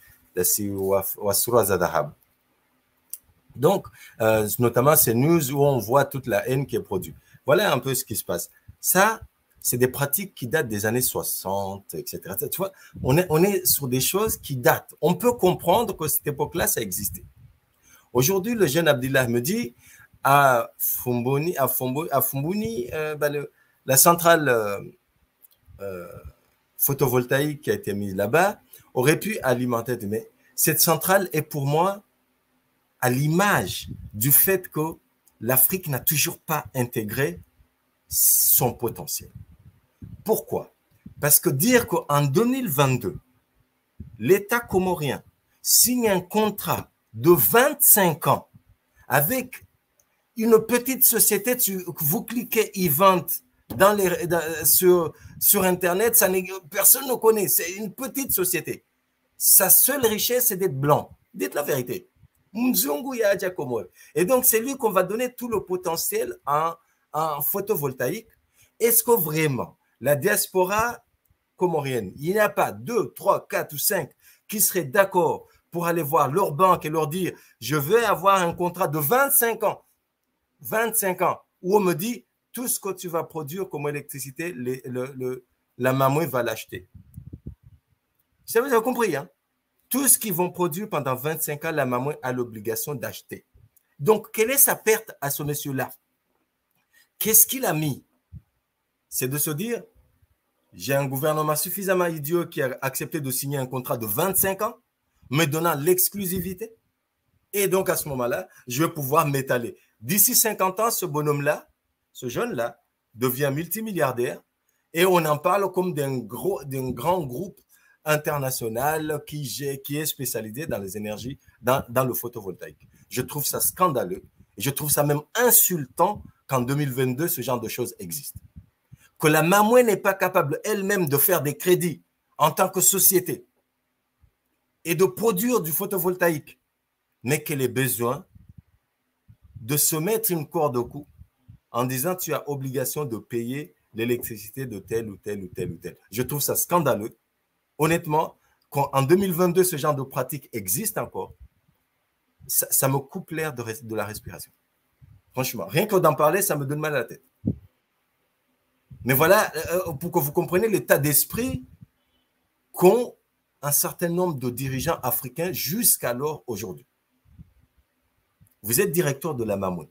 Donc, euh, notamment ces news où on voit toute la haine qui est produite. Voilà un peu ce qui se passe. Ça, c'est des pratiques qui datent des années soixante, et cetera. Tu vois, on est, on est sur des choses qui datent. On peut comprendre qu'à cette époque-là, ça existait. Aujourd'hui, le jeune Abdillah me dit, à Fumbuni, à Fumbuni, à Fumbuni euh, ben le, la centrale euh, euh, photovoltaïque qui a été mise là-bas aurait pu alimenter. Mais cette centrale est pour moi à l'image du fait que l'Afrique n'a toujours pas intégré son potentiel. Pourquoi? Parce que dire qu'en deux mille vingt-deux, l'État comorien signe un contrat de vingt-cinq ans avec une petite société, tu, vous cliquez event dans les, dans, sur, sur Internet, ça personne ne connaît, c'est une petite société. Sa seule richesse, c'est d'être blanc. Dites la vérité. Et donc, c'est lui qu'on va donner tout le potentiel en, en photovoltaïque. Est-ce que vraiment, la diaspora comorienne, il n'y a pas deux, trois, quatre ou cinq qui seraient d'accord pour aller voir leur banque et leur dire « Je veux avoir un contrat de vingt-cinq ans, vingt-cinq ans, où on me dit tout ce que tu vas produire comme électricité, les, le, le, la Mamoué va l'acheter. » Vous avez compris, hein? Tout ce qu'ils vont produire pendant vingt-cinq ans, la Mamoué a l'obligation d'acheter. Donc, quelle est sa perte à ce monsieur-là? Qu'est-ce qu'il a mis? C'est de se dire, j'ai un gouvernement suffisamment idiot qui a accepté de signer un contrat de vingt-cinq ans, me donnant l'exclusivité. Et donc, à ce moment-là, je vais pouvoir m'étaler. D'ici cinquante ans, ce bonhomme-là, ce jeune-là, devient multimilliardaire et on en parle comme d'un gros, d'un grand groupe international qui, qui est spécialisé dans les énergies, dans, dans le photovoltaïque. Je trouve ça scandaleux et je trouve ça même insultant qu'en deux mille vingt-deux, ce genre de choses existe. Que la Mamoué n'est pas capable elle-même de faire des crédits en tant que société et de produire du photovoltaïque, mais qu'elle ait besoin de se mettre une corde au cou en disant tu as obligation de payer l'électricité de tel ou tel ou tel ou tel. Je trouve ça scandaleux. Honnêtement, quand en deux mille vingt-deux, ce genre de pratique existe encore, ça, ça me coupe l'air de, de la respiration. Franchement, rien que d'en parler, ça me donne mal à la tête. Mais voilà, euh, pour que vous compreniez l'état d'esprit qu'ont un certain nombre de dirigeants africains jusqu'alors aujourd'hui. Vous êtes directeur de la Mamoué.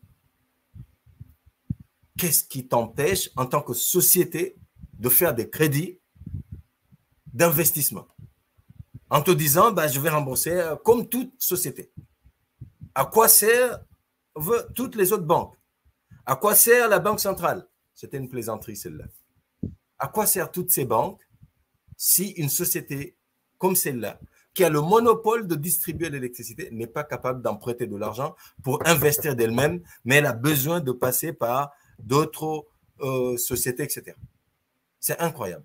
Qu'est-ce qui t'empêche en tant que société de faire des crédits d'investissement en te disant bah, je vais rembourser comme toute société? À quoi sert toutes les autres banques? À quoi sert la Banque centrale? C'était une plaisanterie celle-là. À quoi servent toutes ces banques si une société comme celle-là, qui a le monopole de distribuer l'électricité, n'est pas capable d'emprunter de l'argent pour investir d'elle-même, mais elle a besoin de passer par d'autres euh, sociétés, et cetera. C'est incroyable.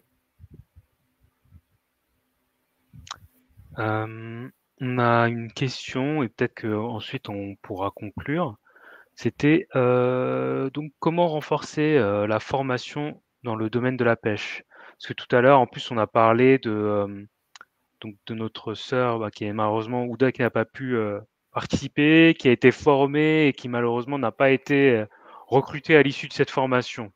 Euh, on a une question et peut-être qu'ensuite on pourra conclure. C'était euh, donc comment renforcer euh, la formation dans le domaine de la pêche? Parce que tout à l'heure, en plus, on a parlé de, euh, donc de notre sœur bah, qui est malheureusement Ouda qui n'a pas pu euh, participer, qui a été formée et qui malheureusement n'a pas été euh, recrutée à l'issue de cette formation.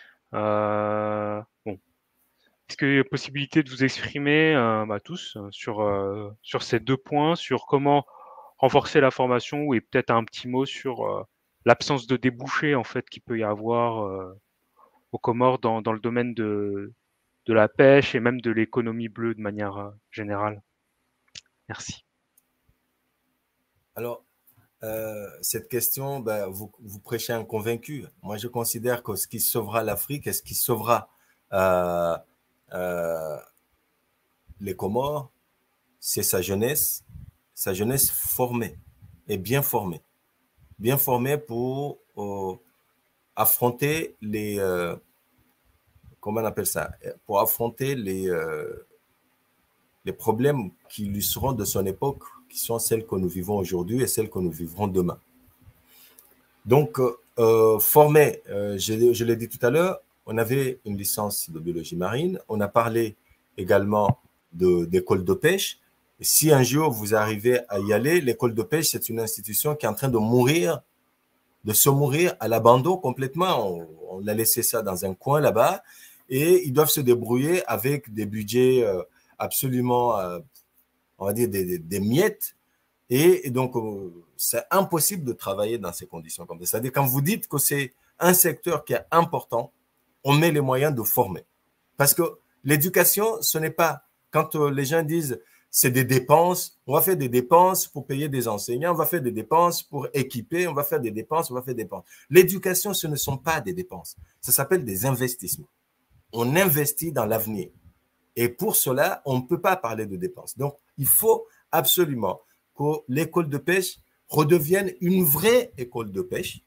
Euh, bon. Est-ce qu'il y a possibilité de vous exprimer euh, bah, tous sur, euh, sur ces deux points, sur comment renforcer la formation et peut-être un petit mot sur euh, l'absence de débouchés en fait qu'il peut y avoir euh, aux Comores dans, dans le domaine de, de la pêche et même de l'économie bleue de manière euh, générale. Merci. Alors, euh, cette question, ben, vous, vous prêchez un convaincu. Moi, je considère que ce qui sauvera l'Afrique et ce qui sauvera euh, euh, les Comores, c'est sa jeunesse, sa jeunesse formée et bien formée. Bien formée pour euh, affronter les, euh, comment on appelle ça, pour affronter les, euh, les problèmes qui lui seront de son époque, qui sont celles que nous vivons aujourd'hui et celles que nous vivrons demain. Donc, euh, formé, euh, je, je l'ai dit tout à l'heure, on avait une licence de biologie marine, on a parlé également d'école de, de pêche. Et si un jour vous arrivez à y aller, l'école de pêche, c'est une institution qui est en train de mourir, de se mourir à l'abandon complètement. On, on a laissé ça dans un coin là-bas et ils doivent se débrouiller avec des budgets euh, absolument, euh, on va dire, des, des, des miettes. Et, et donc, euh, c'est impossible de travailler dans ces conditions comme ça. C'est-à-dire, quand vous dites que c'est un secteur qui est important, on met les moyens de former. Parce que l'éducation, ce n'est pas, quand euh, les gens disent c'est des dépenses, on va faire des dépenses pour payer des enseignants, on va faire des dépenses pour équiper, on va faire des dépenses, on va faire des dépenses. L'éducation, ce ne sont pas des dépenses. Ça s'appelle des investissements. on investit dans l'avenir. Et pour cela, on ne peut pas parler de dépenses. Donc, il faut absolument que l'école de pêche redevienne une vraie école de pêche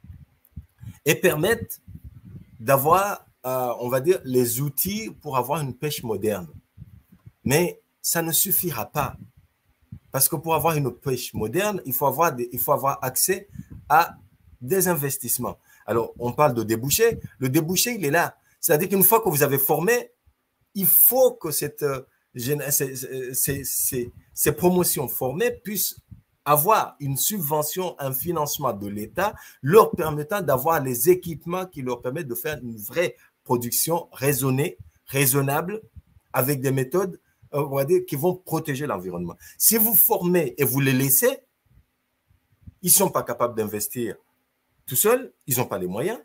et permette d'avoir, euh, on va dire, les outils pour avoir une pêche moderne. Mais ça ne suffira pas. Parce que pour avoir une pêche moderne, il faut avoir, des, il faut avoir accès à des investissements. Alors, on parle de débouché. Le débouché, il est là. C'est-à-dire qu'une fois que vous avez formé, il faut que cette, ces, ces, ces, ces promotions formées puissent avoir une subvention, un financement de l'État leur permettant d'avoir les équipements qui leur permettent de faire une vraie production raisonnée, raisonnable, avec des méthodes on va dire, qui vont protéger l'environnement. Si vous formez et vous les laissez, ils ne sont pas capables d'investir tout seuls, ils n'ont pas les moyens.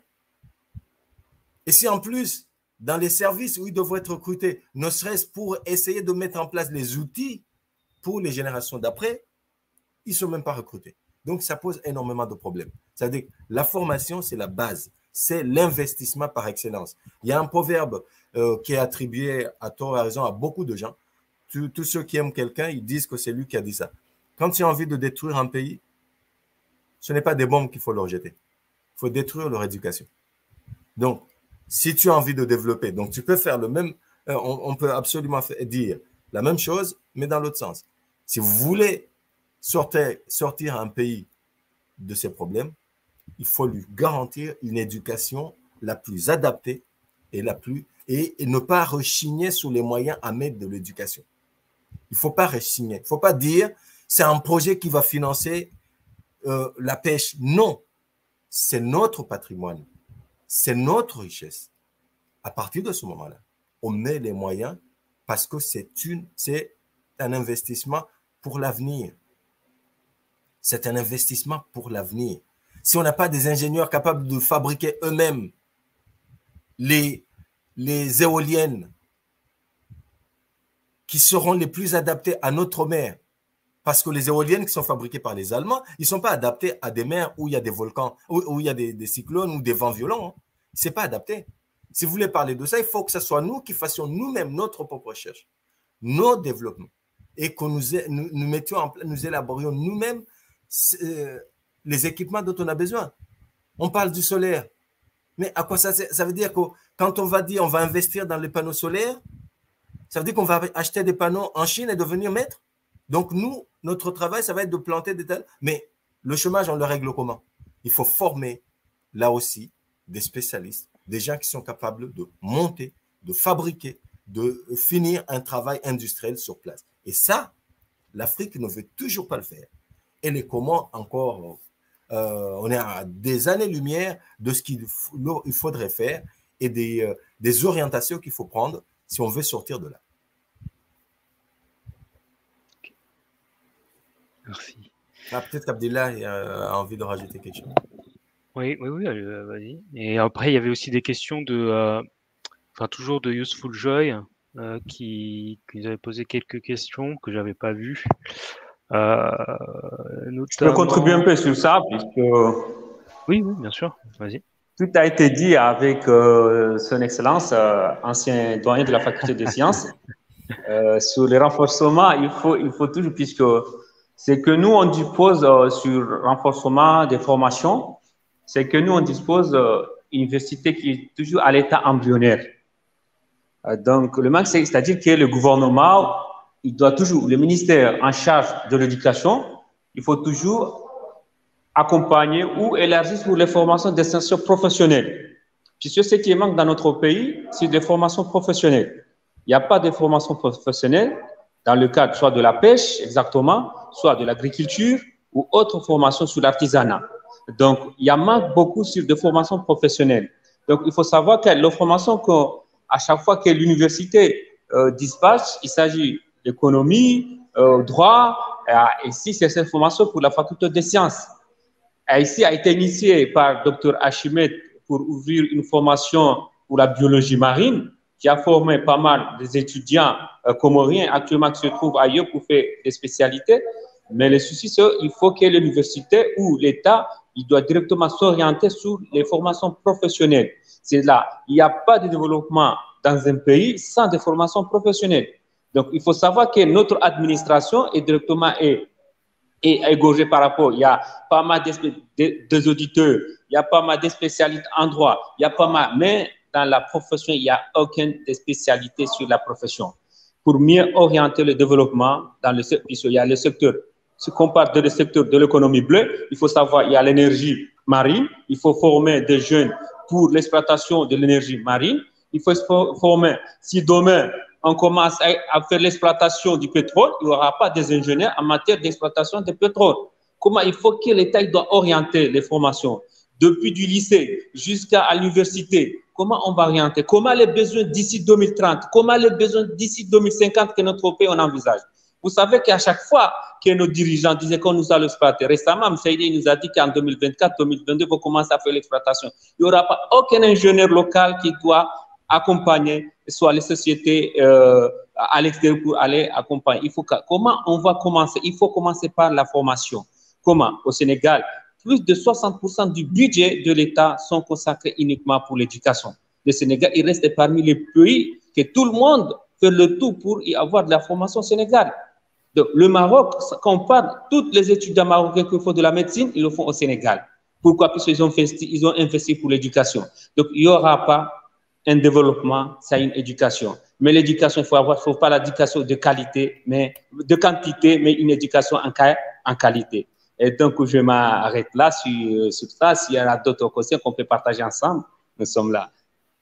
Et si en plus, dans les services où ils devraient être recrutés, ne serait-ce pour essayer de mettre en place les outils pour les générations d'après, ils ne sont même pas recrutés. Donc, ça pose énormément de problèmes. C'est-à-dire que la formation, c'est la base. C'est l'investissement par excellence. Il y a un proverbe euh, qui est attribué à tort et à raison à beaucoup de gens. Tous, tous ceux qui aiment quelqu'un, ils disent que c'est lui qui a dit ça. Quand tu as envie de détruire un pays, ce n'est pas des bombes qu'il faut leur jeter. Il faut détruire leur éducation. Donc, si tu as envie de développer, donc tu peux faire le même, euh, on, on peut absolument faire, dire la même chose, mais dans l'autre sens. Si vous voulez sortir, sortir un pays de ses problèmes, il faut lui garantir une éducation la plus adaptée et, la plus, et, et ne pas rechigner sur les moyens à mettre de l'éducation. Il ne faut pas rechigner. Il ne faut pas dire c'est un projet qui va financer euh, la pêche. Non, c'est notre patrimoine. C'est notre richesse. À partir de ce moment-là, on met les moyens parce que c'est une, c'est un investissement pour l'avenir. C'est un investissement pour l'avenir. Si on n'a pas des ingénieurs capables de fabriquer eux-mêmes les, les éoliennes qui seront les plus adaptées à notre mer, parce que les éoliennes qui sont fabriquées par les Allemands, ils ne sont pas adaptés à des mers où il y a des volcans, où, où il y a des, des cyclones ou des vents violents. Hein. Ce n'est pas adapté. Si vous voulez parler de ça, il faut que ce soit nous qui fassions nous-mêmes notre propre recherche, nos développements, et que nous, nous, nous mettions en place, nous élaborions nous-mêmes euh, les équipements dont on a besoin. On parle du solaire. Mais à quoi ça sert? Ça veut dire que quand on va dire on va investir dans les panneaux solaires, ça veut dire qu'on va acheter des panneaux en Chine et devenir maître. Donc nous, notre travail, ça va être de planter des tels. Mais le chômage, on le règle comment? Il faut former là aussi des spécialistes, des gens qui sont capables de monter, de fabriquer, de finir un travail industriel sur place. Et ça, l'Afrique ne veut toujours pas le faire. Et les Comores encore, euh, on est à des années-lumière de ce qu'il faudrait faire et des, euh, des orientations qu'il faut prendre si on veut sortir de là. Merci. Ah, peut-être qu'Abdillah a envie de rajouter quelque chose. Oui, oui, oui, euh, vas-y. Et après, il y avait aussi des questions de, euh, enfin, toujours de Useful Joy, euh, qui, qui nous avait posé quelques questions que j'avais pas vues. Euh, notamment... Je peux contribuer un peu sur ça, puisque... Oui, oui, bien sûr, vas-y. Tout a été dit avec euh, son Excellence, euh, ancien doyen de la Faculté des Sciences. Euh, sur les renforcements, il faut, il faut toujours, puisque c'est que nous, on dispose euh, sur renforcement des formations, c'est que nous, on dispose d'une euh, université qui est toujours à l'état embryonnaire. Euh, donc, le manque, c'est-à-dire que le gouvernement, il doit toujours, le ministère en charge de l'éducation, il faut toujours accompagner ou élargir pour les formations d'extension professionnelle. Puisque ce qui manque dans notre pays, c'est des formations professionnelles. Il n'y a pas de formation professionnelle dans le cadre soit de la pêche, exactement, soit de l'agriculture ou autre formation sur l'artisanat. Donc, il y a manque beaucoup sur des formations professionnelles. Donc, il faut savoir que la formation qu'à chaque fois que l'université euh, dispatche, il s'agit d'économie, euh, droit, euh, ici, c'est cette formation pour la faculté des sciences. Et ici, a été initiée par docteur Hachimet pour ouvrir une formation pour la biologie marine, qui a formé pas mal des étudiants euh, comoriens actuellement qui se trouvent ailleurs pour faire des spécialités. Mais le souci, c'est qu'il faut que l'université ou l'État, il doit directement s'orienter sur les formations professionnelles. C'est là, il n'y a pas de développement dans un pays sans des formations professionnelles. Donc, il faut savoir que notre administration est directement est, est égorgée par rapport. Il y a pas mal de, de auditeurs, il y a pas mal de spécialistes en droit, il y a pas mal, mais dans la profession, il n'y a aucune spécialité sur la profession. Pour mieux orienter le développement dans le secteur, puisqu'il y a le secteur, si on parle de le secteur de l'économie bleue, il faut savoir qu'il y a l'énergie marine, il faut former des jeunes pour l'exploitation de l'énergie marine, il faut former, si demain on commence à, à faire l'exploitation du pétrole, il n'y aura pas des ingénieurs en matière d'exploitation du pétrole. Comment il faut que l'État doit orienter les formations depuis du lycée jusqu'à l'université? Comment on va orienter? Comment les besoins d'ici deux mille trente? Comment les besoins d'ici deux mille cinquante que notre pays on envisage? Vous savez qu'à chaque fois que nos dirigeants disaient qu'on nous allait exploiter, récemment, M. Saïdi nous a dit qu'en deux mille vingt-quatre, deux mille vingt-deux, il faut commencer à faire l'exploitation. Il n'y aura pas aucun ingénieur local qui doit accompagner soit les sociétés euh, à l'extérieur pour aller accompagner. Il faut que, comment on va commencer? Il faut commencer par la formation. Comment? Au Sénégal, plus de soixante pour cent du budget de l'État sont consacrés uniquement pour l'éducation. Le Sénégal, il reste parmi les pays que tout le monde fait le tout pour y avoir de la formation au Sénégal. Donc, le Maroc, quand on parle, toutes les étudiants marocains qui font de la médecine, ils le font au Sénégal. Pourquoi? Parce qu'ils ont investi, ils ont investi pour l'éducation. Donc, il n'y aura pas un développement, c'est une éducation. Mais l'éducation, il faut avoir, il faut pas l'éducation de qualité, mais de quantité, mais une éducation en, en qualité. Et donc, je m'arrête là sur, sur ça. S'il y en a d'autres questions qu'on peut partager ensemble, nous sommes là.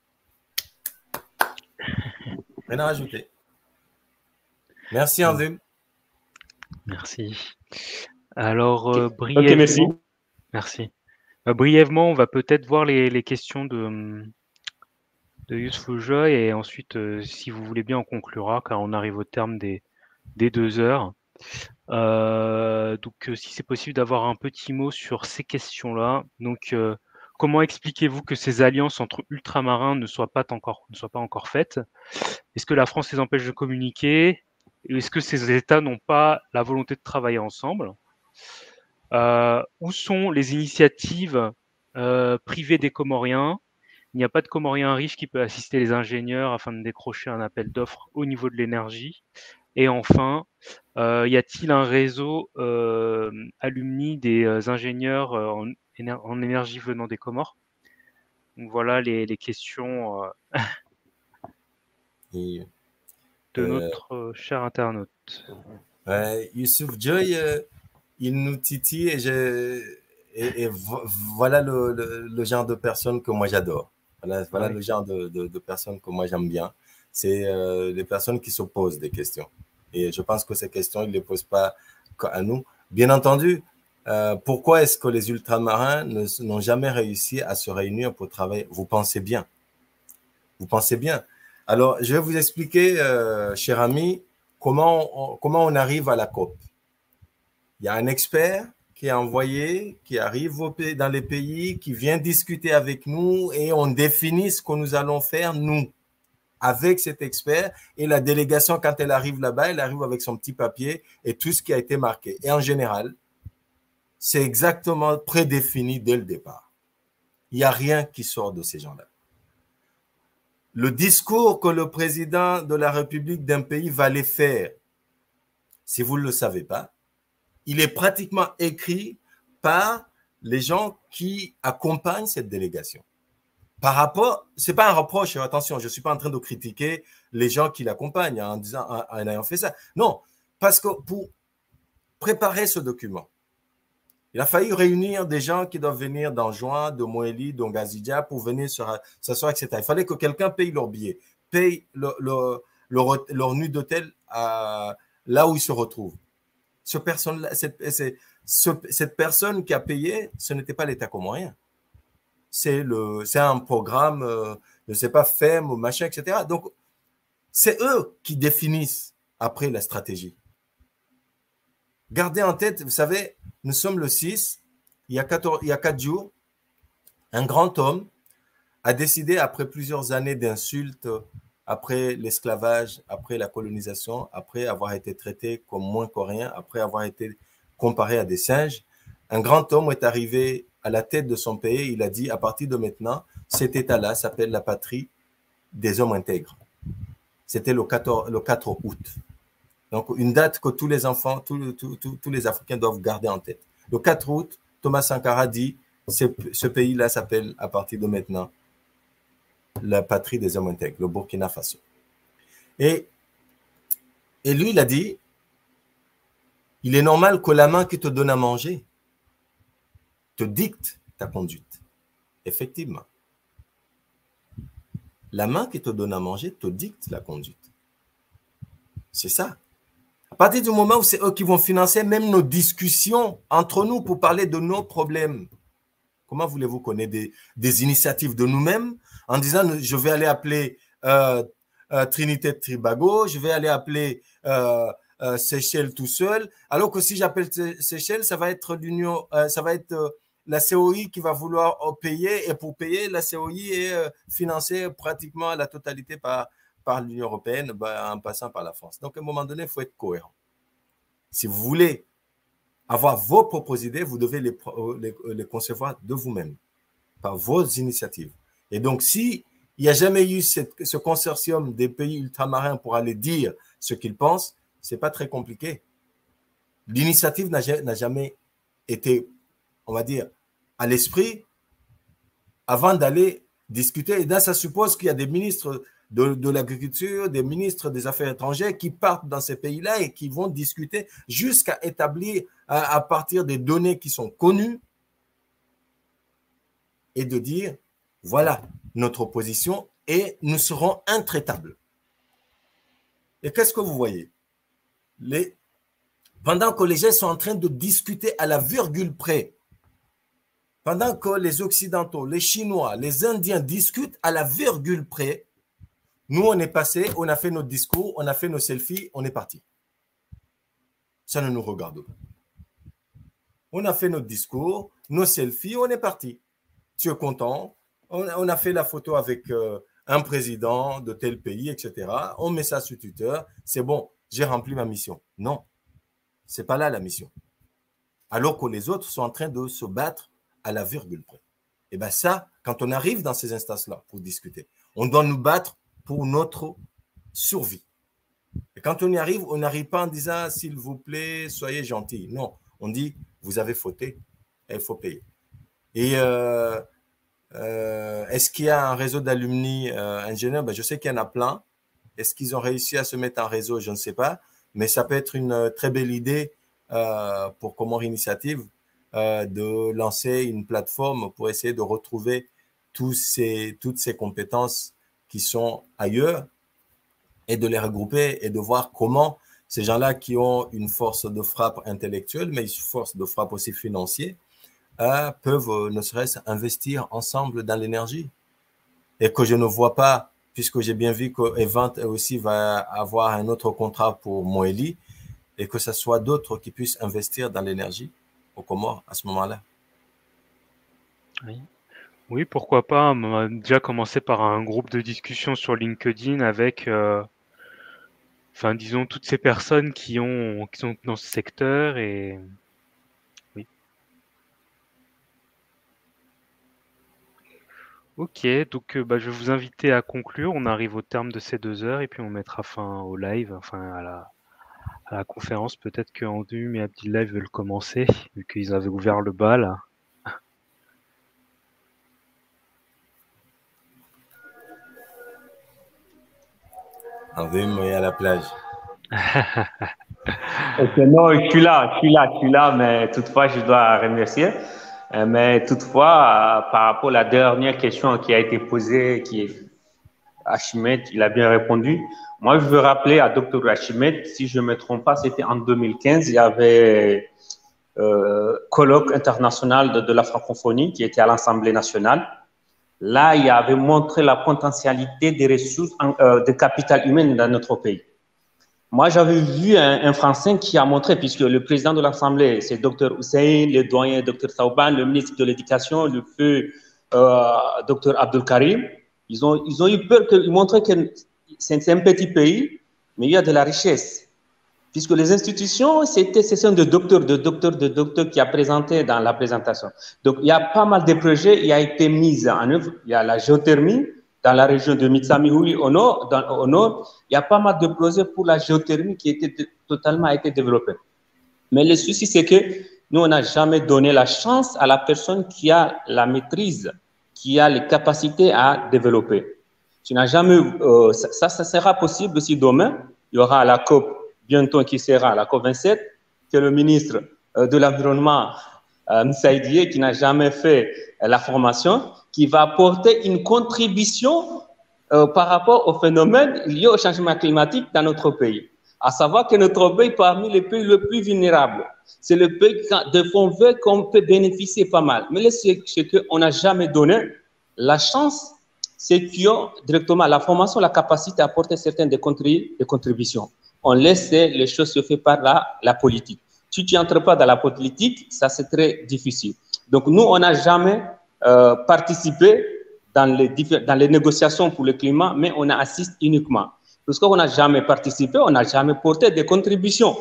Rien à rajouter. Merci, André. Merci. Alors, euh, brièvement, okay, merci. Merci. Euh, brièvement, on va peut-être voir les, les questions de, de Useful Joy et ensuite, euh, si vous voulez bien, on conclura car on arrive au terme des, des deux heures. Euh, donc, euh, si c'est possible d'avoir un petit mot sur ces questions-là. Donc, euh, comment expliquez-vous que ces alliances entre ultramarins ne soient pas encore, ne soient pas encore faites? Est-ce que la France les empêche de communiquer? Est-ce que ces États n'ont pas la volonté de travailler ensemble? euh, Où sont les initiatives euh, privées des Comoriens? Il n'y a pas de Comorien riche qui peut assister les ingénieurs afin de décrocher un appel d'offres au niveau de l'énergie. Et enfin, euh, y a-t-il un réseau euh, alumni des euh, ingénieurs euh, en, éner en énergie venant des Comores? Donc voilà les, les questions euh, Et, de euh, notre euh, cher internaute. Euh, Youssouf Joy, euh, il nous titille et, je, et, et vo voilà le, le, le genre de personnes que moi j'adore. Voilà, voilà ouais. le genre de, de, de personnes que moi j'aime bien. C'est euh, les personnes qui se posent des questions. Et je pense que ces questions, ils ne les posent pas à nous. Bien entendu, euh, pourquoi est-ce que les ultramarins n'ont jamais réussi à se réunir pour travailler? Vous pensez bien. Vous pensez bien. Alors, je vais vous expliquer, euh, cher ami, comment on, comment on arrive à la COP. Il y a un expert qui est envoyé, qui arrive au pays, dans les pays, qui vient discuter avec nous et on définit ce que nous allons faire, nous, avec cet expert. Et la délégation, quand elle arrive là-bas, elle arrive avec son petit papier et tout ce qui a été marqué. Et en général, c'est exactement prédéfini dès le départ. Il n'y a rien qui sort de ces gens-là. Le discours que le président de la République d'un pays va les faire, si vous ne le savez pas, il est pratiquement écrit par les gens qui accompagnent cette délégation. Par rapport, ce n'est pas un reproche, attention, je ne suis pas en train de critiquer les gens qui l'accompagnent en disant, en ayant fait ça. Non, parce que pour préparer ce document, il a fallu réunir des gens qui doivent venir d'Anjouan, de Moélie, d'Ongazidia pour venir s'asseoir, et cetera. Il fallait que quelqu'un paye leur billet, paye le, le, leur, leur nuit d'hôtel là où ils se retrouvent. Ce personne -là, cette, ce, cette personne qui a payé, ce n'était pas l'État comorien. C'est un programme, euh, je ne sais pas, F E M ou machin, et cetera. Donc, c'est eux qui définissent après la stratégie. Gardez en tête, vous savez, nous sommes le six, il y a quatorze, il y a quatre jours, un grand homme a décidé, après plusieurs années d'insultes, après l'esclavage, après la colonisation, après avoir été traité comme moins qu'Orien, après avoir été comparé à des singes, un grand homme est arrivé à la tête de son pays. Il a dit, à partir de maintenant, cet État-là s'appelle la patrie des hommes intègres. C'était le, le quatre août. Donc, une date que tous les enfants, tous, tous, tous, tous les Africains doivent garder en tête. Le quatre août, Thomas Sankara dit, ce, ce pays-là s'appelle, à partir de maintenant, la patrie des hommes intègres, le Burkina Faso. Et, et lui, il a dit, il est normal que la main qui te donne à manger te dicte ta conduite. Effectivement. La main qui te donne à manger te dicte la conduite. C'est ça. À partir du moment où c'est eux qui vont financer même nos discussions entre nous pour parler de nos problèmes, comment voulez-vous qu'on ait des, des initiatives de nous-mêmes en disant je vais aller appeler euh, euh, Trinité de Tobago, je vais aller appeler euh, euh, Seychelles tout seul, alors que si j'appelle Seychelles, ça va être l'Union, euh, ça va être euh, la C O I qui va vouloir payer, et pour payer, la C O I est euh, financée pratiquement à la totalité par, par l'Union européenne, bah, en passant par la France. Donc, à un moment donné, il faut être cohérent. Si vous voulez avoir vos propres idées, vous devez les, les, les concevoir de vous-même, par vos initiatives. Et donc, s'il n'y a jamais eu cette, ce consortium des pays ultramarins pour aller dire ce qu'ils pensent, ce n'est pas très compliqué. L'initiative n'a jamais été, on va dire, à l'esprit avant d'aller discuter. Et là, ça suppose qu'il y a des ministres de, de l'agriculture, des ministres des Affaires étrangères qui partent dans ces pays-là et qui vont discuter jusqu'à établir à, à partir des données qui sont connues et de dire, voilà notre position et nous serons intraitables. Et qu'est-ce que vous voyez? Les, pendant que les gens sont en train de discuter à la virgule près, pendant que les Occidentaux, les Chinois, les Indiens discutent à la virgule près, nous, on est passé, on a fait notre discours, on a fait nos selfies, on est parti. Ça ne nous regarde pas. On a fait notre discours, nos selfies, on est parti. Tu es content, on, on a fait la photo avec euh, un président de tel pays, et cetera. On met ça sur Twitter, c'est bon, j'ai rempli ma mission. Non, ce n'est pas là la mission. Alors que les autres sont en train de se battre à la virgule près. Et bien ça, quand on arrive dans ces instances-là pour discuter, on doit nous battre pour notre survie. Et quand on y arrive, on n'arrive pas en disant « s'il vous plaît, soyez gentils ». Non, on dit « vous avez fauté et il faut payer ». Et euh, euh, est-ce qu'il y a un réseau d'alumni euh, ingénieurs? Ben, je sais qu'il y en a plein. Est-ce qu'ils ont réussi à se mettre en réseau? Je ne sais pas. Mais ça peut être une très belle idée euh, pour Comores Initiative euh, de lancer une plateforme pour essayer de retrouver tous ces, toutes ces compétences qui sont ailleurs et de les regrouper et de voir comment ces gens-là qui ont une force de frappe intellectuelle, mais une force de frappe aussi financière, euh, peuvent euh, ne serait-ce investir ensemble dans l'énergie. Et que je ne vois pas, puisque j'ai bien vu que Event aussi va avoir un autre contrat pour Moélie, et que ce soit d'autres qui puissent investir dans l'énergie aux Comores à ce moment-là. Oui. Oui, pourquoi pas. On a déjà commencé par un groupe de discussion sur LinkedIn avec, euh, enfin, disons, toutes ces personnes qui, ont, qui sont dans ce secteur. Et oui. Ok, donc euh, bah, je vais vous inviter à conclure. On arrive au terme de ces deux heures et puis on mettra fin au live, enfin à la, à la conférence. Peut-être que Andum et Abdillah veulent commencer, vu qu'ils avaient ouvert le bal. Andum est à la plage. Ok, non, je suis là, je suis là, je suis là, mais toutefois, je dois remercier. Mais toutefois, par rapport à la dernière question qui a été posée, qui est Archimède, il a bien répondu. Moi, je veux rappeler à docteur Archimède, si je ne me trompe pas, c'était en deux mille quinze, il y avait euh, colloque international de, de la francophonie qui était à l'Assemblée nationale. Là, il avait montré la potentialité des ressources en, euh, de capital humain dans notre pays. Moi, j'avais vu un, un Français qui a montré, puisque le président de l'Assemblée, c'est docteur Hussein, le doyen docteur Saouban, le ministre de l'Éducation, le feu euh, docteur Abdul Karim. Ils ont, ils ont eu peur qu'ils montraient que c'est un petit pays, mais il y a de la richesse. Puisque les institutions, c'était session de docteurs, de docteurs, de docteurs qui a présenté dans la présentation. Donc, il y a pas mal de projets qui ont été mis en œuvre. Il y a la géothermie, dans la région de Mitsamihuli au nord, dans, au nord, il y a pas mal de projets pour la géothermie qui étaient totalement été développés. Mais le souci, c'est que nous, on n'a jamais donné la chance à la personne qui a la maîtrise, qui a les capacités à développer. Tu n'as jamais, euh, ça, ça sera possible si demain, il y aura la COP bientôt qui sera la COP vingt-sept, que le ministre euh, de l'Environnement, euh, Moussa Dié, qui n'a jamais fait euh, la formation, qui va apporter une contribution euh, par rapport au phénomène lié au changement climatique dans notre pays. À savoir que notre pays est parmi les pays les plus vulnérables. C'est le pays de fond vert qu'on peut bénéficier pas mal. Mais ce qu'on n'a jamais donné, la chance, c'est qu'ils ont directement la formation, la capacité à apporter certaines des, contrib des contributions. On laisse les choses se faire par la, la politique. Si tu n'entres pas dans la politique, ça c'est très difficile. Donc nous, on n'a jamais euh, participé dans les, dans les négociations pour le climat, mais on assiste uniquement. Parce qu'on n'a jamais participé, on n'a jamais porté des contributions.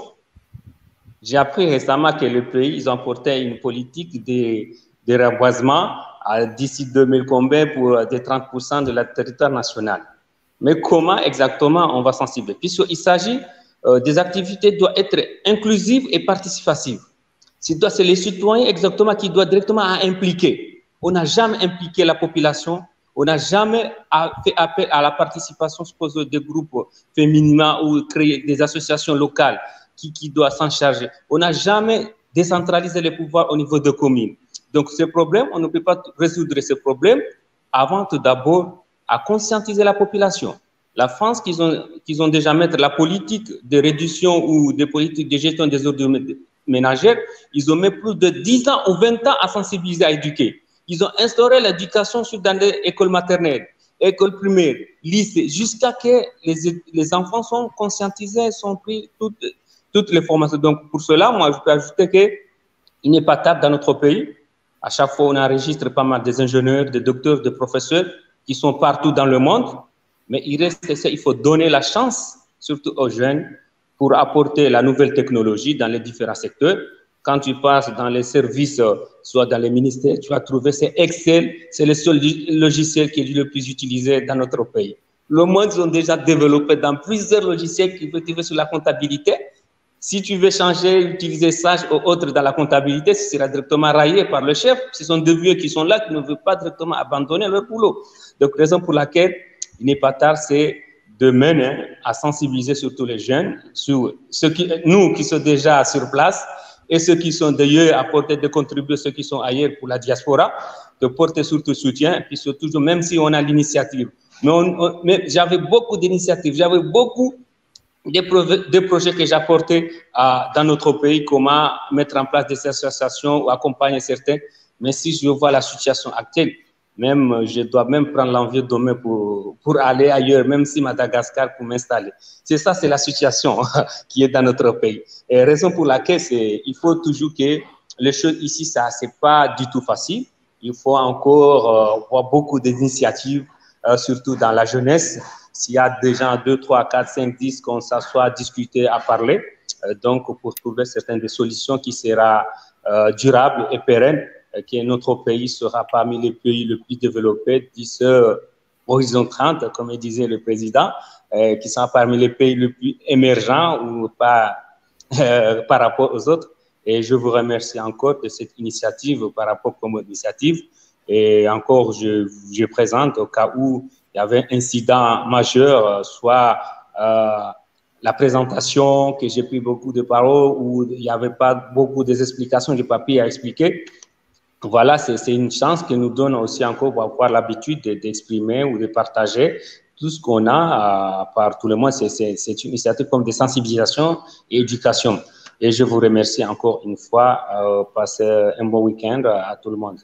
J'ai appris récemment que le pays, ils ont porté une politique de, de reboisement d'ici deux mille combien pour des trente pour cent de la territoire national. Mais comment exactement on va sensibiliser? Puisqu'il s'agit euh, des activités qui doivent être inclusives et participatives. C'est les citoyens exactement qui doivent directement impliquer. On n'a jamais impliqué la population. On n'a jamais fait appel à la participation suppose, des groupes féminins ou créer des associations locales qui, qui doivent s'en charger. On n'a jamais décentralisé les pouvoirs au niveau de communes. Donc, ce problème, on ne peut pas résoudre ce problème avant tout d'abord à conscientiser la population. La France, qu'ils ont, qu'ils ont déjà mis la politique de réduction ou des politiques de gestion des ordures ménagères, ils ont mis plus de dix ans ou vingt ans à sensibiliser, à éduquer. Ils ont instauré l'éducation dans les écoles maternelles, écoles primaires, lycées, jusqu'à ce que les, les enfants sont conscientisés, sont pris toutes, toutes les formations. Donc, pour cela, moi, je peux ajouter qu'il n'est pas table dans notre pays. À chaque fois, on enregistre pas mal des ingénieurs, des docteurs, des professeurs qui sont partout dans le monde. Mais il reste ça, il faut donner la chance, surtout aux jeunes, pour apporter la nouvelle technologie dans les différents secteurs. Quand tu passes dans les services, soit dans les ministères, tu vas trouver c'est Excel, c'est le seul logiciel qui est le plus utilisé dans notre pays. Le monde, ils ont déjà développé dans plusieurs logiciels qui veulent utiliser sur la comptabilité. Si tu veux changer, utiliser Sage ou autre dans la comptabilité, ce sera directement raillé par le chef. Ce sont des vieux qui sont là, qui ne veulent pas directement abandonner leur boulot. Donc, raison pour laquelle il n'est pas tard, c'est de mener à sensibiliser surtout les jeunes, sur ceux qui, nous qui sommes déjà sur place, et ceux qui sont d'ailleurs à porter de contribuer, ceux qui sont ailleurs pour la diaspora, de porter surtout soutien, puis surtout, même si on a l'initiative. Mais, mais j'avais beaucoup d'initiatives, j'avais beaucoup de, pro de projets que j'apportais dans notre pays, comment mettre en place des associations ou accompagner certains. Mais si je vois la situation actuelle, même, je dois même prendre l'envie demain pour, pour aller ailleurs, même si Madagascar, pour m'installer. C'est ça, c'est la situation qui est dans notre pays. Et raison pour laquelle il faut toujours que les choses ici, ça, c'est pas du tout facile. Il faut encore euh, voir beaucoup d'initiatives, euh, surtout dans la jeunesse. S'il y a des gens, deux, trois, quatre, cinq, dix, qu'on s'assoit à discuter, à parler, euh, donc pour trouver certaines des solutions qui seront euh, durables et pérennes, que notre pays sera parmi les pays les plus développés d'ici horizon trente, comme disait le président, euh, qui sont parmi les pays les plus émergents ou pas euh, par rapport aux autres. Et je vous remercie encore de cette initiative par rapport comme initiative. Et encore, je, je présente au cas où il y avait un incident majeur, soit euh, la présentation, que j'ai pris beaucoup de paroles, où il n'y avait pas beaucoup d'explications, de papier à expliquer. Voilà, c'est une chance que nous donne aussi encore pour avoir l'habitude d'exprimer ou de partager tout ce qu'on a, euh, par tout le monde. C'est une initiative comme de sensibilisation et éducation. Et je vous remercie encore une fois. Euh, passez un bon week-end à tout le monde.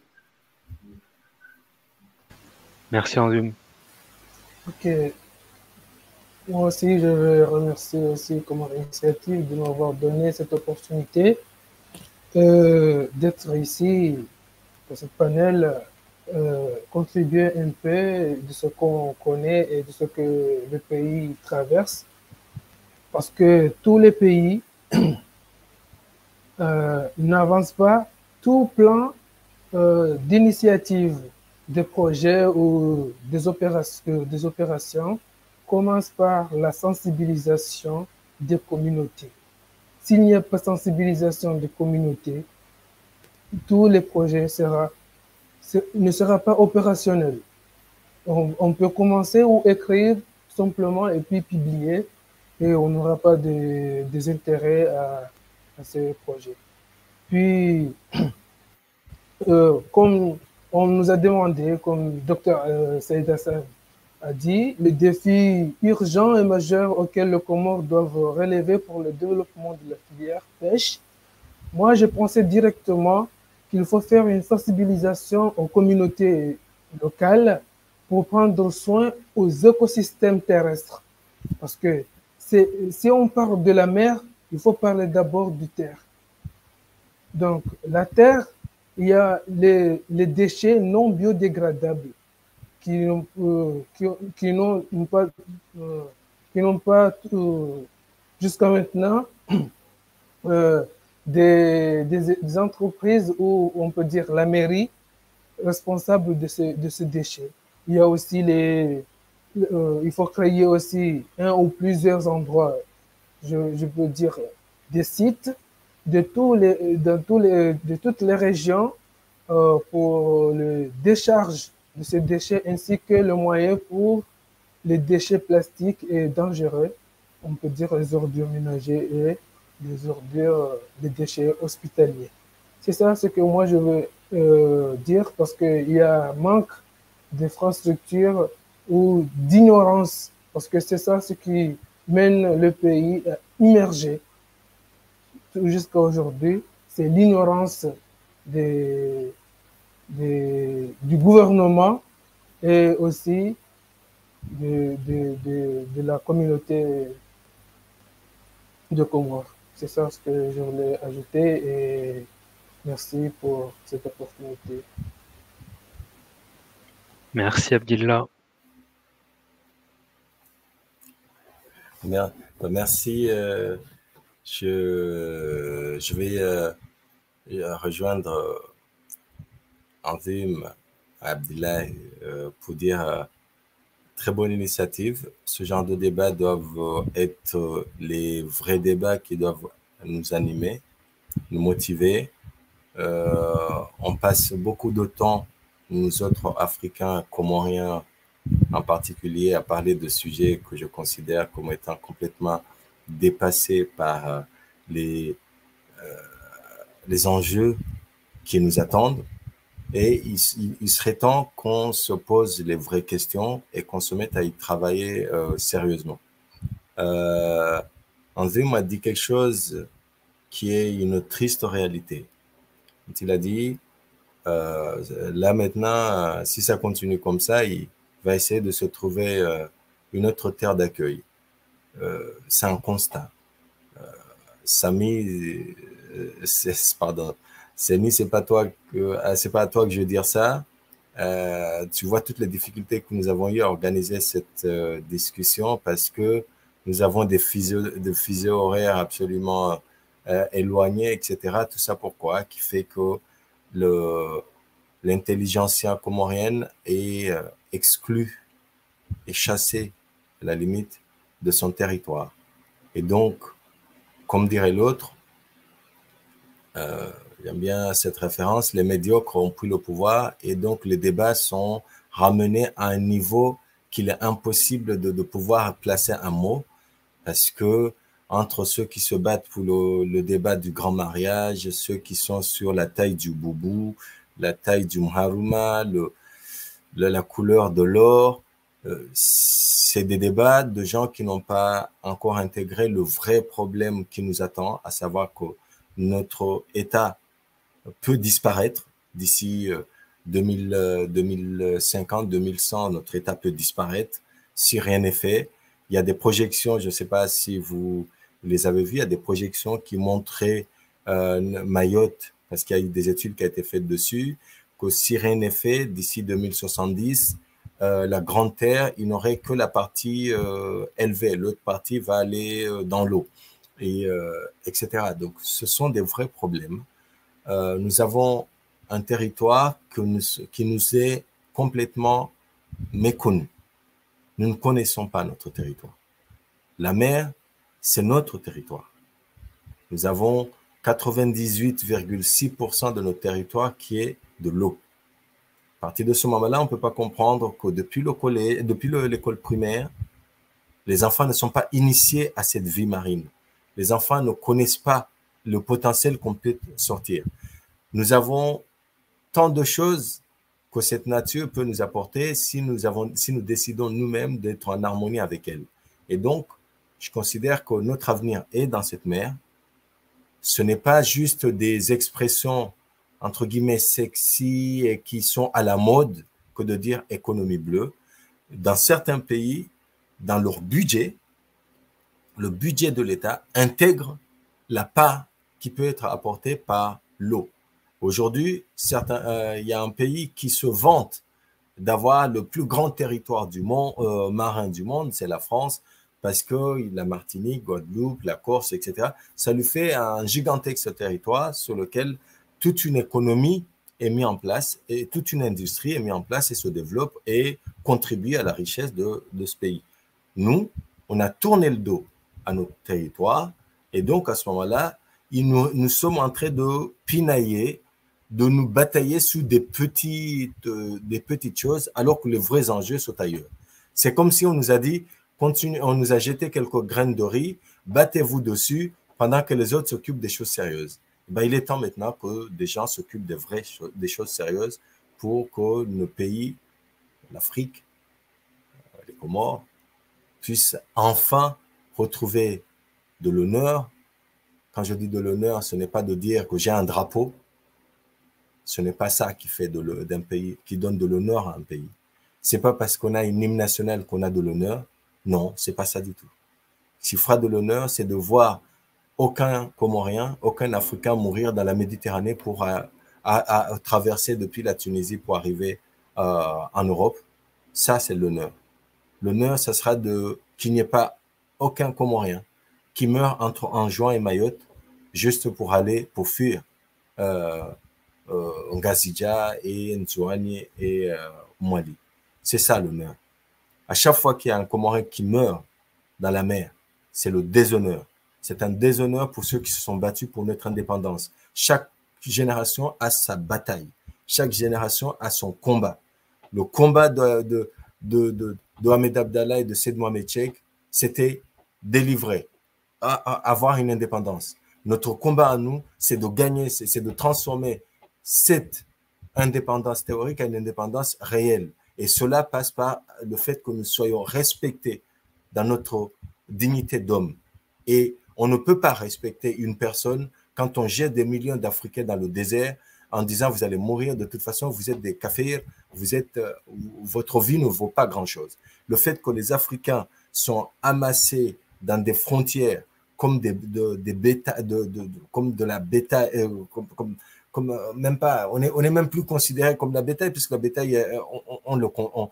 Merci, Anzum. Ok. Moi aussi, je veux remercier aussi comme initiative de m'avoir donné cette opportunité euh, d'être ici. Que ce panel euh, contribue un peu de ce qu'on connaît et de ce que le pays traverse. Parce que tous les pays euh, n'avancent pas tout plan euh, d'initiative des projets ou des opérations, des opérations commencent par la sensibilisation des communautés. S'il n'y a pas de sensibilisation des communautés, tous les projets sera, ne seront pas opérationnels. On, on peut commencer ou écrire simplement et puis publier et on n'aura pas de, des intérêts à, à ces projets. Puis, euh, comme on nous a demandé, comme docteur euh, Saïd Hassan a dit, le défi urgent et majeur auquel les Comores doivent relever pour le développement de la filière pêche, moi, je pensais directement qu'il faut faire une sensibilisation aux communautés locales pour prendre soin aux écosystèmes terrestres. Parce que si on parle de la mer, il faut parler d'abord du terre. Donc, la terre, il y a les, les déchets non biodégradables qui n'ont euh, qui, qui n'ont pas, euh, qui n'ont pas euh, jusqu'à maintenant euh, des, des, des entreprises où on peut dire la mairie responsable de ce, de ce déchet. Il y a aussi les, euh, il faut créer aussi un ou plusieurs endroits, je, je peux dire des sites de tous les, de tous les, de toutes les régions euh, pour le décharge de ces déchets ainsi que le moyen pour les déchets plastiques et dangereux, on peut dire les ordures ménagères et les ordures, les déchets hospitaliers. C'est ça ce que moi je veux euh, dire parce qu'il y a un manque d'infrastructures ou d'ignorance, parce que c'est ça ce qui mène le pays à immerger jusqu'à aujourd'hui, c'est l'ignorance des, des, du gouvernement et aussi de, de, de, de la communauté de Comores. C'est ça ce que je voulais ajouter et merci pour cette opportunité. Merci Abdillah. Merci. Euh, je, je vais euh, rejoindre Anzim Abdillah euh, pour dire euh, très bonne initiative. Ce genre de débats doivent être les vrais débats qui doivent nous animer, nous motiver. Euh, on passe beaucoup de temps, nous autres Africains, Comoriens en particulier, à parler de sujets que je considère comme étant complètement dépassés par les, euh, les enjeux qui nous attendent. Et il, il, il serait temps qu'on se pose les vraies questions et qu'on se mette à y travailler euh, sérieusement. Euh, André m'a dit quelque chose qui est une triste réalité. Il a dit, euh, là maintenant, si ça continue comme ça, il va essayer de se trouver euh, une autre terre d'accueil. Euh, c'est un constat. Euh, Samy, euh, c'est, pardon, Samy, c'est pas toi que, c'est pas à toi que je veux dire ça. Euh, tu vois toutes les difficultés que nous avons eues à organiser cette euh, discussion parce que nous avons des fuseaux, des fuseaux horaires absolument euh, éloignés, et cetera. Tout ça pourquoi? Qui fait que le, l'intelligentsia comorienne est euh, exclue et chassée à la limite de son territoire. Et donc, comme dirait l'autre, euh, j'aime bien cette référence, les médiocres ont pris le pouvoir et donc les débats sont ramenés à un niveau qu'il est impossible de, de pouvoir placer un mot parce que entre ceux qui se battent pour le, le débat du grand mariage, ceux qui sont sur la taille du boubou, la taille du mharuma, le, le, la couleur de l'or, euh, c'est des débats de gens qui n'ont pas encore intégré le vrai problème qui nous attend, à savoir que notre État peut disparaître d'ici deux mille cinquante, deux mille cent, notre État peut disparaître si rien n'est fait. Il y a des projections, je ne sais pas si vous les avez vues, il y a des projections qui montraient euh, Mayotte, parce qu'il y a eu des études qui ont été faites dessus, que si rien n'est fait, d'ici deux mille soixante-dix, euh, la Grande Terre, il n'aurait que la partie euh, élevée, l'autre partie va aller euh, dans l'eau, et euh, et cetera. Donc, ce sont des vrais problèmes. Euh, nous avons un territoire que nous, qui nous est complètement méconnu. Nous ne connaissons pas notre territoire. La mer, c'est notre territoire. Nous avons quatre-vingt-dix-huit virgule six pour cent de notre territoire qui est de l'eau. À partir de ce moment-là, on ne peut pas comprendre que depuis le collège, depuis l'école primaire, les enfants ne sont pas initiés à cette vie marine. Les enfants ne connaissent pas le potentiel qu'on peut sortir. Nous avons tant de choses que cette nature peut nous apporter si nous, avons, si nous décidons nous-mêmes d'être en harmonie avec elle. Et donc, je considère que notre avenir est dans cette mer. Ce n'est pas juste des expressions, entre guillemets, sexy et qui sont à la mode que de dire économie bleue. Dans certains pays, dans leur budget, le budget de l'État intègre la part qui peut être apportée par l'eau. Aujourd'hui, euh, il y a un pays qui se vante d'avoir le plus grand territoire du monde, euh, marin du monde, c'est la France, parce que la Martinique, Guadeloupe, la Corse, et cetera, ça lui fait un gigantesque territoire sur lequel toute une économie est mise en place et toute une industrie est mise en place et se développe et contribue à la richesse de, de ce pays. Nous, on a tourné le dos à notre territoire et donc à ce moment-là, nous, nous sommes en train de pinailler, de nous batailler sous des petites, euh, des petites choses alors que les vrais enjeux sont ailleurs. C'est comme si on nous a dit, continue, on nous a jeté quelques graines de riz, battez-vous dessus pendant que les autres s'occupent des choses sérieuses. Ben, il est temps maintenant que des gens s'occupent des vraies choses, des choses sérieuses pour que nos pays, l'Afrique, les Comores, puissent enfin retrouver de l'honneur. Quand je dis de l'honneur, ce n'est pas de dire que j'ai un drapeau. Ce n'est pas ça qui fait d'un pays, qui donne de l'honneur à un pays. C'est pas parce qu'on a une hymne nationale qu'on a de l'honneur. Non, c'est pas ça du tout. Ce qui fera de l'honneur, c'est de voir aucun Comorien, aucun Africain mourir dans la Méditerranée pour à, à, à traverser depuis la Tunisie pour arriver euh, en Europe. Ça, c'est l'honneur. L'honneur, ça sera de qu'il n'y ait pas aucun Comorien qui meurt entre Anjouan et Mayotte juste pour aller, pour fuir euh, euh, Ngazidja et Nzouani et euh, Mali. C'est ça l'honneur. À chaque fois qu'il y a un Comorien qui meurt dans la mer, c'est le déshonneur. C'est un déshonneur pour ceux qui se sont battus pour notre indépendance. Chaque génération a sa bataille. Chaque génération a son combat. Le combat de, de, de, de, de Ahmed Abdallah et de Seyd Mohamed Cheikh, c'était délivrer, à, à avoir une indépendance. Notre combat à nous, c'est de gagner, c'est de transformer cette indépendance théorique à une indépendance réelle. Et cela passe par le fait que nous soyons respectés dans notre dignité d'homme. Et on ne peut pas respecter une personne quand on jette des millions d'Africains dans le désert en disant vous allez mourir, de toute façon, vous êtes des kafirs, vous êtes, euh, votre vie ne vaut pas grand-chose. Le fait que les Africains sont amassés dans des frontières comme des, de, des bêta, de, de, de, comme de la bétail, euh, comme, comme, comme euh, même pas, on est, on est même plus considéré comme la bétail puisque la bétail, euh, on, on, on le, on,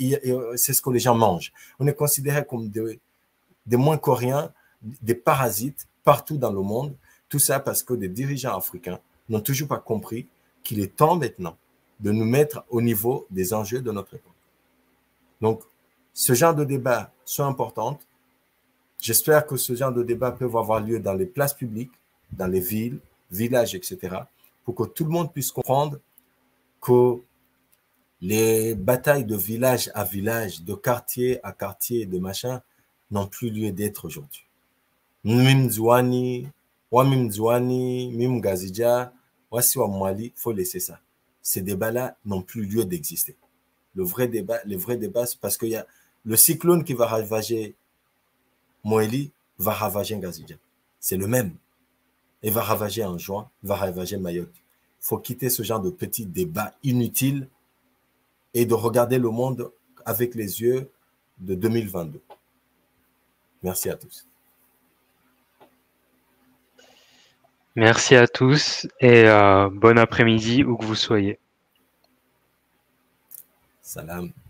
c'est ce que les gens mangent. On est considéré comme des, des moins coréens, des parasites partout dans le monde. Tout ça parce que des dirigeants africains n'ont toujours pas compris qu'il est temps maintenant de nous mettre au niveau des enjeux de notre époque. Donc, ce genre de débats sont importants. J'espère que ce genre de débats peuvent avoir lieu dans les places publiques, dans les villes, villages, et cetera, pour que tout le monde puisse comprendre que les batailles de village à village, de quartier à quartier, de machin, n'ont plus lieu d'être aujourd'hui. Mim Zouani, wa Mim Zouani, Mim Ngazidja, wa Siwa Mali, il faut laisser ça. Ces débats-là n'ont plus lieu d'exister. Le vrai débat, les vrais débats, c'est parce qu'il y a le cyclone qui va ravager Moéli, va ravager Ngazidja. C'est le même. Et va ravager Anjouan, va ravager Mayotte. Il faut quitter ce genre de petits débats inutiles et de regarder le monde avec les yeux de deux mille vingt-deux. Merci à tous. Merci à tous et euh, bon après-midi où que vous soyez. Salam.